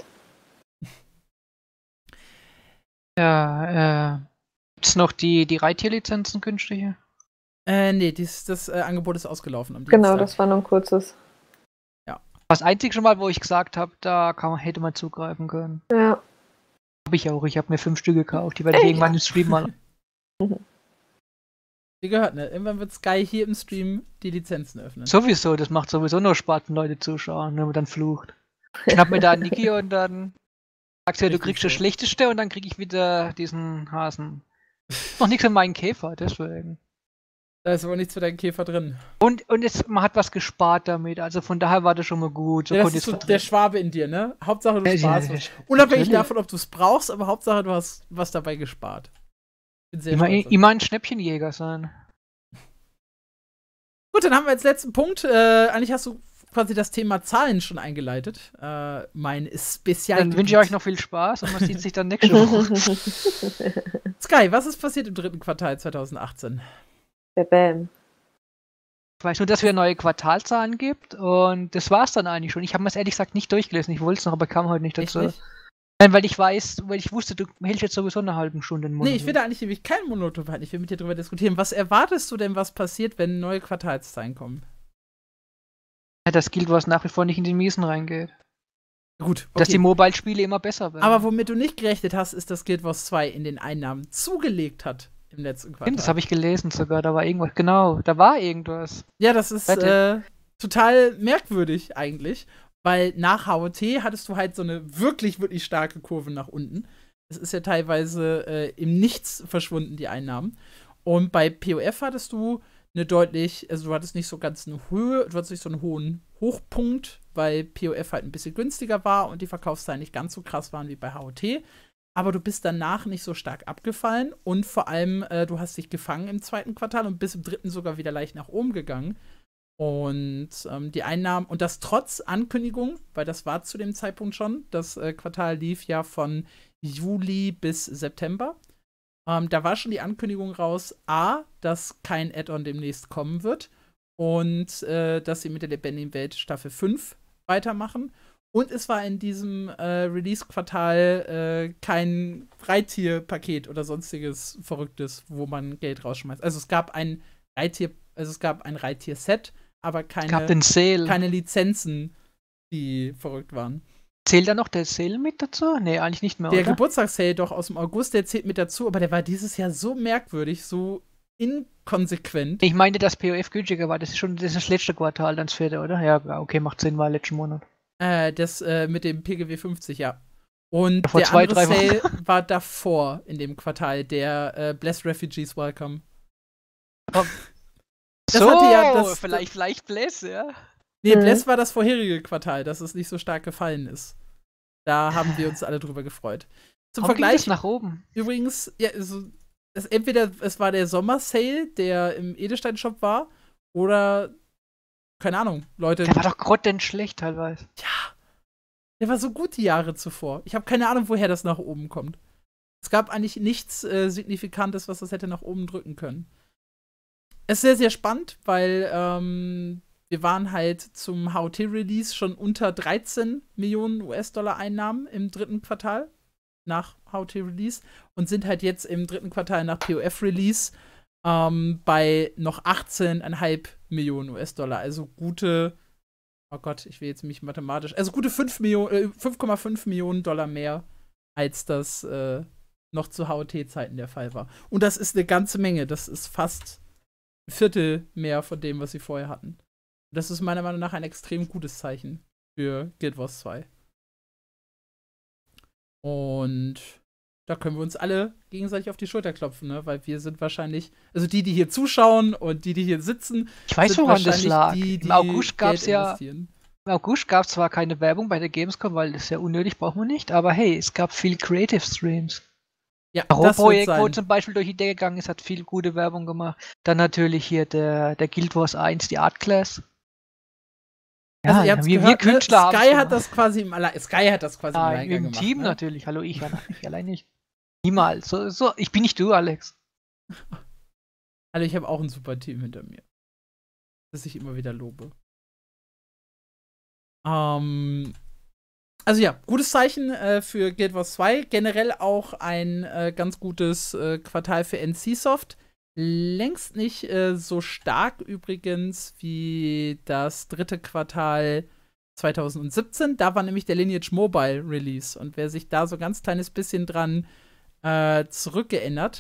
Ja, äh, gibt's noch die, die Reittierlizenzen günstige? Äh, nee, dies, das äh, Angebot ist ausgelaufen am Genau, Dienstag. das war nur ein kurzes. Ja. Das einzige Mal, wo ich gesagt habe, da kann man, hätte man zugreifen können. Ja. Habe ich auch. Ich habe mir fünf Stück gekauft. Die werde ich irgendwann im Stream mal. Wie gehört, ne? Irgendwann wird Sky hier im Stream die Lizenzen öffnen. Sowieso, das macht sowieso nur Spaß, wenn Leute zuschauen, wenn man dann flucht. Schnapp mir da Niki und dann sagst du ja, du kriegst das Schlechteste und dann krieg ich wieder diesen Hasen. Noch nichts für meinen Käfer, deswegen. Da ist aber nichts für deinen Käfer drin. Und, und es, man hat was gespart damit, also von daher war das schon mal gut. So ja, das ist so der Schwabe in dir, ne? Hauptsache du sparst was. Unabhängig davon, ob du es brauchst, aber Hauptsache du hast was dabei gespart. Immer, immer ein Schnäppchenjäger sein. Gut, dann haben wir als letzten Punkt, äh, eigentlich hast du quasi das Thema Zahlen schon eingeleitet. Äh, mein Spezial. Dann wünsche ich euch noch viel Spaß und man sieht sich dann nächste Woche. Sky, was ist passiert im dritten Quartal zwanzig achtzehn? Der Bam. Ich weiß nur, dass es neue Quartalzahlen gibt und das war's dann eigentlich schon. Ich habe mir es ehrlich gesagt nicht durchgelesen. Ich wollte es noch, aber kam heute nicht dazu. Nicht? Nein, weil ich weiß, weil ich wusste, du hältst jetzt sowieso eine halbe Stunde einen Monolog. Nee, ich will da eigentlich nämlich keinen Monolog halten. Ich will mit dir darüber diskutieren. Was erwartest du denn, was passiert, wenn neue Quartalszahlen kommen? Ja, das gilt, was nach wie vor nicht in den Miesen reingeht. Gut, okay. Dass die Mobile-Spiele immer besser werden. Aber womit du nicht gerechnet hast, ist, dass Guild Wars zwei in den Einnahmen zugelegt hat im letzten Quartal. Das habe ich gelesen sogar. Da war irgendwas. Genau, da war irgendwas. Ja, das ist äh, total merkwürdig eigentlich. Weil nach H O T hattest du halt so eine wirklich, wirklich starke Kurve nach unten. Es ist ja teilweise äh, im Nichts verschwunden, die Einnahmen. Und bei P O F hattest du eine deutlich, also du hattest nicht so ganz eine Höhe, du hattest nicht so einen hohen Hochpunkt, weil P O F halt ein bisschen günstiger war und die Verkaufszahlen nicht ganz so krass waren wie bei H O T. Aber du bist danach nicht so stark abgefallen und vor allem, äh, du hast dich gefangen im zweiten Quartal und bist im dritten sogar wieder leicht nach oben gegangen. Und ähm, die Einnahmen, und das trotz Ankündigung, weil das war zu dem Zeitpunkt schon, das äh, Quartal lief ja von Juli bis September. Ähm, da war schon die Ankündigung raus, A, dass kein Add-on demnächst kommen wird und äh, dass sie mit der lebendigen Welt Staffel fünf weitermachen. Und es war in diesem äh, Release-Quartal äh, kein Reittier-Paket oder sonstiges Verrücktes, wo man Geld rausschmeißt. Also es gab ein Reittier, also es gab ein Reittier-Set, aber keine, keine Lizenzen, die verrückt waren. Zählt da noch der Sale mit dazu? Nee, eigentlich nicht mehr, Der oder? Geburtstagssale doch aus dem August, der zählt mit dazu, aber der war dieses Jahr so merkwürdig, so inkonsequent. Ich meinte, dass P O F günstiger war. Das ist schon das, ist das letzte Quartal, dann das vierte, oder? Ja, okay, macht Sinn, war letzten Monat. Äh, das äh, mit dem P G W fünfzig, ja. Und ja, vor der zwei, andere drei Sale war davor in dem Quartal, der äh, Bless Refugees Welcome. Oh. Das so, hatte ja das, vielleicht, vielleicht Bless, ja. Nee, mhm. Bless war das vorherige Quartal, dass es nicht so stark gefallen ist. Da haben wir uns alle drüber gefreut. Zum Warum Vergleich ging das nach oben. Übrigens, ja, also, es, entweder es war der Sommer-Sale, der im Edelstein-Shop war, oder keine Ahnung, Leute. Der war doch grottenschlecht teilweise. Ja. Der war so gut die Jahre zuvor. Ich habe keine Ahnung, woher das nach oben kommt. Es gab eigentlich nichts äh, Signifikantes, was das hätte nach oben drücken können. Es ist sehr, sehr spannend, weil ähm, wir waren halt zum H O T-Release schon unter dreizehn Millionen U S-Dollar Einnahmen im dritten Quartal nach H O T-Release und sind halt jetzt im dritten Quartal nach P O F-Release ähm, bei noch achtzehn Komma fünf Millionen U S-Dollar. Also gute, oh Gott, ich will jetzt mich mathematisch, also gute fünf Komma fünf Millionen Dollar mehr, als das äh, noch zu H O T-Zeiten der Fall war. Und das ist eine ganze Menge. Das ist fast ein Viertel mehr von dem, was sie vorher hatten. Das ist meiner Meinung nach ein extrem gutes Zeichen für Guild Wars zwei. Und da können wir uns alle gegenseitig auf die Schulter klopfen, ne? Weil wir sind wahrscheinlich, also die, die hier zuschauen und die, die hier sitzen, ich weiß, woran das lag. Die, die Im August gab es ja, im August gab es zwar keine Werbung bei der Gamescom, weil das ist ja unnötig, braucht man nicht, aber hey, es gab viel Creative Streams. Ja, das Projekt, wo zum Beispiel durch die Decke gegangen ist, hat viel gute Werbung gemacht. Dann natürlich hier der, der Guild Wars eins, die Art Class. Ja, also ihr habt's wir, gehört, wir Künstler ne? Sky hat das quasi im Alle Sky hat das quasi ja, im Alleingang im gemacht. Team ne? natürlich. Hallo, ich, ich allein nicht. Niemals. So, so, ich bin nicht du, Alex. Also ich habe auch ein super Team hinter mir, das ich immer wieder lobe. Ähm, also ja, gutes Zeichen äh, für Guild Wars zwei. Generell auch ein äh, ganz gutes äh, Quartal für N C Soft. Längst nicht äh, so stark übrigens wie das dritte Quartal zwanzig siebzehn. Da war nämlich der Lineage Mobile Release. Und wer sich da so ein ganz kleines bisschen dran äh, zurückgeändert,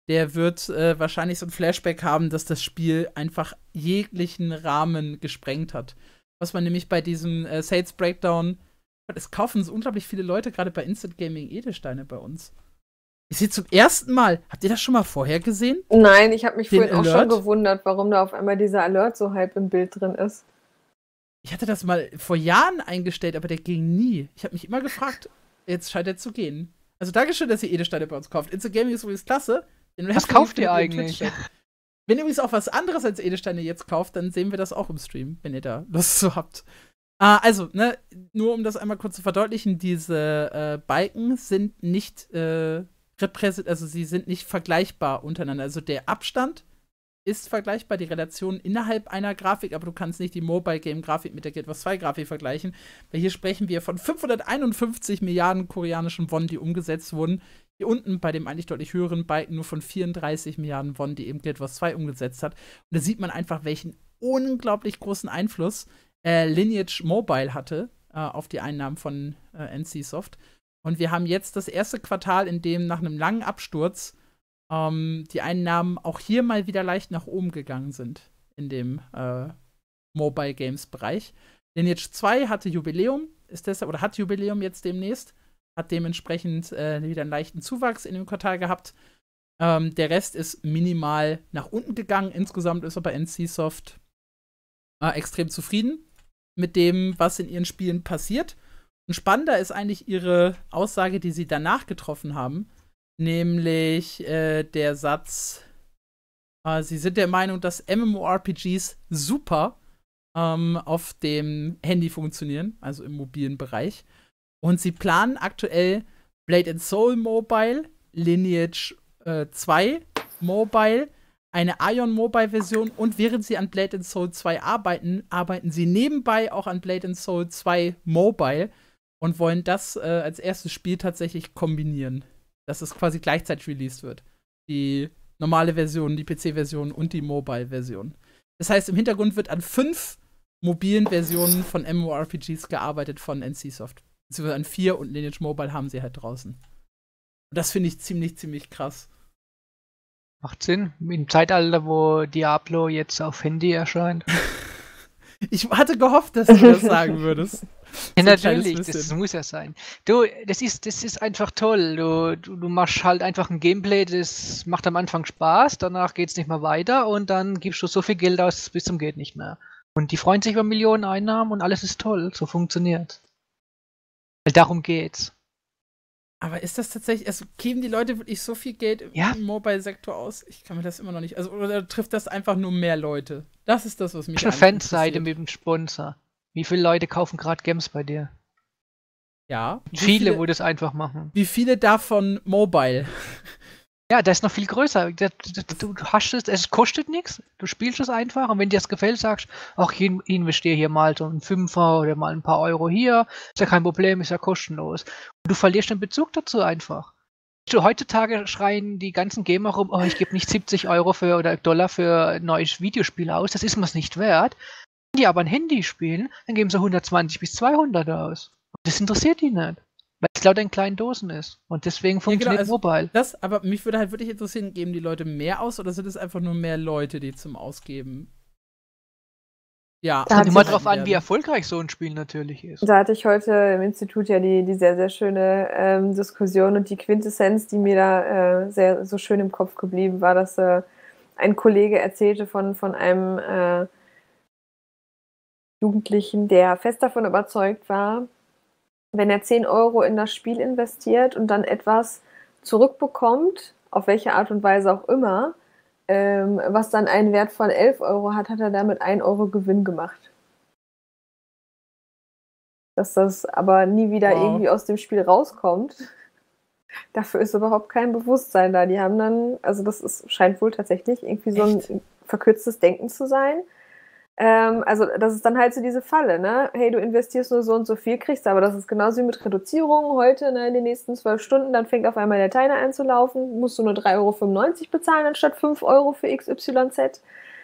der wird äh, wahrscheinlich so ein Flashback haben, dass das Spiel einfach jeglichen Rahmen gesprengt hat. Was man nämlich bei diesem äh, Sales Breakdown, es kaufen so unglaublich viele Leute gerade bei Instant Gaming Edelsteine bei uns. Ich sehe zum ersten Mal, habt ihr das schon mal vorher gesehen? Nein, ich habe mich Den vorhin auch Alert? schon gewundert, warum da auf einmal dieser Alert so halb im Bild drin ist. Ich hatte das mal vor Jahren eingestellt, aber der ging nie. Ich habe mich immer gefragt, jetzt scheint er zu gehen. Also Dankeschön, dass ihr Edelsteine bei uns kauft. Instant Gaming ist übrigens klasse. Was kauft ihr eigentlich? Wenn ihr übrigens auch was anderes als Edelsteine jetzt kauft, dann sehen wir das auch im Stream, wenn ihr da Lust zu habt. Ah, also, ne, nur um das einmal kurz zu verdeutlichen, diese äh, Balken sind nicht äh, repräsent, also sie sind nicht vergleichbar untereinander. Also der Abstand ist vergleichbar, die Relation innerhalb einer Grafik, aber du kannst nicht die Mobile Game Grafik mit der Guild Wars zwei Grafik vergleichen, weil hier sprechen wir von fünfhunderteinundfünfzig Milliarden koreanischen Won, die umgesetzt wurden. Hier unten bei dem eigentlich deutlich höheren Balken nur von vierunddreißig Milliarden Won, die eben Guild Wars zwei umgesetzt hat. Und da sieht man einfach, welchen unglaublich großen Einfluss äh, Lineage Mobile hatte äh, auf die Einnahmen von äh, N C Soft. Und wir haben jetzt das erste Quartal, in dem nach einem langen Absturz ähm, die Einnahmen auch hier mal wieder leicht nach oben gegangen sind in dem äh, Mobile Games Bereich. Lineage zwei hatte Jubiläum, ist deshalb, oder hat Jubiläum jetzt demnächst, hat dementsprechend äh, wieder einen leichten Zuwachs in dem Quartal gehabt. Ähm, der Rest ist minimal nach unten gegangen. Insgesamt ist aber N C Soft äh, extrem zufrieden mit dem, was in ihren Spielen passiert. Und spannender ist eigentlich ihre Aussage, die sie danach getroffen haben, nämlich äh, der Satz, äh, sie sind der Meinung, dass MMORPGs super ähm, auf dem Handy funktionieren, also im mobilen Bereich. Und sie planen aktuell Blade and Soul Mobile, Lineage äh, zwei Mobile, eine Ion Mobile Version, und während sie an Blade and Soul zwei arbeiten, arbeiten sie nebenbei auch an Blade and Soul zwei Mobile und wollen das äh, als erstes Spiel tatsächlich kombinieren, dass es quasi gleichzeitig released wird. Die normale Version, die P C-Version und die Mobile-Version. Das heißt, im Hintergrund wird an fünf mobilen Versionen von MMORPGs gearbeitet von N C Soft. Beziehungsweise an vier, und Lineage Mobile haben sie halt draußen. Und das finde ich ziemlich, ziemlich krass. Macht Sinn. Im Zeitalter, wo Diablo jetzt auf Handy erscheint. Ich hatte gehofft, dass du das sagen würdest. Ja, natürlich, das muss ja sein. Du, das ist, das ist einfach toll. Du, du, du machst halt einfach ein Gameplay, das macht am Anfang Spaß, danach geht es nicht mehr weiter und dann gibst du so viel Geld aus, bis zum geht nicht mehr. Und die freuen sich über Millionen Einnahmen und alles ist toll. So funktioniert. Weil darum geht's. Aber ist das tatsächlich, also geben die Leute wirklich so viel Geld im, ja. im Mobile-Sektor aus? Ich kann mir das immer noch nicht, also oder trifft das einfach nur mehr Leute? Das ist das, was mich interessiert. Eine Fanseite mit dem Sponsor. Wie viele Leute kaufen gerade Games bei dir? Ja. Viele, viele, wo das einfach machen. Wie viele davon Mobile? Ja, das ist noch viel größer. Du hast es, es kostet nichts, du spielst es einfach und wenn dir das gefällt, sagst ach, ich investiere hier mal so einen Fünfer oder mal ein paar Euro hier, ist ja kein Problem, ist ja kostenlos. Und du verlierst den Bezug dazu einfach. Du, heutzutage schreien die ganzen Gamer rum, oh, ich gebe nicht siebzig Euro für oder Dollar für ein neues Videospiel aus, das ist mir's nicht wert. Wenn die aber ein Handy spielen, dann geben sie hundertzwanzig bis zweihundert aus. Und das interessiert die nicht. Weil es lauter in kleinen Dosen ist. Und deswegen funktioniert ja, genau, also Mobile. Das, aber mich würde halt wirklich interessieren, geben die Leute mehr aus oder sind es einfach nur mehr Leute, die zum Ausgeben? Ja. Kommt immer drauf an, wie erfolgreich so ein Spiel natürlich ist. Da hatte ich heute im Institut ja die, die sehr, sehr schöne ähm, Diskussion und die Quintessenz, die mir da äh, sehr so schön im Kopf geblieben war, dass äh, ein Kollege erzählte von, von einem äh, Jugendlichen, der fest davon überzeugt war, wenn er zehn Euro in das Spiel investiert und dann etwas zurückbekommt, auf welche Art und Weise auch immer, ähm, was dann einen Wert von elf Euro hat, hat er damit ein Euro Gewinn gemacht. Dass das aber nie wieder wow. irgendwie aus dem Spiel rauskommt, dafür ist überhaupt kein Bewusstsein da. Die haben dann, also das ist, scheint wohl tatsächlich irgendwie so ein Echt? verkürztes Denken zu sein. Ähm, also das ist dann halt so diese Falle, ne? Hey, du investierst nur so und so viel, kriegst aber das ist genauso wie mit Reduzierungen heute, ne? In den nächsten zwölf Stunden, dann fängt auf einmal der Timer an zu laufen, musst du nur drei Euro fünfundneunzig bezahlen anstatt fünf Euro für X Y Z.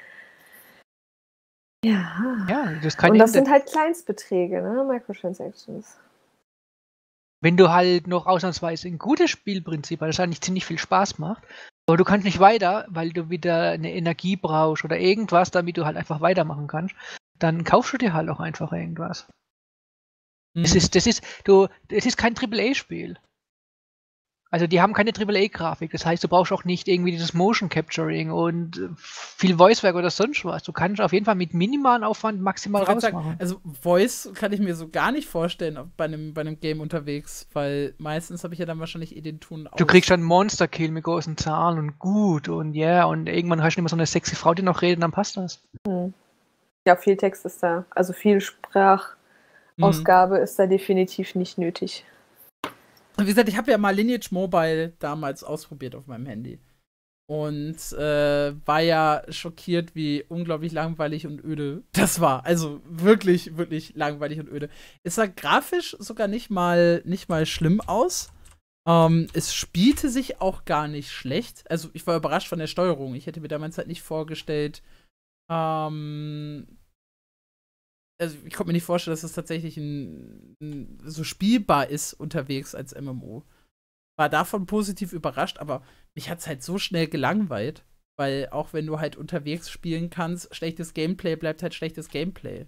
Ja. Ja, das kann und das sind halt Kleinstbeträge, ne? Microtransactions. Wenn du halt noch ausnahmsweise ein gutes Spielprinzip hast, das eigentlich ziemlich viel Spaß macht, Aber du kannst nicht weiter, weil du wieder eine Energie brauchst oder irgendwas, damit du halt einfach weitermachen kannst. Dann kaufst du dir halt auch einfach irgendwas. Mhm. Das ist, das ist, du, es ist kein Triple A-Spiel. Also die haben keine Triple A-Grafik. Das heißt, du brauchst auch nicht irgendwie dieses Motion Capturing und viel Voicework oder sonst was. Du kannst auf jeden Fall mit minimalen Aufwand maximal rausmachen. Also Voice kann ich mir so gar nicht vorstellen bei einem, bei einem Game unterwegs, weil meistens habe ich ja dann wahrscheinlich eh den Ton aus. Du kriegst dann Monster-Kill mit großen Zahlen und gut und ja, yeah, und irgendwann hast du immer so eine sexy Frau, die noch redet, und dann passt das. Hm. Ja, viel Text ist da. Also viel Sprachausgabe hm. ist da definitiv nicht nötig. Wie gesagt, ich habe ja mal Lineage Mobile damals ausprobiert auf meinem Handy. Und äh, war ja schockiert, wie unglaublich langweilig und öde das war. Also wirklich, wirklich langweilig und öde. Es sah grafisch sogar nicht mal, nicht mal schlimm aus. Ähm, es spielte sich auch gar nicht schlecht. Also ich war überrascht von der Steuerung. Ich hätte mir damals halt nicht vorgestellt, ähm, also ich konnte mir nicht vorstellen, dass es tatsächlich ein, ein, so spielbar ist unterwegs als M M O. War davon positiv überrascht, aber mich hat es halt so schnell gelangweilt, weil auch wenn du halt unterwegs spielen kannst, schlechtes Gameplay bleibt halt schlechtes Gameplay.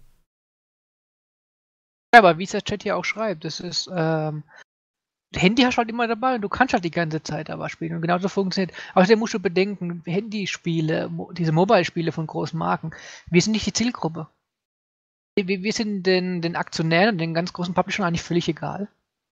Ja, aber wie es der Chat hier auch schreibt, das ist, ähm, Handy hast du halt immer dabei und du kannst halt die ganze Zeit aber spielen und genauso funktioniert. Außerdem musst du bedenken, Handyspiele, diese Mobile-Spiele von großen Marken, wir sind nicht die Zielgruppe. Wir, wir sind den, den Aktionären und den ganz großen Publishern eigentlich völlig egal.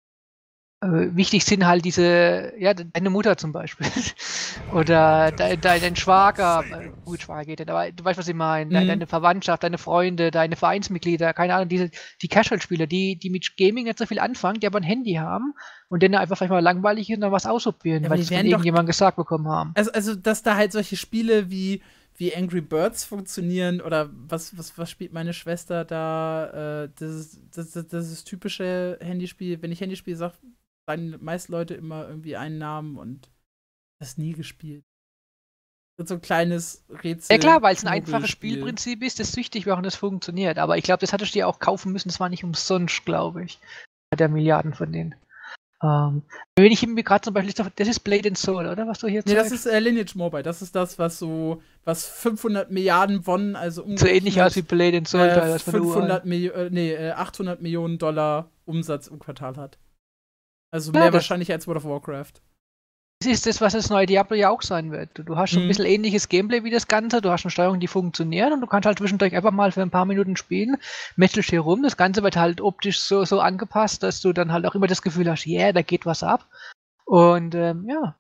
Äh, wichtig sind halt diese, ja, deine Mutter zum Beispiel. Oder de, de, dein Schwager, äh, gut, Schwager geht nicht, aber du weißt, was ich meine. De, mhm. Deine Verwandtschaft, deine Freunde, deine Vereinsmitglieder, keine Ahnung, diese, die Casual-Spieler, die, die mit Gaming nicht so viel anfangen, die aber ein Handy haben und denen einfach vielleicht mal langweilig ist und dann was ausprobieren, ja, weil sie von irgendjemandem gesagt bekommen haben. Also, also, dass da halt solche Spiele wie wie Angry Birds funktionieren oder was, was, was spielt meine Schwester da? Äh, das, ist, das, das, das ist typische Handyspiel. Wenn ich Handyspiel sage, sagen meist Leute immer irgendwie einen Namen und das nie gespielt. So ein kleines Rätsel. Ja klar, weil es ein einfaches Spielprinzip ist, das süchtig macht und das funktioniert. Aber ich glaube, das hattest du dir auch kaufen müssen, das war nicht umsonst, glaube ich. Der Milliarden von denen. Ähm, wenn ich mir gerade zum Beispiel, das ist Blade and Soul, oder was du hier zeigst? Nee, das ist äh, Lineage Mobile. Das ist das, was so, was fünfhundert Milliarden Won, also so ähnlich aus wie Blade and Soul, äh, fünfhundert Millionen, äh, nee, äh, achthundert Millionen Dollar Umsatz im Quartal hat. Also mehr ja, wahrscheinlich als World of Warcraft. Das ist das, was das neue Diablo ja auch sein wird. Du hast schon mhm. ein bisschen ähnliches Gameplay wie das Ganze, du hast eine Steuerung, die funktioniert und du kannst halt zwischendurch einfach mal für ein paar Minuten spielen, metzelst hier rum, das Ganze wird halt optisch so, so angepasst, dass du dann halt auch immer das Gefühl hast, yeah, da geht was ab. Und ähm, ja.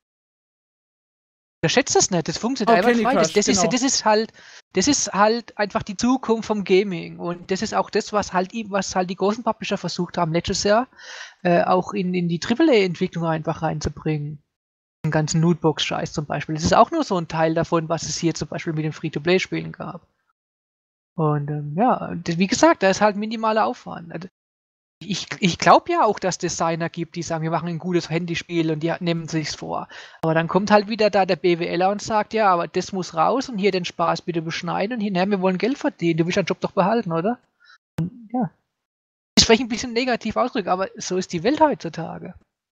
Unterschätzt das nicht, das funktioniert oh, einfach frei. Das, das, genau. ist, das ist halt, das ist halt einfach die Zukunft vom Gaming und das ist auch das, was halt, was halt die großen Publisher versucht haben letztes Jahr äh, auch in, in die Triple A-Entwicklung einfach reinzubringen. Den ganzen Lootbox-Scheiß zum Beispiel. Das ist auch nur so ein Teil davon, was es hier zum Beispiel mit den Free-to-Play-Spielen gab. Und ähm, ja, das, wie gesagt, da ist halt minimaler Aufwand. Also, ich ich glaube ja auch, dass es Designer gibt, die sagen, wir machen ein gutes Handyspiel und die nehmen sich's vor. Aber dann kommt halt wieder da der BWLer und sagt, ja, aber das muss raus und hier den Spaß bitte beschneiden und hinterher, wir wollen Geld verdienen. Du willst deinen Job doch behalten, oder? Und, ja. Ich spreche ein bisschen negativ ausdrücken, aber so ist die Welt heutzutage.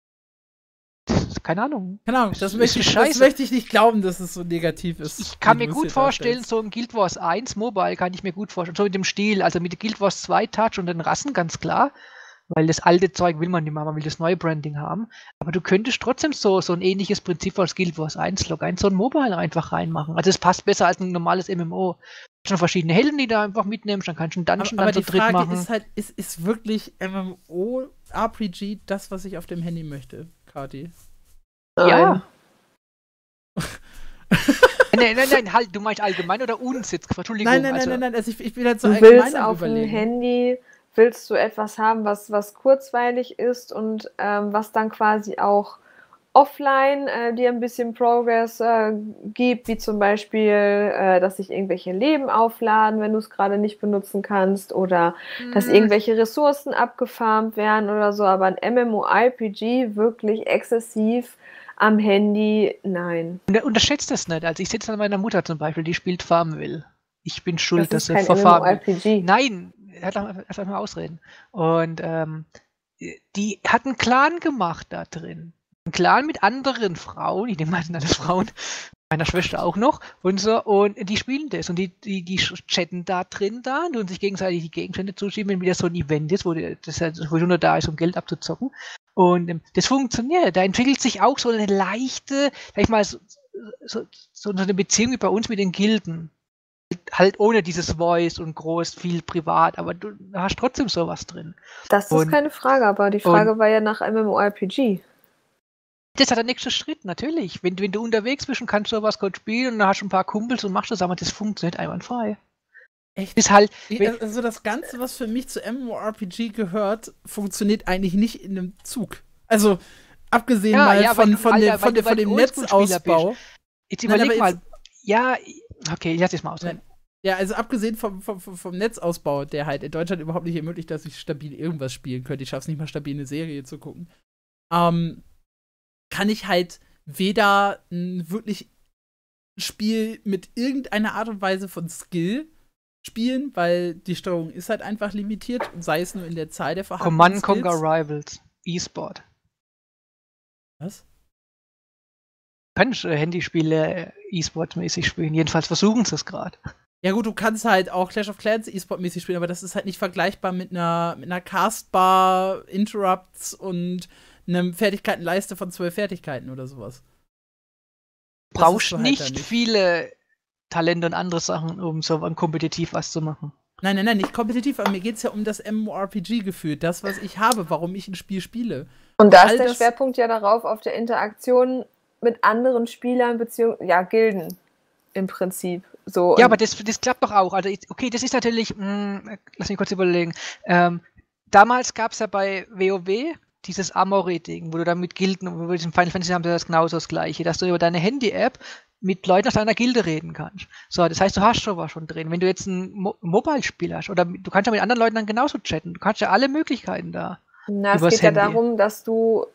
Keine Ahnung. Keine Ahnung, das, möchte ich, das möchte ich nicht glauben, dass es so negativ ist. Ich kann mir gut vorstellen, so im Guild Wars eins Mobile kann ich mir gut vorstellen, so mit dem Stil, also mit Guild Wars zwei Touch und den Rassen, ganz klar, weil das alte Zeug will man nicht mehr, man will das neue Branding haben, aber du könntest trotzdem so, so ein ähnliches Prinzip als Guild Wars eins Log eins, so ein Mobile einfach reinmachen. Also es passt besser als ein normales M M O. Schon verschiedene Helden, die da einfach mitnimmst, dann kannst du einen Dungeon aber, dann aber zu dritt machen. Aber die Frage ist halt, ist, ist wirklich M M O R P G das, was ich auf dem Handy möchte, Kati? Ja. nein, nein, nein, halt, du meinst allgemein oder uns jetzt? Entschuldigung. Nein, nein, also, nein, nein, nein, also ich, ich bin halt so du allgemein willst auf dem Handy, willst du etwas haben, was, was kurzweilig ist und ähm, was dann quasi auch offline äh, dir ein bisschen Progress äh, gibt, wie zum Beispiel, äh, dass sich irgendwelche Leben aufladen, wenn du es gerade nicht benutzen kannst oder mhm. dass irgendwelche Ressourcen abgefarmt werden oder so, aber ein M M O R P G wirklich exzessiv am Handy, nein. Unterschätzt das nicht. Also ich sitze an meiner Mutter zum Beispiel, die spielt Farmville. Ich bin schuld, das dass er verfarmt. Nein, lass mal ausreden. Und ähm, die hat einen Clan gemacht da drin. einen Clan mit anderen Frauen, ich nehme mal an, das Frauen, meiner Schwester auch noch, und so, und die spielen das und die, die, die chatten da drin da und sich gegenseitig die Gegenstände zuschieben, wenn wieder so ein Event ist, wo die, das halt sowieso nur da ist, um Geld abzuzocken. Und ähm, das funktioniert. Da entwickelt sich auch so eine leichte, sag ich mal, so, so, so eine Beziehung wie bei uns mit den Gilden. Halt ohne dieses Voice und groß, viel privat, aber du hast trotzdem sowas drin. Das ist und, keine Frage, aber die Frage war ja nach MMORPG. Das ist der nächste Schritt, natürlich. Wenn, wenn du unterwegs bist und kannst sowas kurz spielen und dann hast du ein paar Kumpels und machst das, aber das funktioniert einwandfrei. Echt? Ist halt, ich, also das Ganze, was für mich zu MMORPG gehört, funktioniert eigentlich nicht in einem Zug. Also, abgesehen ja, mal ja, von, von, Alter, dem, von, dem, von dem Netzausbau. Jetzt überleg Nein, mal, jetzt, ja, okay, ich lass das mal aus. Ja, also abgesehen vom, vom, vom Netzausbau, der halt in Deutschland überhaupt nicht ermöglicht, dass ich stabil irgendwas spielen könnte. Ich schaff's nicht mal stabil eine Serie zu gucken. Ähm, kann ich halt weder ein wirklich Spiel mit irgendeiner Art und Weise von Skill spielen, weil die Steuerung ist halt einfach limitiert, sei es nur in der Zahl der vorhandenen Command Conquer Rivals, E-Sport. Was? Du kannst äh, Handyspiele äh, E-Sport-mäßig spielen, jedenfalls versuchen sie es gerade. Ja gut, du kannst halt auch Clash of Clans E-Sport-mäßig spielen, aber das ist halt nicht vergleichbar mit einer, mit einer Castbar, Interrupts und eine Fertigkeitenleiste von zwölf Fertigkeiten oder sowas. Du brauchst halt nicht, nicht viele Talente und andere Sachen, um so kompetitiv was zu machen. Nein, nein, nein, nicht kompetitiv, aber mir geht es ja um das MMORPG-Gefühl, das, was ich habe, warum ich ein Spiel spiele. Und da ist der Schwerpunkt ja darauf, auf der Interaktion mit anderen Spielern, beziehungsweise, ja, Gilden im Prinzip. So, ja, aber das, das klappt doch auch. Also, okay, das ist natürlich, mh, lass mich kurz überlegen, ähm, damals gab es ja bei WoW dieses Armory-Ding, wo du dann mit Gilden, und in Final Fantasy haben sie das genauso das Gleiche, dass du über deine Handy-App mit Leuten aus deiner Gilde reden kannst. So, das heißt, du hast sowas schon drin. Wenn du jetzt ein Mo- Mobile-Spiel hast, oder du kannst ja mit anderen Leuten dann genauso chatten, du kannst ja alle Möglichkeiten da. Na, es geht Handy. ja darum, dass du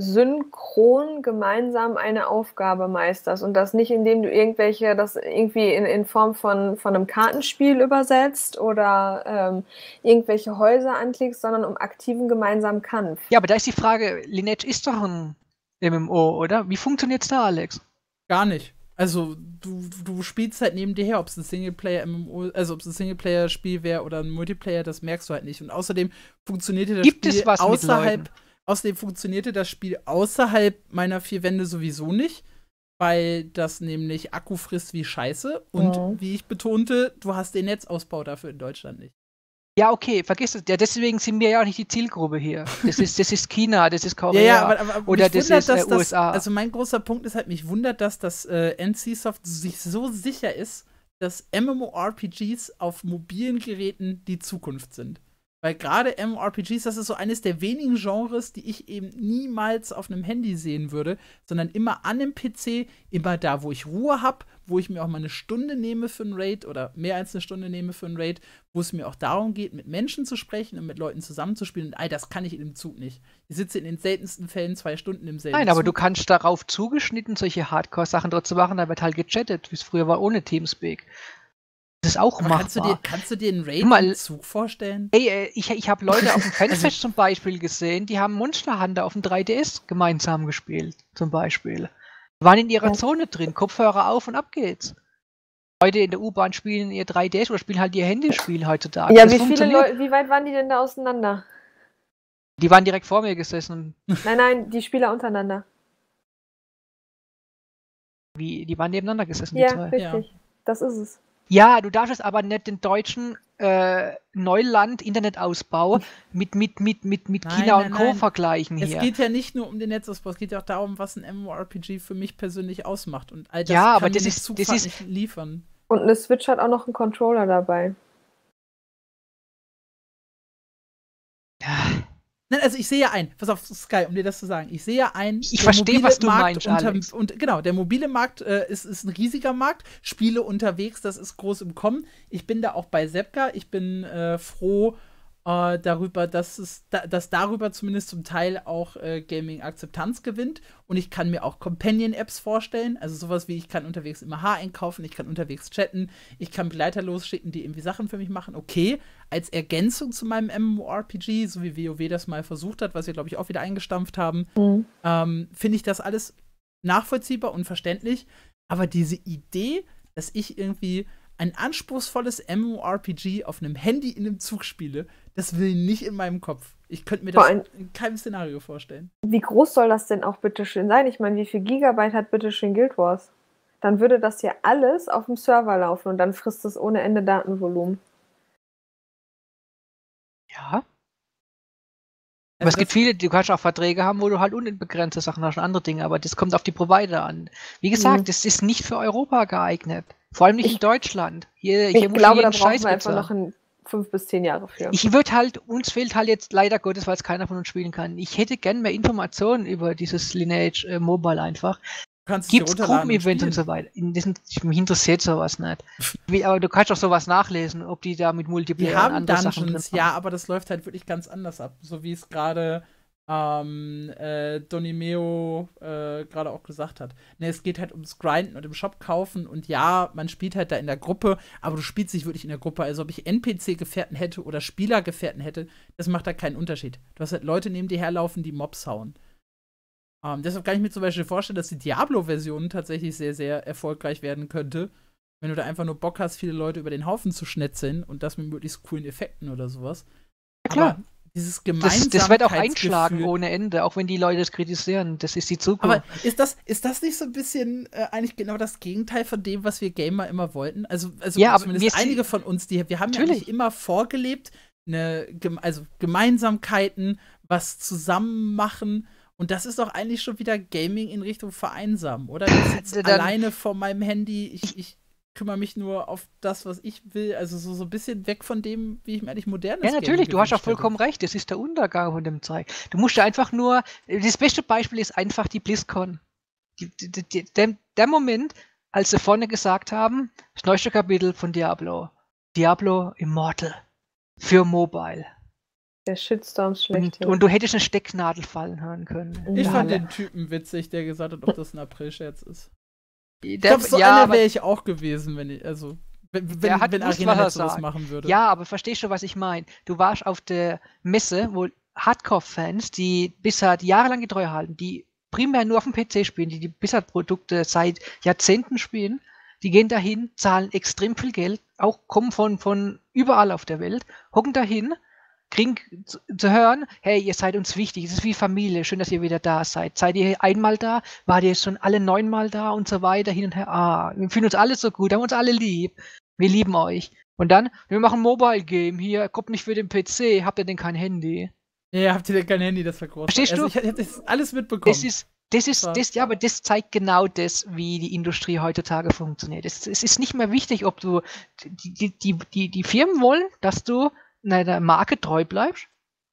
synchron gemeinsam eine Aufgabe meisterst und das nicht, indem du irgendwelche, das irgendwie in, in Form von, von einem Kartenspiel übersetzt oder ähm, irgendwelche Häuser anklickst, sondern um aktiven gemeinsamen Kampf. Ja, aber da ist die Frage, Lineage ist doch ein M M O, oder? Wie funktioniert's da, Alex? Gar nicht. Also, du, du spielst halt neben dir her, ob es ein Singleplayer-M M O, also ob es ein Singleplayer-Spiel wäre oder ein Multiplayer, das merkst du halt nicht. Und außerdem funktionierte das Gibt Spiel es was außerhalb mit Leuten? Außerdem funktionierte das Spiel außerhalb meiner vier Wände sowieso nicht, weil das nämlich Akku frisst wie Scheiße. Und mhm. wie ich betonte, du hast den Netzausbau dafür in Deutschland nicht. Ja, okay, vergiss es. Ja, deswegen sind wir ja auch nicht die Zielgruppe hier. Das ist, das ist China, das ist Korea. Ja, ja, aber, aber oder das wundert, ist äh, U S A. Das, also mein großer Punkt ist halt, mich wundert, dass das äh, N C Soft sich so sicher ist, dass MMORPGs auf mobilen Geräten die Zukunft sind. Weil gerade MMORPGs, das ist so eines der wenigen Genres, die ich eben niemals auf einem Handy sehen würde, sondern immer an einem P C, immer da, wo ich Ruhe habe, wo ich mir auch mal eine Stunde nehme für einen Raid oder mehr als eine Stunde nehme für einen Raid, wo es mir auch darum geht, mit Menschen zu sprechen und mit Leuten zusammenzuspielen. Und all das kann ich in dem Zug nicht. Ich sitze in den seltensten Fällen zwei Stunden im selben Nein, aber Zug. du kannst darauf zugeschnitten, solche Hardcore-Sachen dort zu machen, da wird halt gechattet, wie es früher war, ohne Teamspeak. Das ist auch aber machbar. Kannst du dir, kannst du dir einen Raid mal, im Zug vorstellen? Ey, äh, ich, ich habe Leute auf dem Fanfest zum Beispiel gesehen, die haben Monster Hunter auf dem drei D S gemeinsam gespielt, zum Beispiel. Waren in ihrer ja. Zone drin, Kopfhörer auf und ab geht's. Leute in der U-Bahn spielen ihr drei D S oder spielen halt ihr Handyspiel heutzutage. Ja, das wie viele Leute, wie weit waren die denn da auseinander? Die waren direkt vor mir gesessen. Nein, nein, die Spieler untereinander. Wie, die waren nebeneinander gesessen, ja, die zwei. Richtig. Ja, richtig. Das ist es. Ja, du darfst aber nicht den deutschen äh, Neuland-Internetausbau mit, mit, mit, mit, mit nein, China nein, und Co. nein. vergleichen hier. Es geht ja nicht nur um den Netzausbau, es geht ja auch darum, was ein MMORPG für mich persönlich ausmacht. Und all das ja, kann aber mir das die ist, Zugfahrt das ist nicht liefern. Und eine Switch hat auch noch einen Controller dabei. Ja. Nein, also ich sehe ja ein, pass auf, Sky, um dir das zu sagen, ich sehe ja ein, ich verstehe, was du Markt meinst, unter, Alex. Und, genau, der mobile Markt äh, ist, ist ein riesiger Markt, Spiele unterwegs, das ist groß im Kommen. Ich bin da auch bei Sepka, ich bin äh, froh äh, darüber, dass es da, dass darüber zumindest zum Teil auch äh, Gaming Akzeptanz gewinnt. Und ich kann mir auch Companion-Apps vorstellen, also sowas wie, ich kann unterwegs im A H einkaufen, ich kann unterwegs chatten, ich kann Begleiter losschicken, die irgendwie Sachen für mich machen. Okay, als Ergänzung zu meinem MMORPG, so wie WoW das mal versucht hat, was wir, glaube ich, auch wieder eingestampft haben, mhm. ähm, finde ich das alles nachvollziehbar und verständlich. Aber diese Idee, dass ich irgendwie ein anspruchsvolles MMORPG auf einem Handy in einem Zug spiele, das will nicht in meinem Kopf. Ich könnte mir das in keinem Szenario vorstellen. Wie groß soll das denn auch bitteschön sein? Ich meine, wie viel Gigabyte hat bitteschön Guild Wars? Dann würde das ja alles auf dem Server laufen und dann frisst es ohne Ende Datenvolumen. Ja. Aber also es gibt viele, du kannst auch Verträge haben, wo du halt unbegrenzte Sachen hast und andere Dinge, aber das kommt auf die Provider an. Wie gesagt, mhm. das ist nicht für Europa geeignet. Vor allem nicht ich, in Deutschland. Hier, ich hier glaube, da brauchen wir einfach noch ein fünf bis zehn Jahre für. Ich würde halt, uns fehlt halt jetzt leider Gottes, weil es keiner von uns spielen kann. Ich hätte gern mehr Informationen über dieses Lineage äh, Mobile einfach. Gibt es Gruppenevents und, und so weiter? In diesen, mich interessiert sowas nicht. Wie, aber du kannst doch sowas nachlesen, ob die da mit Multiplayer die haben andere Dungeons, Sachen drin haben. Ja, aber das läuft halt wirklich ganz anders ab. So wie es gerade ähm, äh, Donimeo äh, gerade auch gesagt hat. Ne, es geht halt ums Grinden und im Shop kaufen und ja, man spielt halt da in der Gruppe, aber du spielst nicht wirklich in der Gruppe. Also ob ich N P C-Gefährten hätte oder Spieler-Gefährten hätte, das macht da keinen Unterschied. Du hast halt Leute neben dir herlaufen, die Mobs hauen. Um, deshalb kann ich mir zum Beispiel vorstellen, dass die Diablo-Version tatsächlich sehr, sehr erfolgreich werden könnte. Wenn du da einfach nur Bock hast, viele Leute über den Haufen zu schnetzeln und das mit möglichst coolen Effekten oder sowas. Ja, klar. Aber dieses das, das wird auch einschlagen ohne Ende, auch wenn die Leute das kritisieren. Das ist die Zukunft. Aber ist das, ist das nicht so ein bisschen äh, eigentlich genau das Gegenteil von dem, was wir Gamer immer wollten? Also, also ja, zumindest einige von uns, die wir haben natürlich. ja eigentlich immer vorgelebt, eine, also Gemeinsamkeiten, was zusammen machen. Und das ist doch eigentlich schon wieder Gaming in Richtung Vereinsamen, oder? Ich sitze alleine vor meinem Handy, ich, ich kümmere mich nur auf das, was ich will. Also so, so ein bisschen weg von dem, wie ich mir eigentlich modernes Ja, natürlich, du hast auch vollkommen recht. Das ist der Untergang von dem Zeug. Du musst ja einfach nur, das beste Beispiel ist einfach die BlizzCon. Die, die, die, der, der Moment, als sie vorne gesagt haben, das neueste Kapitel von Diablo. Diablo Immortal. Für Mobile. Der Shitstorm schlecht. Und, und du hättest eine Stecknadel fallen hören können. Ich fand den Typen witzig, der gesagt hat, ob das ein April-Scherz ist. Ich glaube, so ja, einer wäre ich auch gewesen, wenn ich, also, wenn, wenn, wenn Arena sowas machen würde. Ja, aber verstehst du, was ich meine? Du warst auf der Messe, wo Hardcore-Fans, die Blizzard jahrelang getreu halten, die primär nur auf dem P C spielen, die die Blizzard-Produkte seit Jahrzehnten spielen, die gehen dahin, zahlen extrem viel Geld, auch kommen von, von überall auf der Welt, hocken dahin, kriegen zu, zu hören, hey, ihr seid uns wichtig, es ist wie Familie, schön, dass ihr wieder da seid. Seid ihr einmal da? Wart ihr schon alle neunmal da? Und so weiter, hin und her. Ah, wir fühlen uns alle so gut, haben uns alle lieb. Wir lieben euch. Und dann, wir machen ein Mobile-Game hier, kommt nicht für den P C, habt ihr denn kein Handy? Ja, habt ihr denn kein Handy, das war groß. Verstehst also, du? Ich hab das alles mitbekommen. Das ist, das ist, das, ja, aber das zeigt genau das, wie die Industrie heutzutage funktioniert. Es, es ist nicht mehr wichtig, ob du, die, die, die, die, die Firmen wollen, dass du der Marke treu bleibst,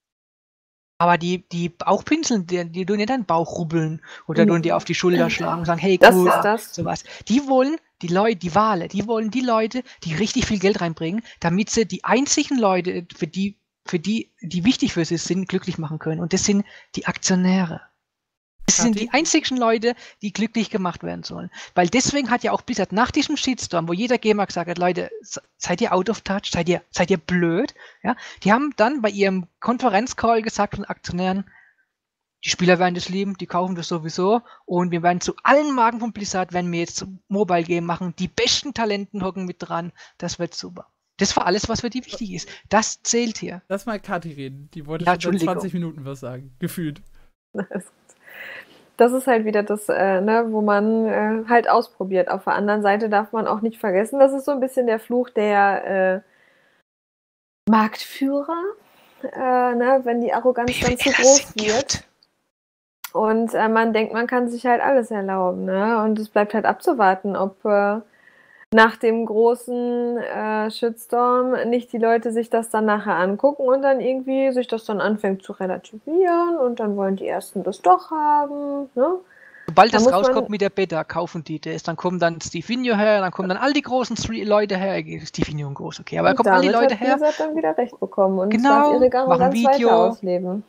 aber die, die Bauchpinseln, die, die du nicht deinen Bauch rubbeln oder du dir auf die Schulter schlagen und sagen, hey, cool, das ist das. sowas. Die wollen die Leute, die Wale, die wollen die Leute, die richtig viel Geld reinbringen, damit sie die einzigen Leute, für die, für die, die wichtig für sie sind, glücklich machen können. Und das sind die Aktionäre. Das sind die einzigen Leute, die glücklich gemacht werden sollen. Weil deswegen hat ja auch Blizzard nach diesem Shitstorm, wo jeder Gamer gesagt hat, Leute, seid ihr out of touch, seid ihr, seid ihr blöd? Ja? Die haben dann bei ihrem Konferenzcall gesagt von Aktionären, die Spieler werden das lieben, die kaufen das sowieso und wir werden zu allen Marken von Blizzard, wenn wir jetzt Mobile Game machen, die besten Talenten hocken mit dran, das wird super. Das war alles, was für die wichtig ist. Das zählt hier. Lass mal Kathi reden, die wollte ja, schon seit zwanzig Minuten was sagen, gefühlt. Das ist halt wieder das, äh, ne, wo man äh, halt ausprobiert. Auf der anderen Seite darf man auch nicht vergessen, das ist so ein bisschen der Fluch der äh, Marktführer, äh, ne, wenn die Arroganz dann zu groß wird. Und äh, man denkt, man kann sich halt alles erlauben. Ne? Und es bleibt halt abzuwarten, ob äh, nach dem großen äh, Shitstorm nicht die Leute sich das dann nachher angucken und dann irgendwie sich das dann anfängt zu relativieren und dann wollen die Ersten das doch haben. Ne? Sobald das rauskommt mit der Beta, kaufen die das. Dann kommen dann Stevenio her, dann kommen dann all die großen Leute her. Stevenio groß, okay, aber da kommen all die Leute her. Und dann wieder recht bekommen und genau, ihre Arroganz Video. weiter ausleben.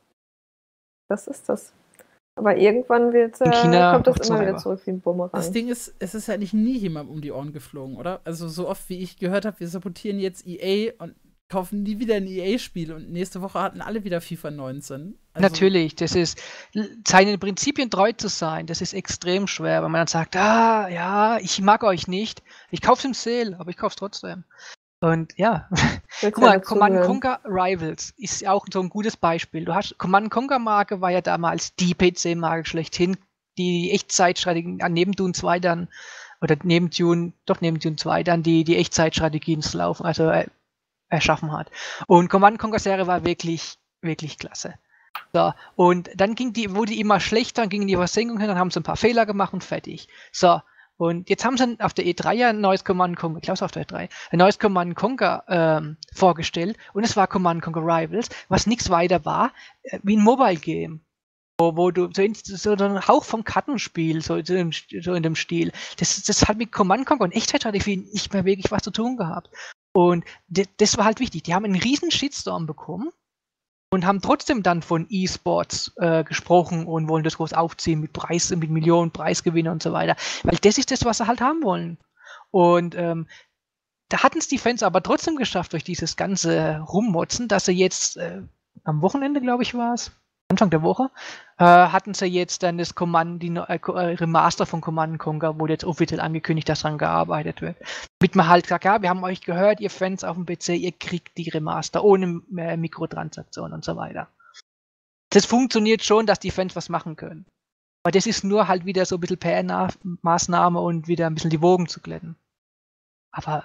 Das ist das. Aber irgendwann wird, äh, China kommt das immer wieder zurück wie ein Bumerang. Das Ding ist, es ist ja nicht nie jemandem um die Ohren geflogen, oder? Also so oft, wie ich gehört habe, wir sabotieren jetzt E A und kaufen nie wieder ein E A-Spiel und nächste Woche hatten alle wieder FIFA neunzehn. Also Natürlich, das ist, seinen Prinzipien treu zu sein, das ist extrem schwer, wenn man dann sagt, ah, ja, ich mag euch nicht, ich kauf's im Sale, aber ich kauf's trotzdem. Und ja, guck mal, Command Conquer Rivals ist auch so ein gutes Beispiel. Du hast, Command Conquer Marke war ja damals die P C-Marke schlechthin, die Echtzeitstrategien, an neben Dune zwei dann, oder neben Dune, doch neben Dune zwei dann, die, die Echtzeitstrategien zu laufen, also äh, erschaffen hat. Und Command Conquer Serie war wirklich, wirklich klasse. So, und dann ging die, wurde die immer schlechter, dann gingen die Versenkung hin, dann haben sie ein paar Fehler gemacht und fertig. So, und jetzt haben sie auf der E drei ja ein neues Command Conquer, ich glaube auf der E drei, ein neues Command Conquer ähm, vorgestellt und es war Command Conquer Rivals, was nichts weiter war äh, wie ein Mobile Game. Wo, wo du so, in, so einen Hauch vom Kartenspiel, so, so, in, so in dem Stil. Das, das hat mit Command Conquer und Echtzeitstrategie nicht mehr wirklich was zu tun gehabt. Und d- das war halt wichtig. Die haben einen riesen Shitstorm bekommen und haben trotzdem dann von E-Sports äh, gesprochen und wollen das groß aufziehen mit Preis, mit Millionen Preisgewinne und so weiter. Weil das ist das, was sie halt haben wollen. Und ähm, da hatten es die Fans aber trotzdem geschafft, durch dieses ganze Rummotzen, dass sie jetzt äh, am Wochenende, glaube ich, war es, Anfang der Woche, äh, hatten sie jetzt dann das Command, die äh, Remaster von Command Conquer, wurde jetzt offiziell angekündigt, dass daran gearbeitet wird. Damit man halt sagt, ja, wir haben euch gehört, ihr Fans auf dem P C, ihr kriegt die Remaster ohne äh, Mikrotransaktionen und so weiter. Das funktioniert schon, dass die Fans was machen können. Aber das ist nur halt wieder so ein bisschen P R-Maßnahme und wieder ein bisschen die Wogen zu glätten. Aber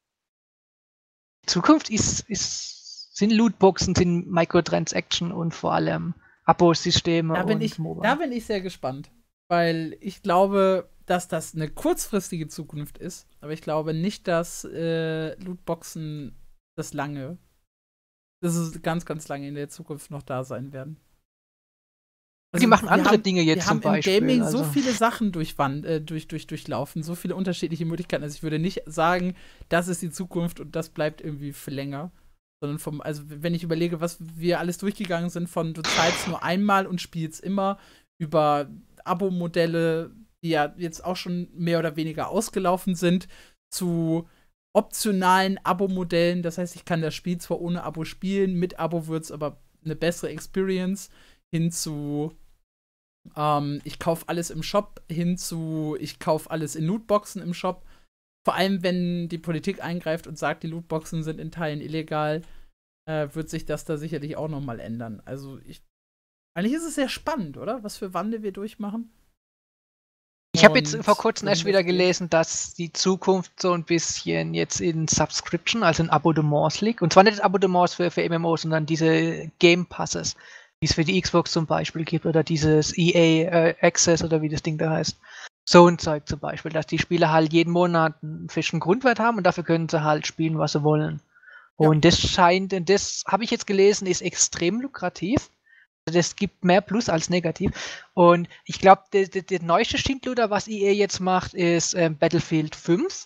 die Zukunft ist, ist, sind Lootboxen, sind Microtransaction und vor allem Abo-Systeme da bin und ich, Mobile. Da bin ich sehr gespannt, weil ich glaube, dass das eine kurzfristige Zukunft ist, aber ich glaube nicht, dass äh, Lootboxen das lange, das ist ganz, ganz lange in der Zukunft noch da sein werden. Also die machen andere haben, Dinge jetzt zum Beispiel. Wir haben im Gaming also. so viele Sachen durchwand, äh, durch, durch, durchlaufen, so viele unterschiedliche Möglichkeiten. Also ich würde nicht sagen, das ist die Zukunft und das bleibt irgendwie für länger. Sondern vom, also wenn ich überlege, was wir alles durchgegangen sind, von du zahlst nur einmal und spielst immer, über Abo-Modelle, die ja jetzt auch schon mehr oder weniger ausgelaufen sind, zu optionalen Abo-Modellen. Das heißt, ich kann das Spiel zwar ohne Abo spielen, mit Abo wird es aber eine bessere Experience, hin zu ähm, ich kaufe alles im Shop, hin zu ich kaufe alles in Lootboxen im Shop. Vor allem, wenn die Politik eingreift und sagt, die Lootboxen sind in Teilen illegal, äh, wird sich das da sicherlich auch noch mal ändern. Also ich, eigentlich ist es sehr spannend, oder? Was für Wandel wir durchmachen. Ich habe jetzt vor kurzem erst wieder gelesen, dass die Zukunft so ein bisschen jetzt in Subscription, also in Abonnements liegt. Und zwar nicht Abonnements für, für M M Os, sondern diese Game Passes, die es für die Xbox zum Beispiel gibt, oder dieses E A äh, Access oder wie das Ding da heißt. So ein Zeug zum Beispiel, dass die Spieler halt jeden Monat einen fixen Grundwert haben und dafür können sie halt spielen, was sie wollen. Ja. Und das scheint, das habe ich jetzt gelesen, ist extrem lukrativ. Das gibt mehr Plus als Negativ. Und ich glaube, der, der, der neueste Schindluder, was E A jetzt macht, ist äh, Battlefield fünf.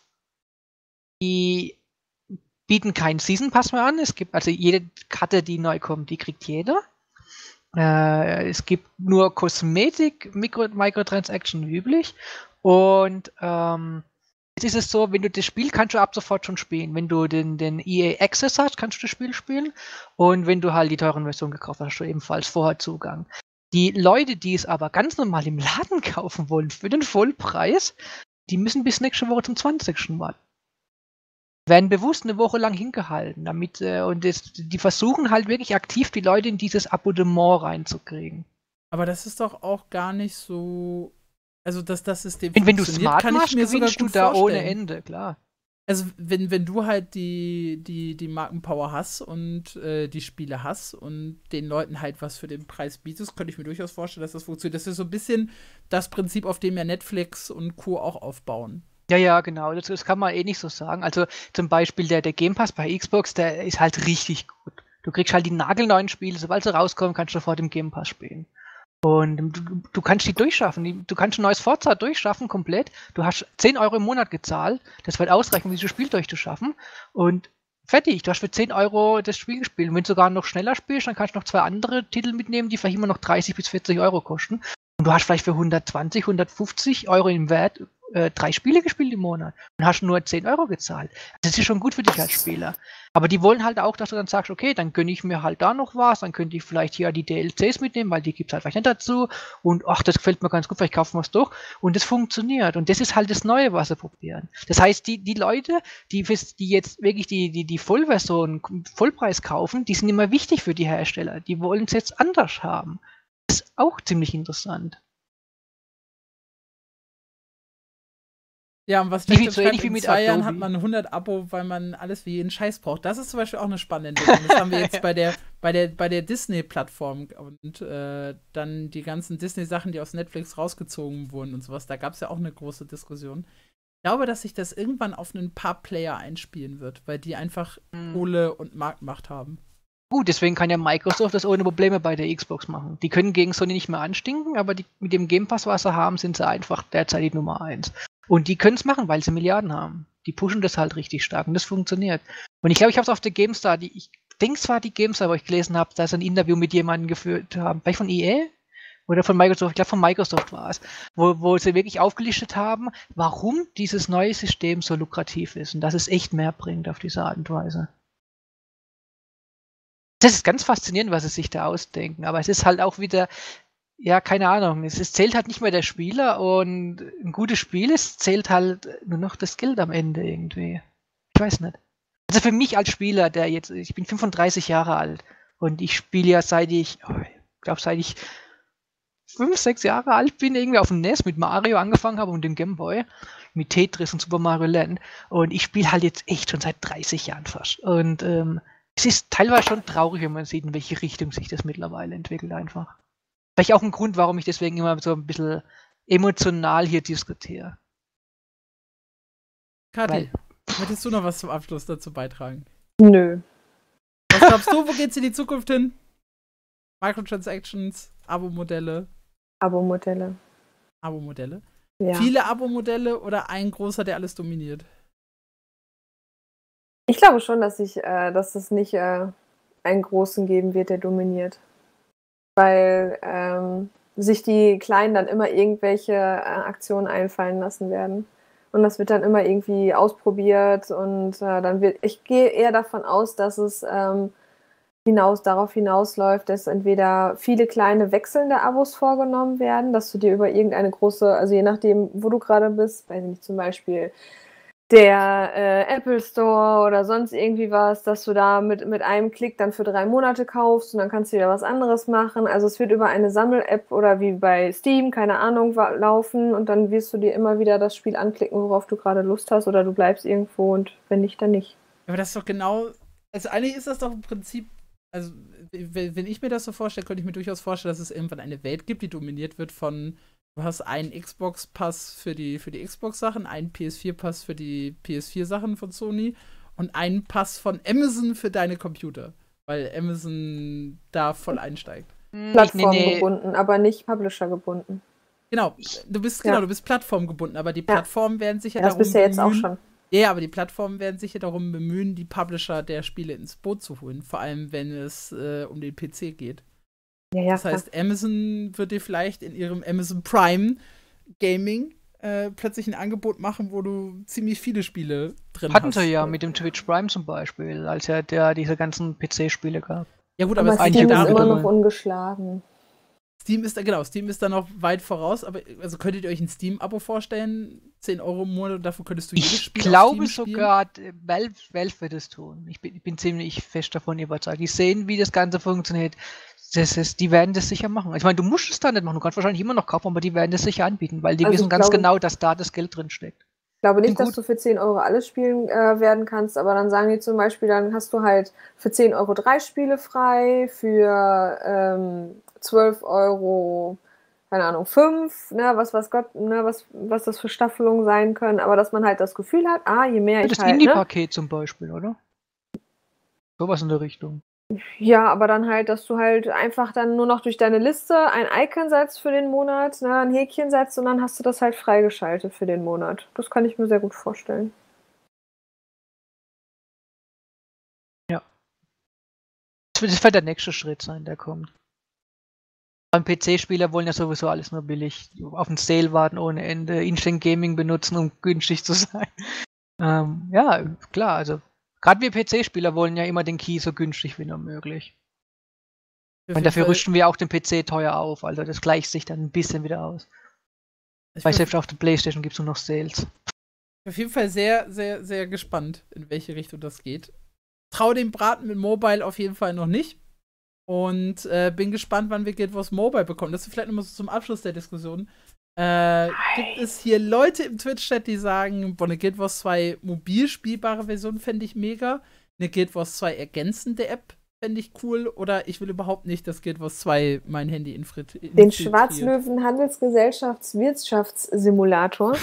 Die bieten keinen Season Pass mehr an. Es gibt also jede Karte, die neu kommt, die kriegt jeder. Äh, es gibt nur Kosmetik, Micro, Microtransaction wie üblich. Und ähm, jetzt ist es so, wenn du das Spiel kannst du ab sofort schon spielen. Wenn du den, den E A Access hast, kannst du das Spiel spielen. Und wenn du halt die teuren Versionen gekauft hast, hast du ebenfalls vorher Zugang. Die Leute, die es aber ganz normal im Laden kaufen wollen, für den Vollpreis, die müssen bis nächste Woche zum zwanzigsten warten. Werden bewusst eine Woche lang hingehalten, damit, äh, und das, die versuchen halt wirklich aktiv, die Leute in dieses Abonnement reinzukriegen. Aber das ist doch auch gar nicht so, also dass das System wenn, wenn du smart kann machst, ich mir sogar gewinnst du gut da vorstellen. ohne Ende, klar. Also wenn, wenn du halt die, die, die Markenpower hast und äh, die Spiele hast und den Leuten halt was für den Preis bietest, könnte ich mir durchaus vorstellen, dass das funktioniert. Das ist so ein bisschen das Prinzip, auf dem ja Netflix und Co. auch aufbauen. Ja, ja, genau. Das, das kann man eh nicht so sagen. Also zum Beispiel der, der Game Pass bei Xbox, der ist halt richtig gut. Du kriegst halt die nagelneuen Spiele, sobald sie rauskommen, kannst du sofort im Game Pass spielen. Und du, du kannst die durchschaffen. Du kannst ein neues Forza durchschaffen, komplett. Du hast zehn Euro im Monat gezahlt. Das wird ausreichen, um dieses Spiel durchzuschaffen. Und fertig. Du hast für zehn Euro das Spiel gespielt. Und wenn du sogar noch schneller spielst, dann kannst du noch zwei andere Titel mitnehmen, die vielleicht immer noch dreißig bis vierzig Euro kosten. Und du hast vielleicht für hundertzwanzig, hundertfünfzig Euro im Wert äh, drei Spiele gespielt im Monat und hast nur zehn Euro gezahlt. Das ist schon gut für dich als Spieler. Aber die wollen halt auch, dass du dann sagst, okay, dann gönne ich mir halt da noch was, dann könnte ich vielleicht hier die D L Cs mitnehmen, weil die gibt es halt vielleicht nicht dazu. Und ach, das gefällt mir ganz gut, vielleicht kaufen wir es doch. Und das funktioniert. Und das ist halt das Neue, was sie probieren. Das heißt, die, die Leute, die, die jetzt wirklich die, die, die Vollversion, Vollpreis kaufen, die sind immer wichtig für die Hersteller. Die wollen es jetzt anders haben. Das ist auch ziemlich interessant. Ja, und was nicht so ähnlich wie in mit zwei Jahren Adobe. hat man hundert Abo, weil man alles wie jeden Scheiß braucht. Das ist zum Beispiel auch eine spannende Entwicklung. Das haben wir jetzt bei der, bei der, bei der Disney-Plattform und äh, dann die ganzen Disney-Sachen, die aus Netflix rausgezogen wurden und sowas. Da gab es ja auch eine große Diskussion. Ich glaube, dass sich das irgendwann auf ein paar Player einspielen wird, weil die einfach mhm. Kohle und Marktmacht haben. Gut, deswegen kann ja Microsoft das ohne Probleme bei der Xbox machen. Die können gegen Sony nicht mehr anstinken, aber die, mit dem Game Pass, was sie haben, sind sie einfach derzeit die Nummer eins. Und die können es machen, weil sie Milliarden haben. Die pushen das halt richtig stark und das funktioniert. Und ich glaube, ich habe es auf der GameStar, die, ich denke zwar die GameStar, wo ich gelesen habe, da sie ein Interview mit jemandem geführt haben, vielleicht von E A oder von Microsoft, ich glaube von Microsoft war es, wo, wo sie wirklich aufgelistet haben, warum dieses neue System so lukrativ ist und dass es echt mehr bringt auf diese Art und Weise. Das ist ganz faszinierend, was sie sich da ausdenken, aber es ist halt auch wieder, ja, keine Ahnung, es ist, zählt halt nicht mehr der Spieler und ein gutes Spiel ist, zählt halt nur noch das Geld am Ende irgendwie. Ich weiß nicht. Also für mich als Spieler, der jetzt, ich bin fünfunddreißig Jahre alt und ich spiele ja seit ich, oh, ich glaube seit ich fünf, sechs Jahre alt bin, irgendwie auf dem N E S mit Mario angefangen habe und dem Game Boy, mit Tetris und Super Mario Land und ich spiele halt jetzt echt schon seit dreißig Jahren fast und ähm, es ist teilweise schon traurig, wenn man sieht, in welche Richtung sich das mittlerweile entwickelt einfach. Vielleicht auch ein Grund, warum ich deswegen immer so ein bisschen emotional hier diskutiere. Kathi, möchtest du noch was zum Abschluss dazu beitragen? Nö. Was glaubst du, wo geht's in die Zukunft hin? Microtransactions, Abo-Modelle? Abo-Modelle. Abo-Modelle? Ja. Viele Abo-Modelle oder ein großer, der alles dominiert? Ich glaube schon, dass ich, äh, dass es nicht äh, einen großen geben wird, der dominiert. Weil ähm, sich die Kleinen dann immer irgendwelche äh, Aktionen einfallen lassen werden. Und das wird dann immer irgendwie ausprobiert und äh, dann wird, ich gehe eher davon aus, dass es ähm, hinaus, darauf hinausläuft, dass entweder viele kleine wechselnde Abos vorgenommen werden, dass du dir über irgendeine große, also je nachdem, wo du gerade bist, weiß ich nicht, zum Beispiel der äh, Apple Store oder sonst irgendwie was, dass du da mit, mit einem Klick dann für drei Monate kaufst und dann kannst du wieder was anderes machen. Also es wird über eine Sammel-App oder wie bei Steam, keine Ahnung, laufen und dann wirst du dir immer wieder das Spiel anklicken, worauf du gerade Lust hast oder du bleibst irgendwo und wenn nicht, dann nicht. Aber das ist doch genau, also eigentlich ist das doch im Prinzip, also wenn ich mir das so vorstelle, könnte ich mir durchaus vorstellen, dass es irgendwann eine Welt gibt, die dominiert wird von du hast einen Xbox-Pass für die, für die Xbox-Sachen, einen P S vier Pass für die P S vier Sachen von Sony und einen Pass von Amazon für deine Computer, weil Amazon da voll einsteigt. Plattformgebunden, aber nicht Publisher-gebunden. Genau, du bist, genau, ja. du bist plattformgebunden, aber die Plattformen ja. werden sich ja, ja darum das bist ja jetzt bemühen, auch schon. Ja, aber die Plattformen werden sich ja darum bemühen, die Publisher der Spiele ins Boot zu holen, vor allem wenn es äh, um den P C geht. Ja, ja, das heißt, klar. Amazon wird dir vielleicht in ihrem Amazon Prime Gaming äh, plötzlich ein Angebot machen, wo du ziemlich viele Spiele drin Hatten hast. Hatten sie ja mit dem Twitch Prime zum Beispiel, als ja der diese ganzen P C-Spiele gab. Ja gut, aber, aber Steam ist immer noch ungeschlagen. Steam ist, genau, Steam ist da noch weit voraus, aber also könntet ihr euch ein Steam-Abo vorstellen? zehn Euro im Monat, dafür könntest du jedes Spiel Ich glaube auf Steam sogar, Valve, Valve wird es tun. Ich bin, ich bin ziemlich fest davon überzeugt. Die sehen, wie das Ganze funktioniert. Das ist, die werden das sicher machen. Ich meine, du musst es da nicht machen, du kannst wahrscheinlich immer noch kaufen, aber die werden das sicher anbieten, weil die also wissen ganz glaube, genau, dass da das Geld drin steckt. Ich glaube nicht, dass du für zehn Euro alles spielen äh, werden kannst, aber dann sagen die zum Beispiel, dann hast du halt für zehn Euro drei Spiele frei, für ähm, zwölf Euro, keine Ahnung, fünf, ne, was, was Gott, ne, was, was das für Staffelungen sein können, aber dass man halt das Gefühl hat, ah, je mehr ja, ich das halt, Indie-Paket ne? zum Beispiel, oder? Sowas in der Richtung. Ja, aber dann halt, dass du halt einfach dann nur noch durch deine Liste ein Icon setzt für den Monat, ne, ein Häkchen setzt und dann hast du das halt freigeschaltet für den Monat. Das kann ich mir sehr gut vorstellen. Ja. Das wird der nächste Schritt sein, der kommt. Beim P C-Spieler wollen ja sowieso alles nur billig. Auf den Sale warten ohne Ende, Instant Gaming benutzen, um günstig zu sein. Ähm, ja, klar, also gerade wir P C-Spieler wollen ja immer den Key so günstig wie nur möglich. Und dafür Fall rüsten wir auch den P C teuer auf, also das gleicht sich dann ein bisschen wieder aus. Ich Weil selbst auf der PlayStation gibt es nur noch Sales. Ich bin auf jeden Fall sehr, sehr, sehr gespannt, in welche Richtung das geht. Trau dem Braten mit Mobile auf jeden Fall noch nicht. Und äh, bin gespannt, wann wir Guild Wars Mobile bekommen. Das ist vielleicht nochmal so zum Abschluss der Diskussion. Äh, gibt es hier Leute im Twitch-Chat, die sagen, boah, eine Guild Wars zwei mobil spielbare Version fände ich mega. Eine Guild Wars zwei ergänzende App fände ich cool. Oder ich will überhaupt nicht, dass Guild Wars zwei mein Handy infiltriert. Den Schwarzlöwen Handelsgesellschafts-Wirtschaftssimulator.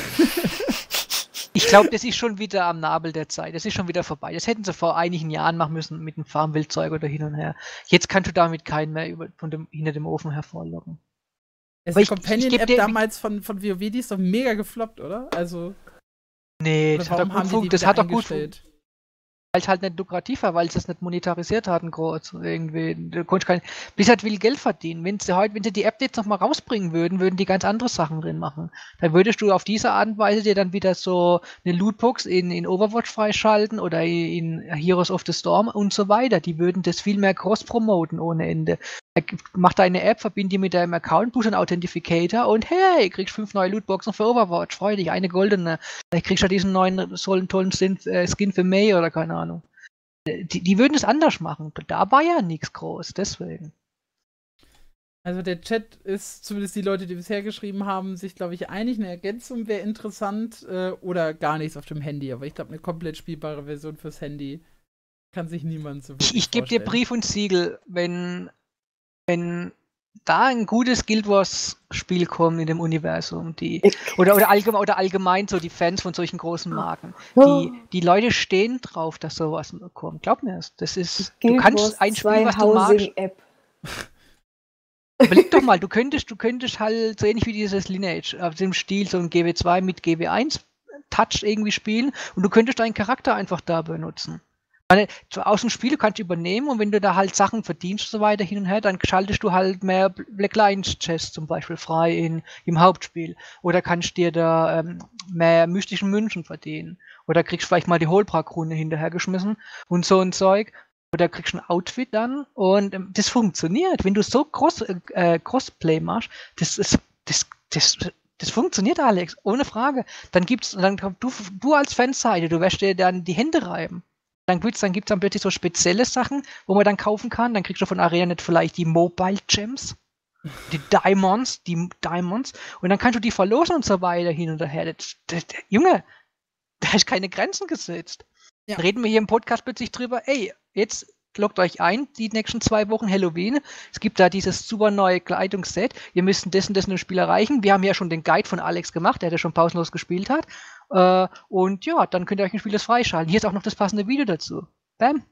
Ich glaube, das ist schon wieder am Nabel der Zeit. Das ist schon wieder vorbei. Das hätten sie vor einigen Jahren machen müssen mit dem Farmwildzeug oder hin und her. Jetzt kannst du damit keinen mehr über, von dem, hinter dem Ofen hervorlocken. Das ist die Companion-App damals von, von WoW, die ist doch mega gefloppt, oder? Also. Nee, das hat doch gut funktioniert. Das hat doch gut funktioniert. Weil es halt nicht lukrativ war, weil sie es nicht monetarisiert hatten, groß irgendwie. Du konntest kein, Blizzard will Geld verdienen. Wenn sie heute, wenn sie die App jetzt nochmal rausbringen würden, würden die ganz andere Sachen drin machen. Dann würdest du auf diese Art und Weise dir dann wieder so eine Lootbox in, in Overwatch freischalten oder in Heroes of the Storm und so weiter. Die würden das viel mehr cross-promoten ohne Ende. Mach deine App, verbind die mit deinem Account, buch einen Authentificator und hey, kriegst fünf neue Lootboxen für Overwatch. Freu dich, eine goldene. Vielleicht kriegst du diesen neuen, so einen tollen Skin für May oder keine Ahnung. Die, die würden es anders machen. Da war ja nichts groß, deswegen. Also der Chat ist, zumindest die Leute, die bisher geschrieben haben, sich, glaube ich, einig. Eine Ergänzung wäre interessant äh, oder gar nichts auf dem Handy. Aber ich glaube, eine komplett spielbare Version fürs Handy kann sich niemand so wirklich Ich, ich gebe dir Brief und Siegel, wenn wenn da ein gutes Guild Wars Spiel kommt in dem Universum, die oder oder allgemein oder allgemein so die Fans von solchen großen Marken, die die Leute stehen drauf, dass sowas kommt. Glaub mir das. Das ist du kannst ein Spiel, was du magst. Überleg doch mal, du könntest du könntest halt so ähnlich wie dieses Lineage auf dem Stil so ein G W zwei mit G W eins Touch irgendwie spielen und du könntest deinen Charakter einfach da benutzen. Meine, aus dem Spiel kannst du übernehmen und wenn du da halt Sachen verdienst so weiter hin und her, dann schaltest du halt mehr Black Lions Chests zum Beispiel frei in, im Hauptspiel. Oder kannst dir da ähm, mehr mystischen Münzen verdienen. Oder kriegst vielleicht mal die Holbrak-Rune hinterhergeschmissen und so ein Zeug. Oder kriegst ein Outfit dann und ähm, das funktioniert. Wenn du so Cross, äh, Crossplay machst, das ist das, das, das funktioniert, Alex, ohne Frage. Dann gibt's, dann du, du als Fanseite, du wirst dir dann die Hände reiben. Dann gibt es dann, gibt's dann plötzlich so spezielle Sachen, wo man dann kaufen kann. Dann kriegst du von AreaNet vielleicht die Mobile Gems, die Diamonds, die Diamonds. Und dann kannst du die verlosen und so weiter hin und her. Das, das, das, Junge, da ist keine Grenzen gesetzt. Ja. Reden wir hier im Podcast plötzlich drüber, ey, jetzt loggt euch ein, die nächsten zwei Wochen Halloween. Es gibt da dieses super neue Kleidungsset. Ihr müsst das und das in dem Spiel erreichen. Wir haben ja schon den Guide von Alex gemacht, der ja schon pausenlos gespielt hat. Äh, und ja, dann könnt ihr euch ein Spiel das freischalten. Hier ist auch noch das passende Video dazu. Bam.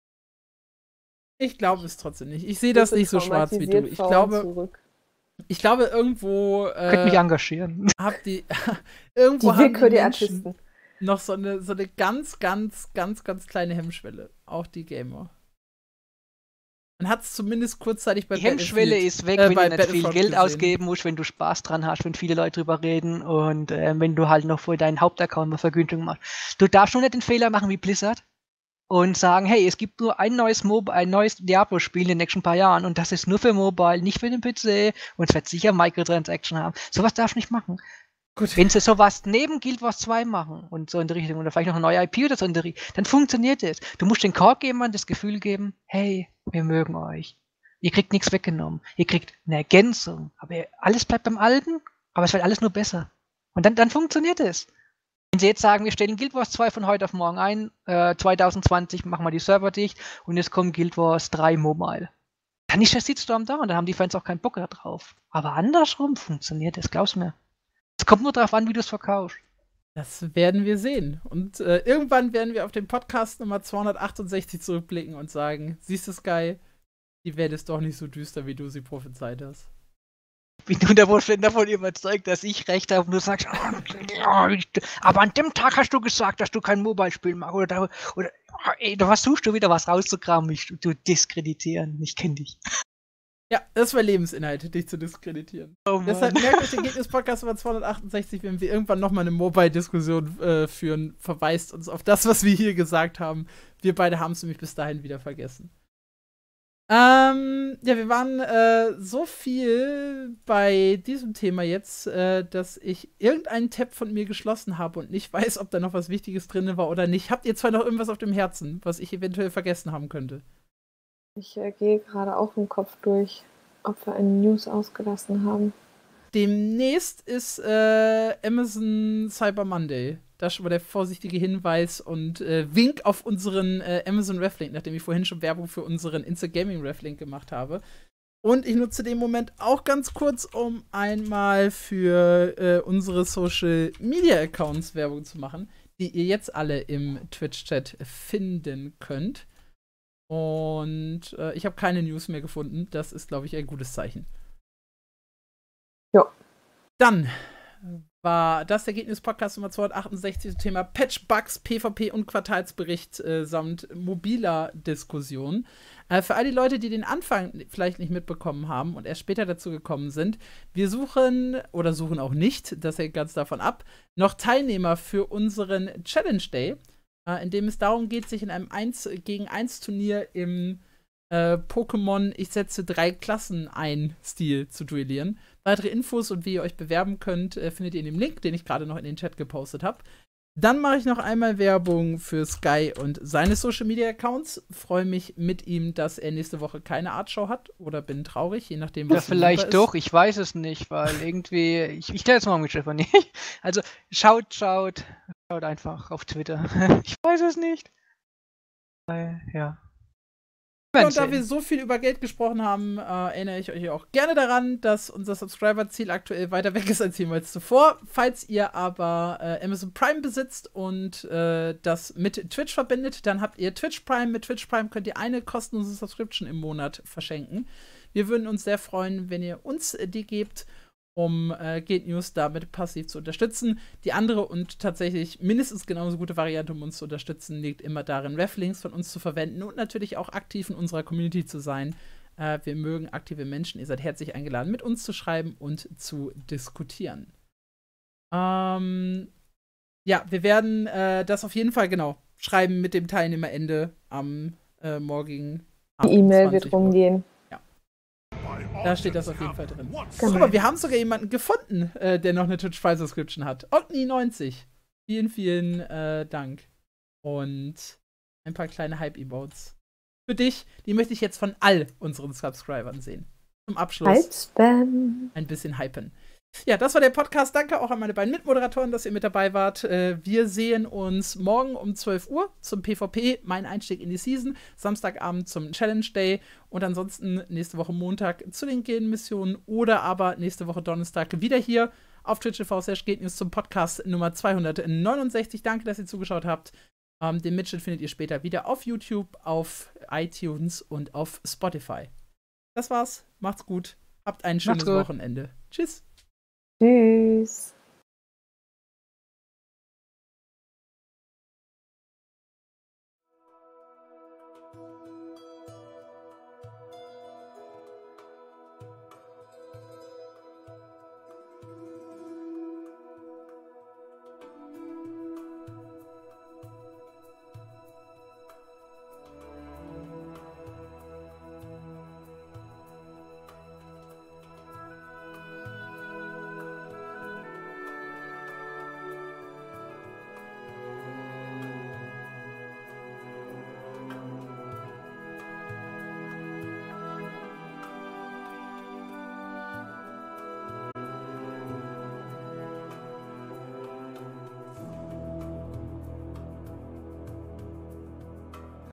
Ich glaube es trotzdem nicht. Ich sehe das nicht so schwarz wie du. Ich glaube, zurück. ich glaube irgendwo. Äh, Könnt mich engagieren. Habt die, irgendwo die haben die Menschen Artisten noch so eine, so eine ganz, ganz, ganz, ganz kleine Hemmschwelle. Auch die Gamer. Man hat es zumindest kurzzeitig bei Die Hemmschwelle ist weg, äh, wenn du nicht viel Geld gesehen. ausgeben musst, wenn du Spaß dran hast, wenn viele Leute drüber reden und äh, wenn du halt noch für deinen Hauptaccount mal Vergütung machst. Du darfst nur nicht den Fehler machen wie Blizzard und sagen, hey, es gibt nur ein neues Mob- ein neues Diablo-Spiel in den nächsten paar Jahren und das ist nur für Mobile, nicht für den P C und es wird sicher Microtransaction haben. Sowas darfst du nicht machen. Gut. Wenn sie sowas neben Guild Wars zwei machen und so in die Richtung oder vielleicht noch eine neue I P oder so in die Richtung, dann funktioniert es. Du musst den Core-Gamern das Gefühl geben, hey, wir mögen euch. Ihr kriegt nichts weggenommen. Ihr kriegt eine Ergänzung. Aber alles bleibt beim Alten, aber es wird alles nur besser. Und dann, dann funktioniert es. Wenn sie jetzt sagen, wir stellen Guild Wars zwei von heute auf morgen ein, äh, zwanzig zwanzig machen wir die Server dicht und jetzt kommt Guild Wars drei Mobile. Dann ist der Shitstorm da und dann haben die Fans auch keinen Bock drauf. Aber andersrum funktioniert es, glaub's mir. Es kommt nur darauf an, wie du es verkaufst. Das werden wir sehen. Und äh, irgendwann werden wir auf den Podcast Nummer zweihundertachtundsechzig zurückblicken und sagen, siehst du, Sky, die Welt ist doch nicht so düster, wie du sie prophezeit hast. Ich bin nur davon überzeugt, dass ich recht habe und du sagst, aber an dem Tag hast du gesagt, dass du kein Mobile-Spiel machst. Oder, oder ey, da versuchst du wieder was rauszukramen, mich zu diskreditieren. Ich kenne dich. Ja, das war Lebensinhalt, dich zu diskreditieren. Oh Deshalb merkt euch den Gegner-Podcast über zweihundertachtundsechzig, wenn wir irgendwann nochmal eine Mobile-Diskussion äh, führen, verweist uns auf das, was wir hier gesagt haben. Wir beide haben es nämlich bis dahin wieder vergessen. Ähm, ja, wir waren äh, so viel bei diesem Thema jetzt, äh, dass ich irgendeinen Tab von mir geschlossen habe und nicht weiß, ob da noch was Wichtiges drin war oder nicht. Habt ihr zwar noch irgendwas auf dem Herzen, was ich eventuell vergessen haben könnte? Ich äh, gehe gerade auch im Kopf durch, ob wir eine News ausgelassen haben. Demnächst ist äh, Amazon Cyber Monday. Das ist schon mal der vorsichtige Hinweis und äh, Wink auf unseren äh, Amazon Reflink, nachdem ich vorhin schon Werbung für unseren Instant Gaming Reflink gemacht habe. Und ich nutze den Moment auch ganz kurz, um einmal für äh, unsere Social Media Accounts Werbung zu machen, die ihr jetzt alle im Twitch-Chat finden könnt. Und äh, ich habe keine News mehr gefunden. Das ist, glaube ich, ein gutes Zeichen. Ja. Dann war das der Geek-News-Podcast Nummer zweihundertachtundsechzig zum Thema Patch, Bugs, PvP und Quartalsbericht äh, samt mobiler Diskussion. Äh, für all die Leute, die den Anfang vielleicht nicht mitbekommen haben und erst später dazu gekommen sind, wir suchen, oder suchen auch nicht, das hängt ganz davon ab, noch Teilnehmer für unseren Challenge Day, äh, in dem es darum geht, sich in einem eins gegen eins Turnier im äh, Pokémon Ich setze drei Klassen ein Stil zu duellieren. Weitere Infos und wie ihr euch bewerben könnt, äh, findet ihr in dem Link, den ich gerade noch in den Chat gepostet habe. Dann mache ich noch einmal Werbung für Sky und seine Social-Media-Accounts. Freue mich mit ihm, dass er nächste Woche keine Artshow hat oder bin traurig, je nachdem, was ja, vielleicht doch, ich weiß es nicht, weil irgendwie, ich, ich stelle jetzt mal mit Stefanie. Also schaut, schaut, schaut einfach auf Twitter. Ich weiß es nicht. Weil, ja. Und da wir so viel über Geld gesprochen haben, äh, erinnere ich euch auch gerne daran, dass unser Subscriber-Ziel aktuell weiter weg ist als jemals zuvor. Falls ihr aber äh, Amazon Prime besitzt und äh, das mit Twitch verbindet, dann habt ihr Twitch Prime. Mit Twitch Prime könnt ihr eine kostenlose Subscription im Monat verschenken. Wir würden uns sehr freuen, wenn ihr uns die gebt, um äh, Geek News damit passiv zu unterstützen. Die andere und tatsächlich mindestens genauso gute Variante, um uns zu unterstützen, liegt immer darin, Reflinks von uns zu verwenden und natürlich auch aktiv in unserer Community zu sein. Äh, wir mögen aktive Menschen. Ihr seid herzlich eingeladen, mit uns zu schreiben und zu diskutieren. Ähm, ja, wir werden äh, das auf jeden Fall, genau, schreiben mit dem Teilnehmerende am äh, morgigen Abend. Die E-Mail wird rumgehen. Da steht das auf jeden Fall drin. Genau. Aber wir haben sogar jemanden gefunden, äh, der noch eine Twitch Prime Subscription hat. Ogni neunzig. Vielen, vielen äh, Dank. Und ein paar kleine Hype-Emotes. Für dich, die möchte ich jetzt von all unseren Subscribern sehen. Zum Abschluss Hype-Spam. Ein bisschen hypen. Ja, das war der Podcast. Danke auch an meine beiden Mitmoderatoren, dass ihr mit dabei wart. Äh, wir sehen uns morgen um zwölf Uhr zum PvP, mein Einstieg in die Season, Samstagabend zum Challenge Day und ansonsten nächste Woche Montag zu den Gilden-Missionen oder aber nächste Woche Donnerstag wieder hier auf Twitch Punkt t v slash Geeknews zum Podcast Nummer zweihundertneunundsechzig. Danke, dass ihr zugeschaut habt. Ähm, den Mitschnitt findet ihr später wieder auf YouTube, auf iTunes und auf Spotify. Das war's. Macht's gut. Habt ein schönes Wochenende. Tschüss. Tschüss.